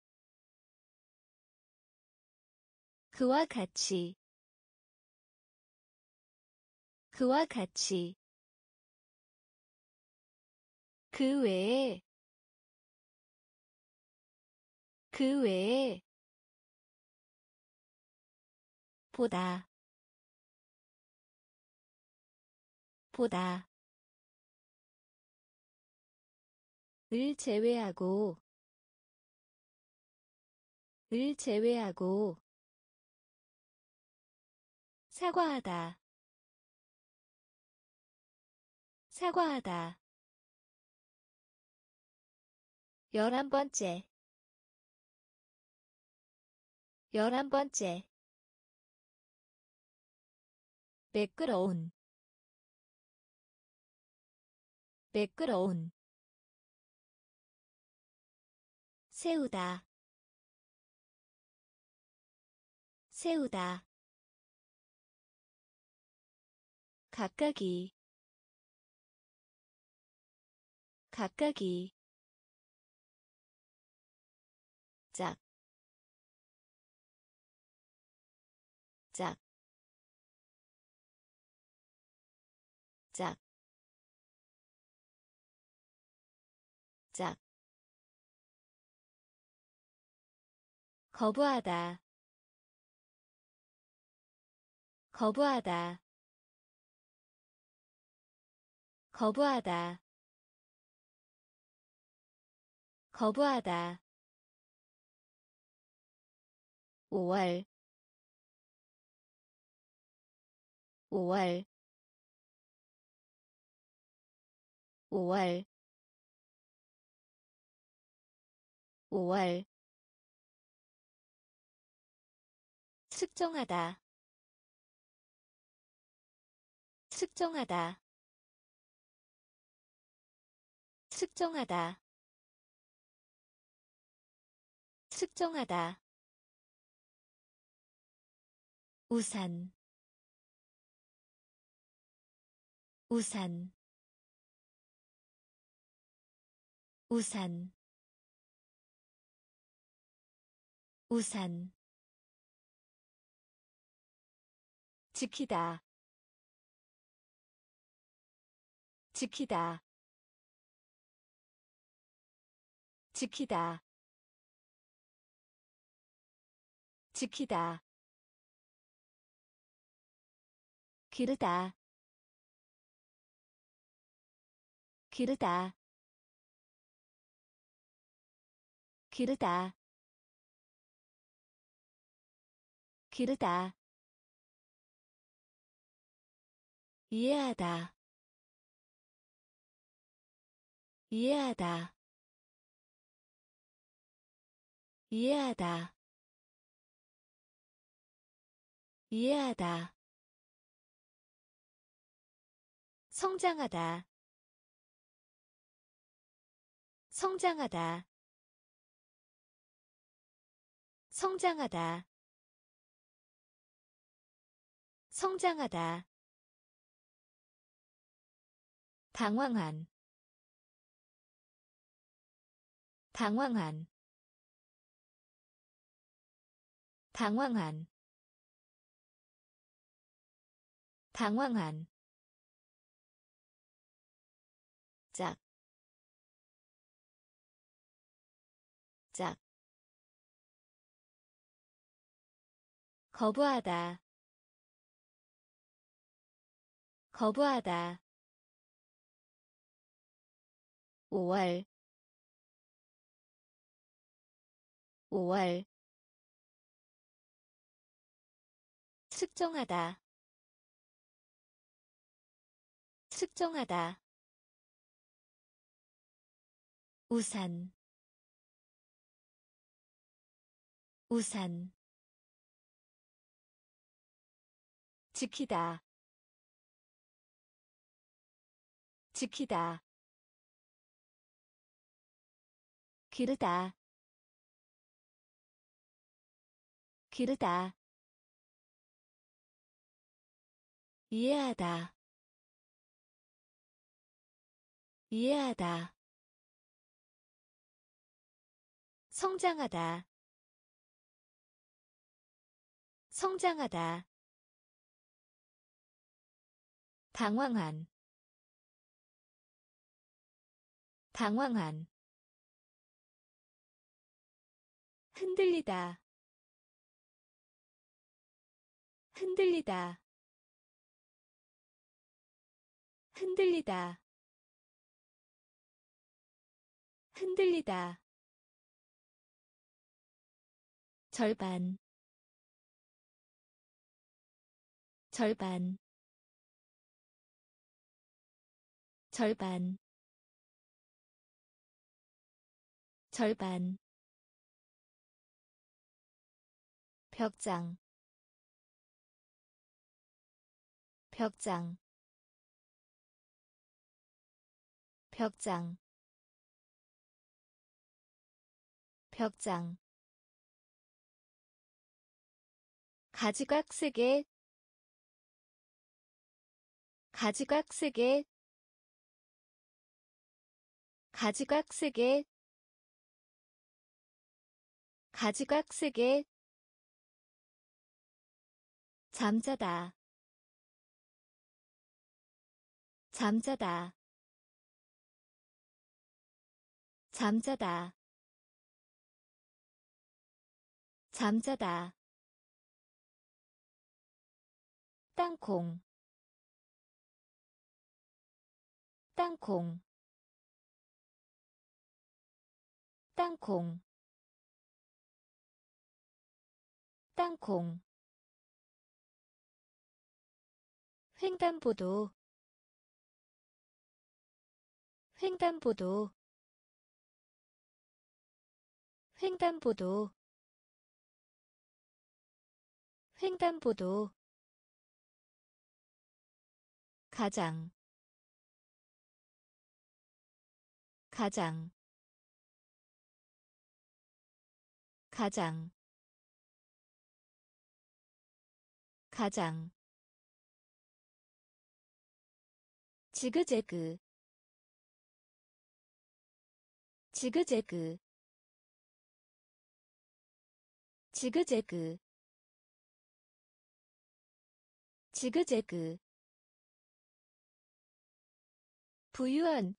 그와 같이 그와 같이 그 외에 그 외에 보다 보다 을 제외하고 을 제외하고 사과하다 사과하다 열한 번째 열한 번째 매끄러운 매끄러운 세우다 세우다 각각이 각각이 짝 거부하다 거부하다 거부하다 거부하다 오월 오월 오월 오월 측정하다 측정하다 측정하다 측정하다 우산 우산 우산 우산 지키다 지키다 지키다 지키다 기르다 기르다 기르다 기르다 이해하다 이해하다 이해하다 이해하다 성장하다 성장하다 성장하다 성장하다 당황한 당황한 당황한 당황한 짝, 짝, 거부하다, 거부하다, 오월, 오월, 측정하다, 측정하다, 우산, 우산, 지키다, 지키다, 기르다, 기르다, 이해하다, 이해하다, 성장하다, 성장하다, 당황한, 당황한, 흔들리다, 흔들리다, 흔들리다, 흔들리다, 절반, 절반, 절반, 절반, 벽장, 벽장, 벽장, 벽장, 가지각색의, 가지각색의, 가지각색의, 가지각색의, 잠자다, 잠자다, 잠자다 잠자다 땅콩 땅콩 땅콩 땅콩 횡단보도 횡단보도 횡단보도 횡단보도 가장 가장 가장 가장 지그재그 지그재그 지그재그 지그재그 부유한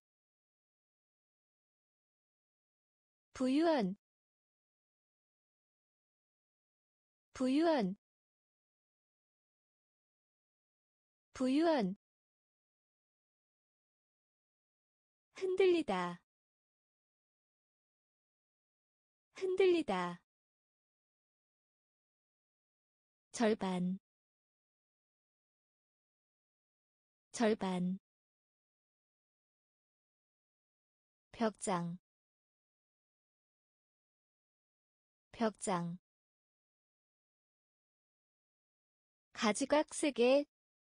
부유한 부유한 부유한 흔들리다 흔들리다 절반 절반 벽장 벽장 가지각색의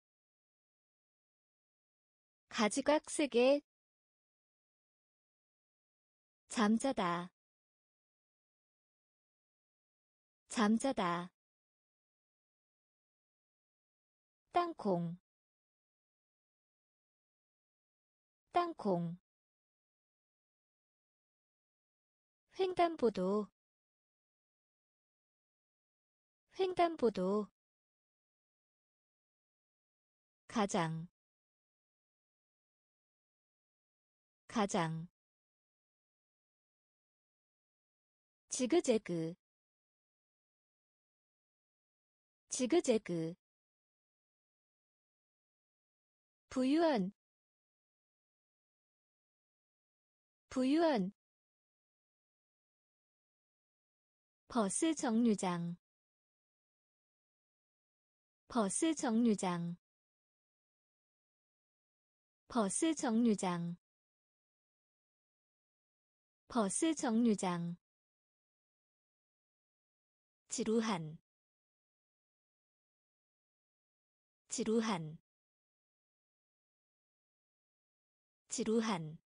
가지각색의 잠자다 잠자다 땅콩 땅콩 횡단보도 횡단보도 가장 가장 지그재그 지그재그 부유한 부유한 버스 정류장 버스 정류장 버스 정류장 버스 정류장 지루한 지루한 지루한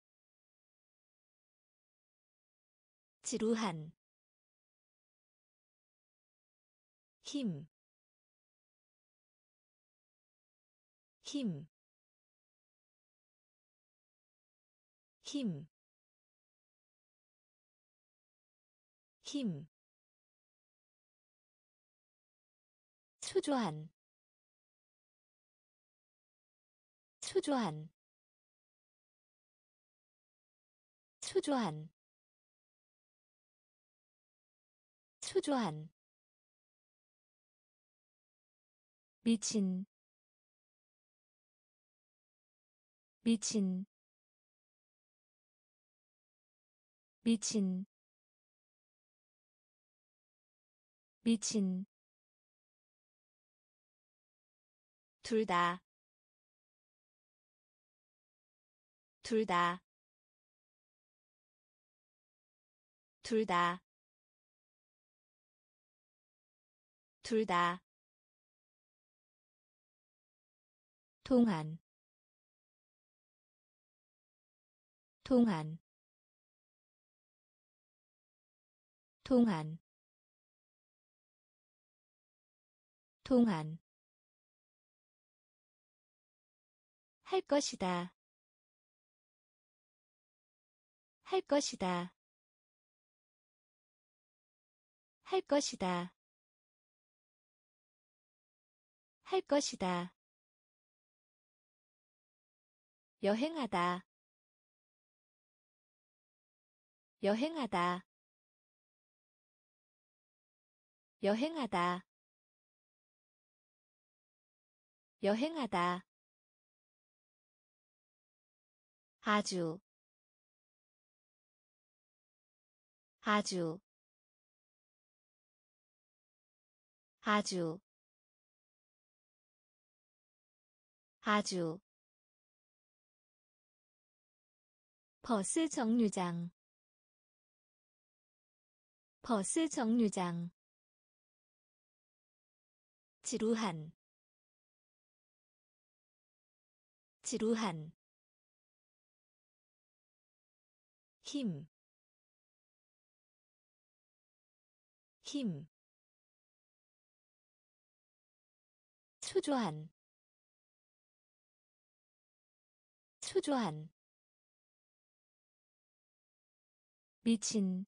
지루한 힘, 힘, 힘, 힘, 초조한, 초조한, 초조한, 초조한, 미친, 미친, 미친, 미친, 둘 다, 둘 다, 둘 다, 둘 다, 동안, 동안, 동안, 동안, 할 것이다, 할 것이다, 할 것이다, 할 것이다, 여행하다, 여행하다 여행하다 여행하다 아주 아주 아주 아주 버스 정류장 버스 정류장 지루한 지루한 힘, 힘, 초조한, 초조한, 미친,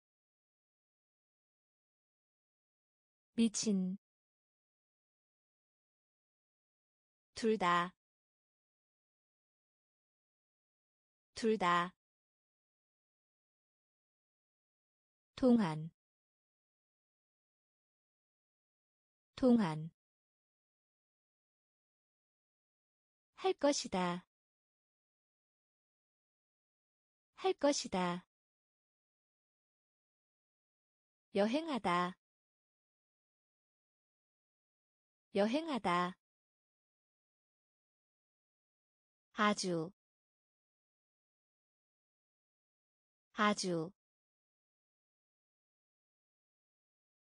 미친, 둘 다, 둘 다, 동안, 동안, 할 것이다, 할 것이다, 여행하다, 여행하다, 아주, 아주,